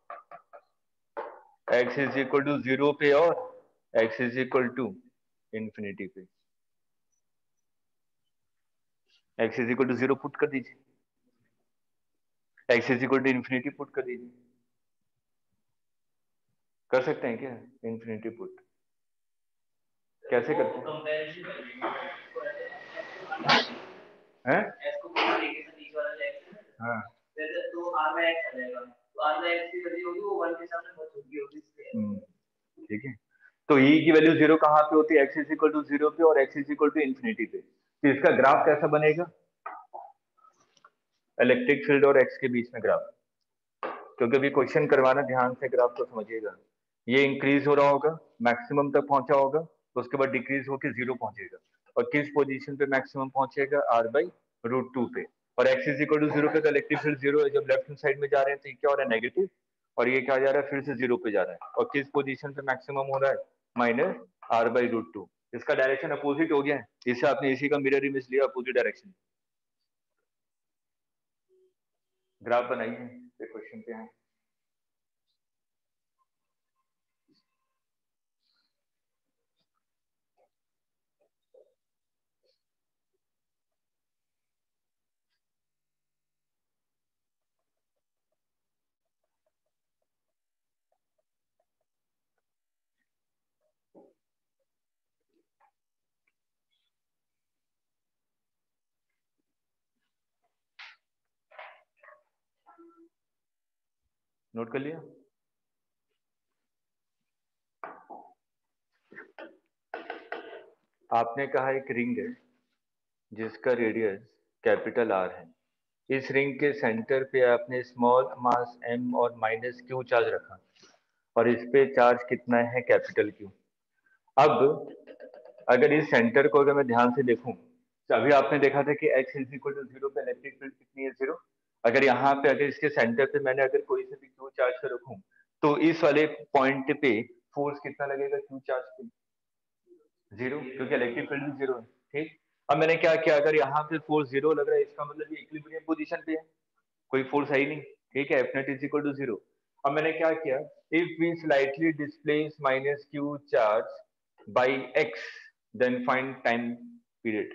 x is equal to zero पे और x is equal to infinity पे। x is equal to zero put कर दीजिए, x is equal to infinity put कर दीजिए, कर सकते हैं क्या, इंफिनिटी पुट कैसे करते हैं, हाँ ठीक है। तो E की वैल्यू जीरो कहाँ पे होती है, x is equal to zero पे और x is equal to infinity पे। तो इसका ग्राफ कैसा बनेगा, इलेक्ट्रिक फील्ड और x के बीच में ग्राफ, क्योंकि अभी क्वेश्चन करवाना, ध्यान से ग्राफ को समझिएगा। ये इंक्रीज हो रहा होगा, मैक्सिमम तक पहुंचा होगा, तो उसके बाद डिक्रीज होकर जीरो पहुंचेगा, और किस पोजीशन पे मैक्सिमम पहुंचेगा, आर बाई रूट टू पे। और x is equal to zero पे तो इलेक्ट्रिक फील्ड जीरो है, जब लेफ्ट हैंड साइड में जा रहे हैं तो ये क्या हो रहा है, नेगेटिव, और ये क्या जा रहा है, फिर से जीरो पे जा रहा है, और किस पोजीशन पे मैक्सिमम हो रहा है, minus r by root two. इसका डायरेक्शन अपोजिट हो गया है, इससे आपने इसी का मिरर इमेज लिया अपोजिट डायरेक्शन। ग्राफ बनाइए, क्वेश्चन पे है। नोट कर लिया, आपने कहा एक रिंग है जिसका रेडियस कैपिटल आर है, इस रिंग के सेंटर पे आपने स्मॉल मास एम और माइनस क्यू चार्ज रखा, और इस पे चार्ज कितना है, कैपिटल क्यू। अब अगर इस सेंटर को अगर मैं ध्यान से देखूं तो अभी आपने देखा था कि x is equal to zero पे इलेक्ट्रिक फील्ड कितनी है, जीरो। अगर यहाँ पे अगर इसके सेंटर पे मैंने अगर कोई से भी क्यू चार्ज कर रखूं तो इस वाले पॉइंट पे फोर्स कितना लगेगा क्यू चार्ज पे, जीरो, क्योंकि इलेक्ट्रिक फील्ड भी जीरो है, ठीक। अब मैंने क्या किया, अगर यहाँ पे फोर्स जीरो लग रहा है इसका मतलब ये इक्विलिब्रियम पोजीशन पे है, कोई फोर्स है ही नहीं, ठीक है, f net is equal to zero. अब मैंने क्या किया, if we slightly displace minus q charge by x then find time period.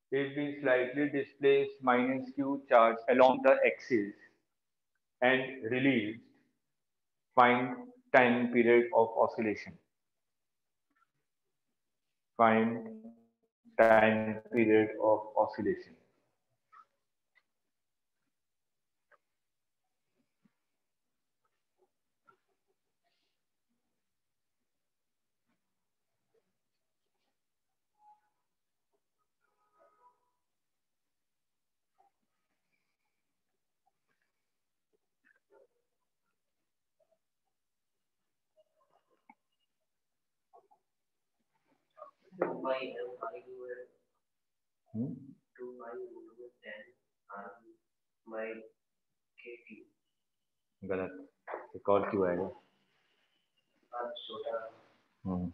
if we slightly displace minus q charge along the axis and released, find time period of oscillation. Find time period of oscillation. two by m I over Hmm? two by over ten r by kt. गलत, एक और क्यों आएगा? r छोटा। हम्म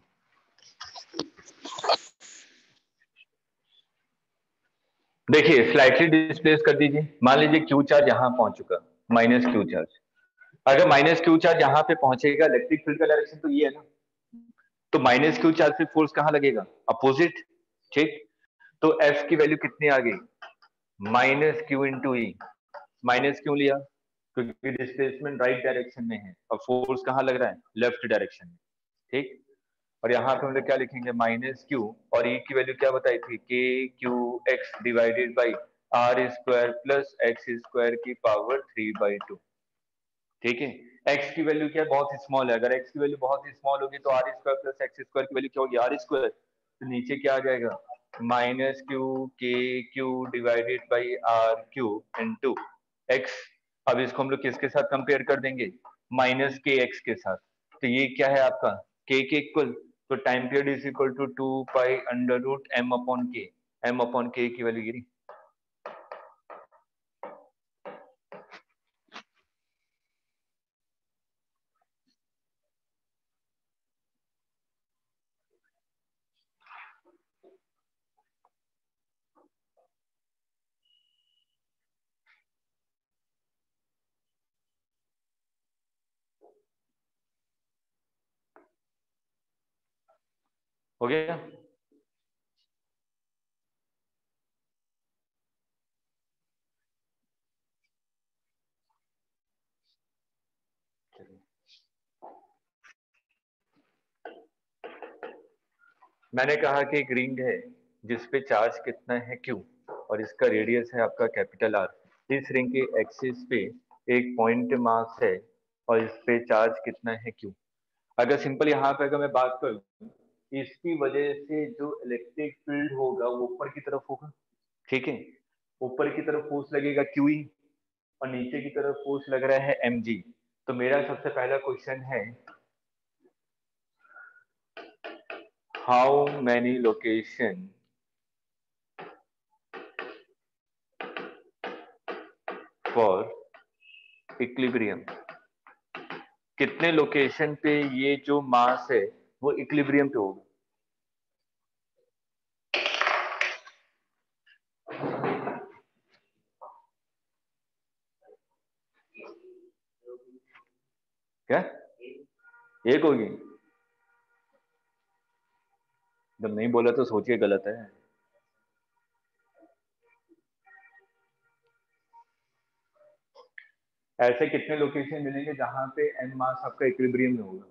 देखिए स्लाइटली डिस्प्लेस कर दीजिए। मान लीजिए क्यू चार्ज यहाँ पहुंच चुका, माइनस क्यू चार्ज। अगर माइनस क्यू चार्ज यहाँ पे पहुंचेगा, इलेक्ट्रिक फील्ड का डायरेक्शन तो ये है ना, तो माइनस क्यू चार्ज पे फोर्स कहाँ लगेगा? अपोजिट। ठीक, तो एफ की वैल्यू कितनी आ गई? Minus q into e. Minus क्यों लिया? क्योंकि डिस्प्लेसमेंट राइट डायरेक्शन में है और फोर्स कहाँ लग रहा है? लेफ्ट डायरेक्शन में। ठीक, और यहाँ पे हम लोग क्या लिखेंगे? माइनस क्यू, और ई की वैल्यू क्या बताई थी? K q x divided by r square plus x square की पावर थ्री बाई टू। ठीक है, x की वैल्यू क्या है? बहुत स्मॉल है। अगर x की वैल्यू बहुत स्मॉल होगी तो r square plus x square की वैल्यू क्या होगी? R square. तो नीचे क्या आ जाएगा? Minus q k q divided by r q into x. अब इसको हम लोग किसके साथ कंपेयर कर देंगे? माइनस के एक्स के साथ। तो ये क्या है आपका? के के इक्वल, तो time period is equal to two pi under root m upon k. M upon k की वैल्यू गिरी। हो गया? मैंने कहा कि एक रिंग है जिसपे चार्ज कितना है क्यू, और इसका रेडियस है आपका कैपिटल आर। इस रिंग के एक्सिस पे एक पॉइंट मास है और इस पे चार्ज कितना है क्यू। अगर सिंपल यहाँ पे अगर मैं बात करूँ, इसकी वजह से जो इलेक्ट्रिक फील्ड होगा वो ऊपर की तरफ होगा। ठीक है, ऊपर की तरफ फोर्स लगेगा क्यू ई, और नीचे की तरफ फोर्स लग रहा है एम जी। तो मेरा सबसे पहला क्वेश्चन है, how many location for equilibrium. कितने लोकेशन पे ये जो मास है वो इक्विलिब्रियम पे होगा? क्या एक होगी? जब नहीं बोला तो सोचिए गलत है। ऐसे कितने लोकेशन मिलेंगे जहां पे एन मास आपका इक्विलिब्रियम में होगा?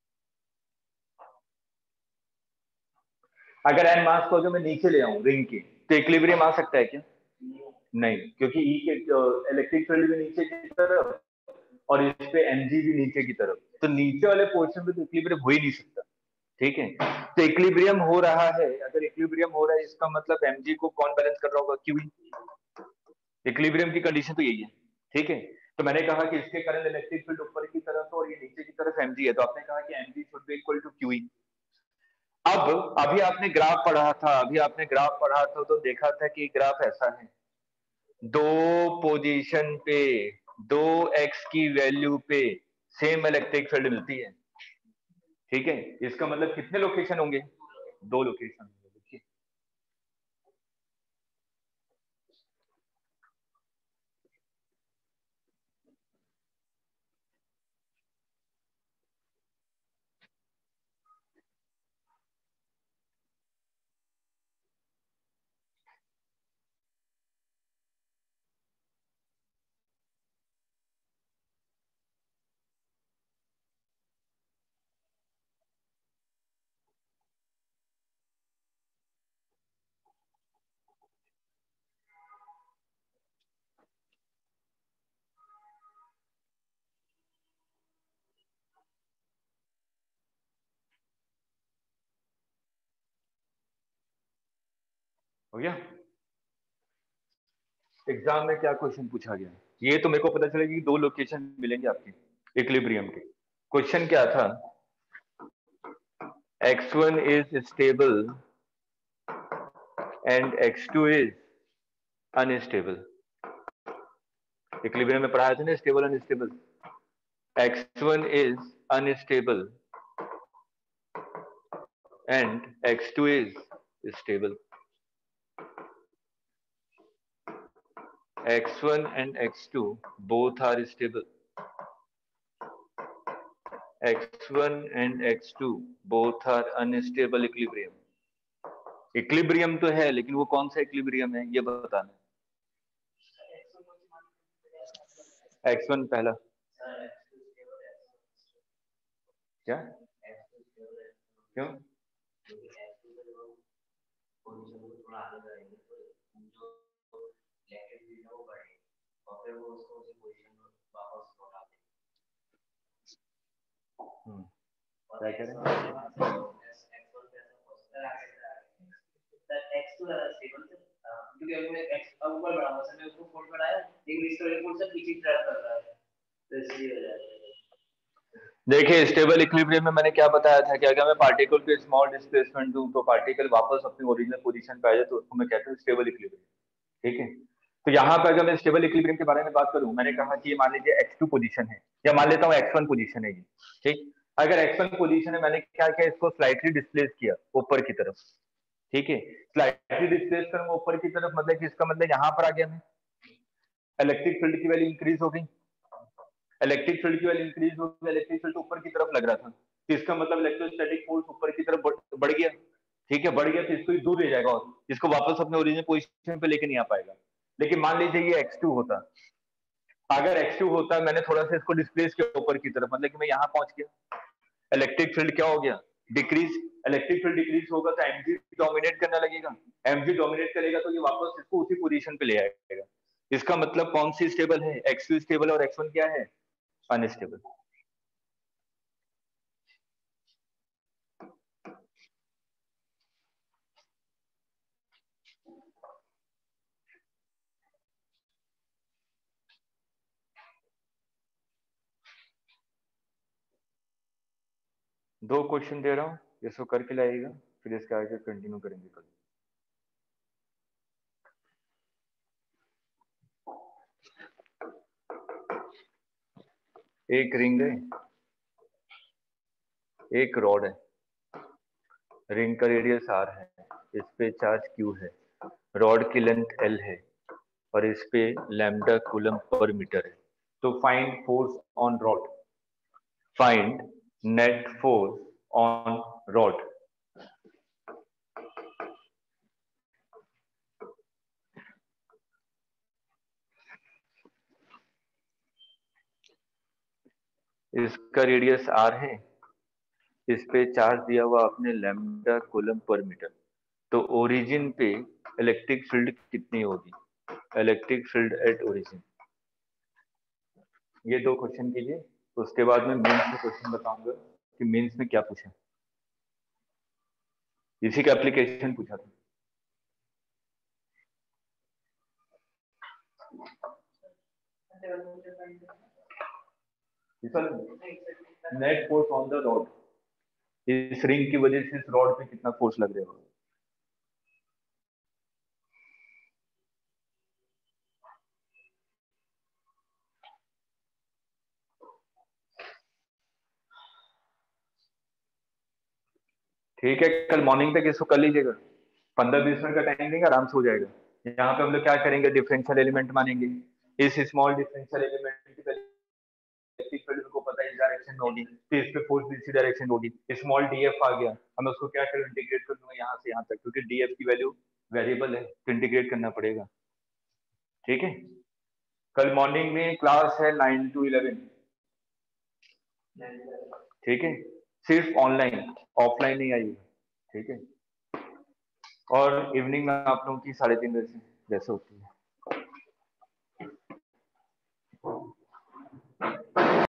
अगर एन मास को अगर मैं नीचे ले आऊं रिंग के, तो इक्विलिब्रियम आ सकता है क्या? नहीं, क्योंकि ई के इलेक्ट्रिक फील्ड भी नीचे की तरफ और इस पे एमजी भी नीचे की तरफ, तो नीचे वाले पोर्शन पे तो इक्विलिब्रियम हो ही नहीं सकता। ठीक है, तो इक्विलिब्रियम हो रहा है। अगर इक्विलिब्रियम हो रहा है इसका मतलब एमजी को कौन बैलेंस कर रहा होगा? क्यू। इक्विलिब्रियम की कंडीशन तो यही है। ठीक है, तो मैंने कहा कि इसके कारण इलेक्ट्रिक फील्ड ऊपर की तरफ है और ये नीचे की तरफ एमजी है, तो आपने कहा कि mg should be equal to q. अब अभी आपने ग्राफ पढ़ा था, अभी आपने ग्राफ पढ़ा था तो देखा था कि ग्राफ ऐसा है, दो पोजीशन पे दो एक्स की वैल्यू पे सेम इलेक्ट्रिक फील्ड मिलती है। ठीक है, इसका मतलब कितने लोकेशन होंगे? दो लोकेशन होंगे। देखिए हो गया? एग्जाम में क्या क्वेश्चन पूछा गया, ये तो मेरे को पता चलेगा कि दो लोकेशन मिलेंगे आपके इक्विलिब्रियम के। क्वेश्चन क्या था, x one is stable and x two is unstable. Equilibrium में पढ़ाया था ना, stable unstable. X one is unstable and x two is stable. X one and x two both are stable. X one and x two both are unstable equilibrium. Equilibrium तो है, लेकिन वो कौन सा इक्विलिब्रियम है ये बताना। एक्स वन पहला क्या, क्यों? क्या कह रहे हैं? देखिए स्टेबल इक्विलिब्रियम में मैंने क्या बताया था कि अगर मैं पार्टिकल को स्मॉल डिस्प्लेसमेंट दूं तो पार्टिकल वापस अपनी ओरिजिनल पोजीशन पे आ जाए तो उसको मैं कहता हूं स्टेबल इक्विलिब्रियम। ठीक है, तो यहाँ पर अगर मैं स्टेबल इक्विलिब्रियम के बारे में बात करूं, मैंने कहा कि ये मान लीजिए एक्स टू पोजीशन है, या मान लेता हूँ एक्स वन पोजीशन है ये। ठीक, अगर एक्स वन पोजीशन है, मैंने क्या किया, इसको स्लाइटली डिस्प्लेस किया ऊपर की तरफ। ठीक है, स्लाइटली डिस्प्लेस करूंगा ऊपर की तरफ, मतलब कि इसका मतलब यहाँ पर आ गया मैं, इलेक्ट्रिक फील्ड की वैल्यू इंक्रीज हो गई, इलेक्ट्रिक फील्ड की वैल्यू इंक्रीज हो गई, इलेक्ट्रिक फील्ड ऊपर की तरफ लग रहा था, तो इसका मतलब इलेक्ट्रोस्टैटिक फोर्स ऊपर की तरफ बढ़ गया। ठीक है, बढ़ गया तो इसको दूर ले जाएगा और इसको वापस अपने ओरिजिनल पोजीशन पे लेके नहीं आ पाएगा। लेकिन मान लीजिए ये एक्स टू होता, अगर एक्स टू होता, मैंने थोड़ा सा इसको डिस्प्लेस किया ऊपर की तरफ, मतलब कि मैं यहाँ पहुंच गया, इलेक्ट्रिक फील्ड क्या हो गया, डिक्रीज। इलेक्ट्रिक फील्ड डिक्रीज होगा तो एमजी डोमिनेट करने लगेगा, एमजी डोमिनेट करेगा तो ये वापस इसको उसी पोजीशन पे ले आएगा। इसका मतलब कौन सी स्टेबल है, एक्स टू स्टेबल और एक्स वन क्या है, अनस्टेबल। दो क्वेश्चन दे रहा हूं, इसको करके लाइएगा, फिर इसके आगे कंटिन्यू करेंगे कल। एक रिंग है, एक रॉड है, रिंग का रेडियस आर है, इस पे चार्ज क्यू है, रॉड की लेंथ एल है और इस पे लैम्डा कूलम पर मीटर है। तो find force on rod, find net force on rod. इसका रेडियस आर है, इस पे चार्ज दिया हुआ आपने लैम्डा कूलम पर मीटर। तो ओरिजिन पे इलेक्ट्रिक फील्ड कितनी होगी, इलेक्ट्रिक फील्ड एट ओरिजिन। ये दो क्वेश्चन कीजिए, उसके बाद मैं मेंस में क्वेश्चन बताऊंगा कि मेंस में क्या पूछा, इसी का एप्लीकेशन पूछा था। Net force on the rod, इस रिंग की वजह से इस रॉड पे कितना फोर्स लग रहा होगा। ठीक है, कल मॉर्निंग तक इसको कर लीजिएगा, पंद्रह बीस मिनट का टाइम देंगे, आराम से हो जाएगा। यहाँ पे हम लोग क्या करेंगे, डिफरेंशियल एलिमेंट मानेंगे। इस small differential element electric field को पता है इस डायरेक्शन में होगी, तो इस पे फोर्स भी इसी डायरेक्शन में होगी। स्मॉल डीएफ आ गया, हमें उसको क्या करें, इंटीग्रेट कर दूंगा यहाँ से यहाँ तक, क्योंकि डीएफ की वैल्यू वेरिएबल है तो इंटीग्रेट करना पड़ेगा। ठीक है, कल मॉर्निंग में क्लास है नाइन टू इलेवन। ठीक है, सिर्फ ऑनलाइन, ऑफलाइन नहीं आइएगा। ठीक है, और इवनिंग में आप लोगों की साढ़े तीन बजे से जैसे होती है।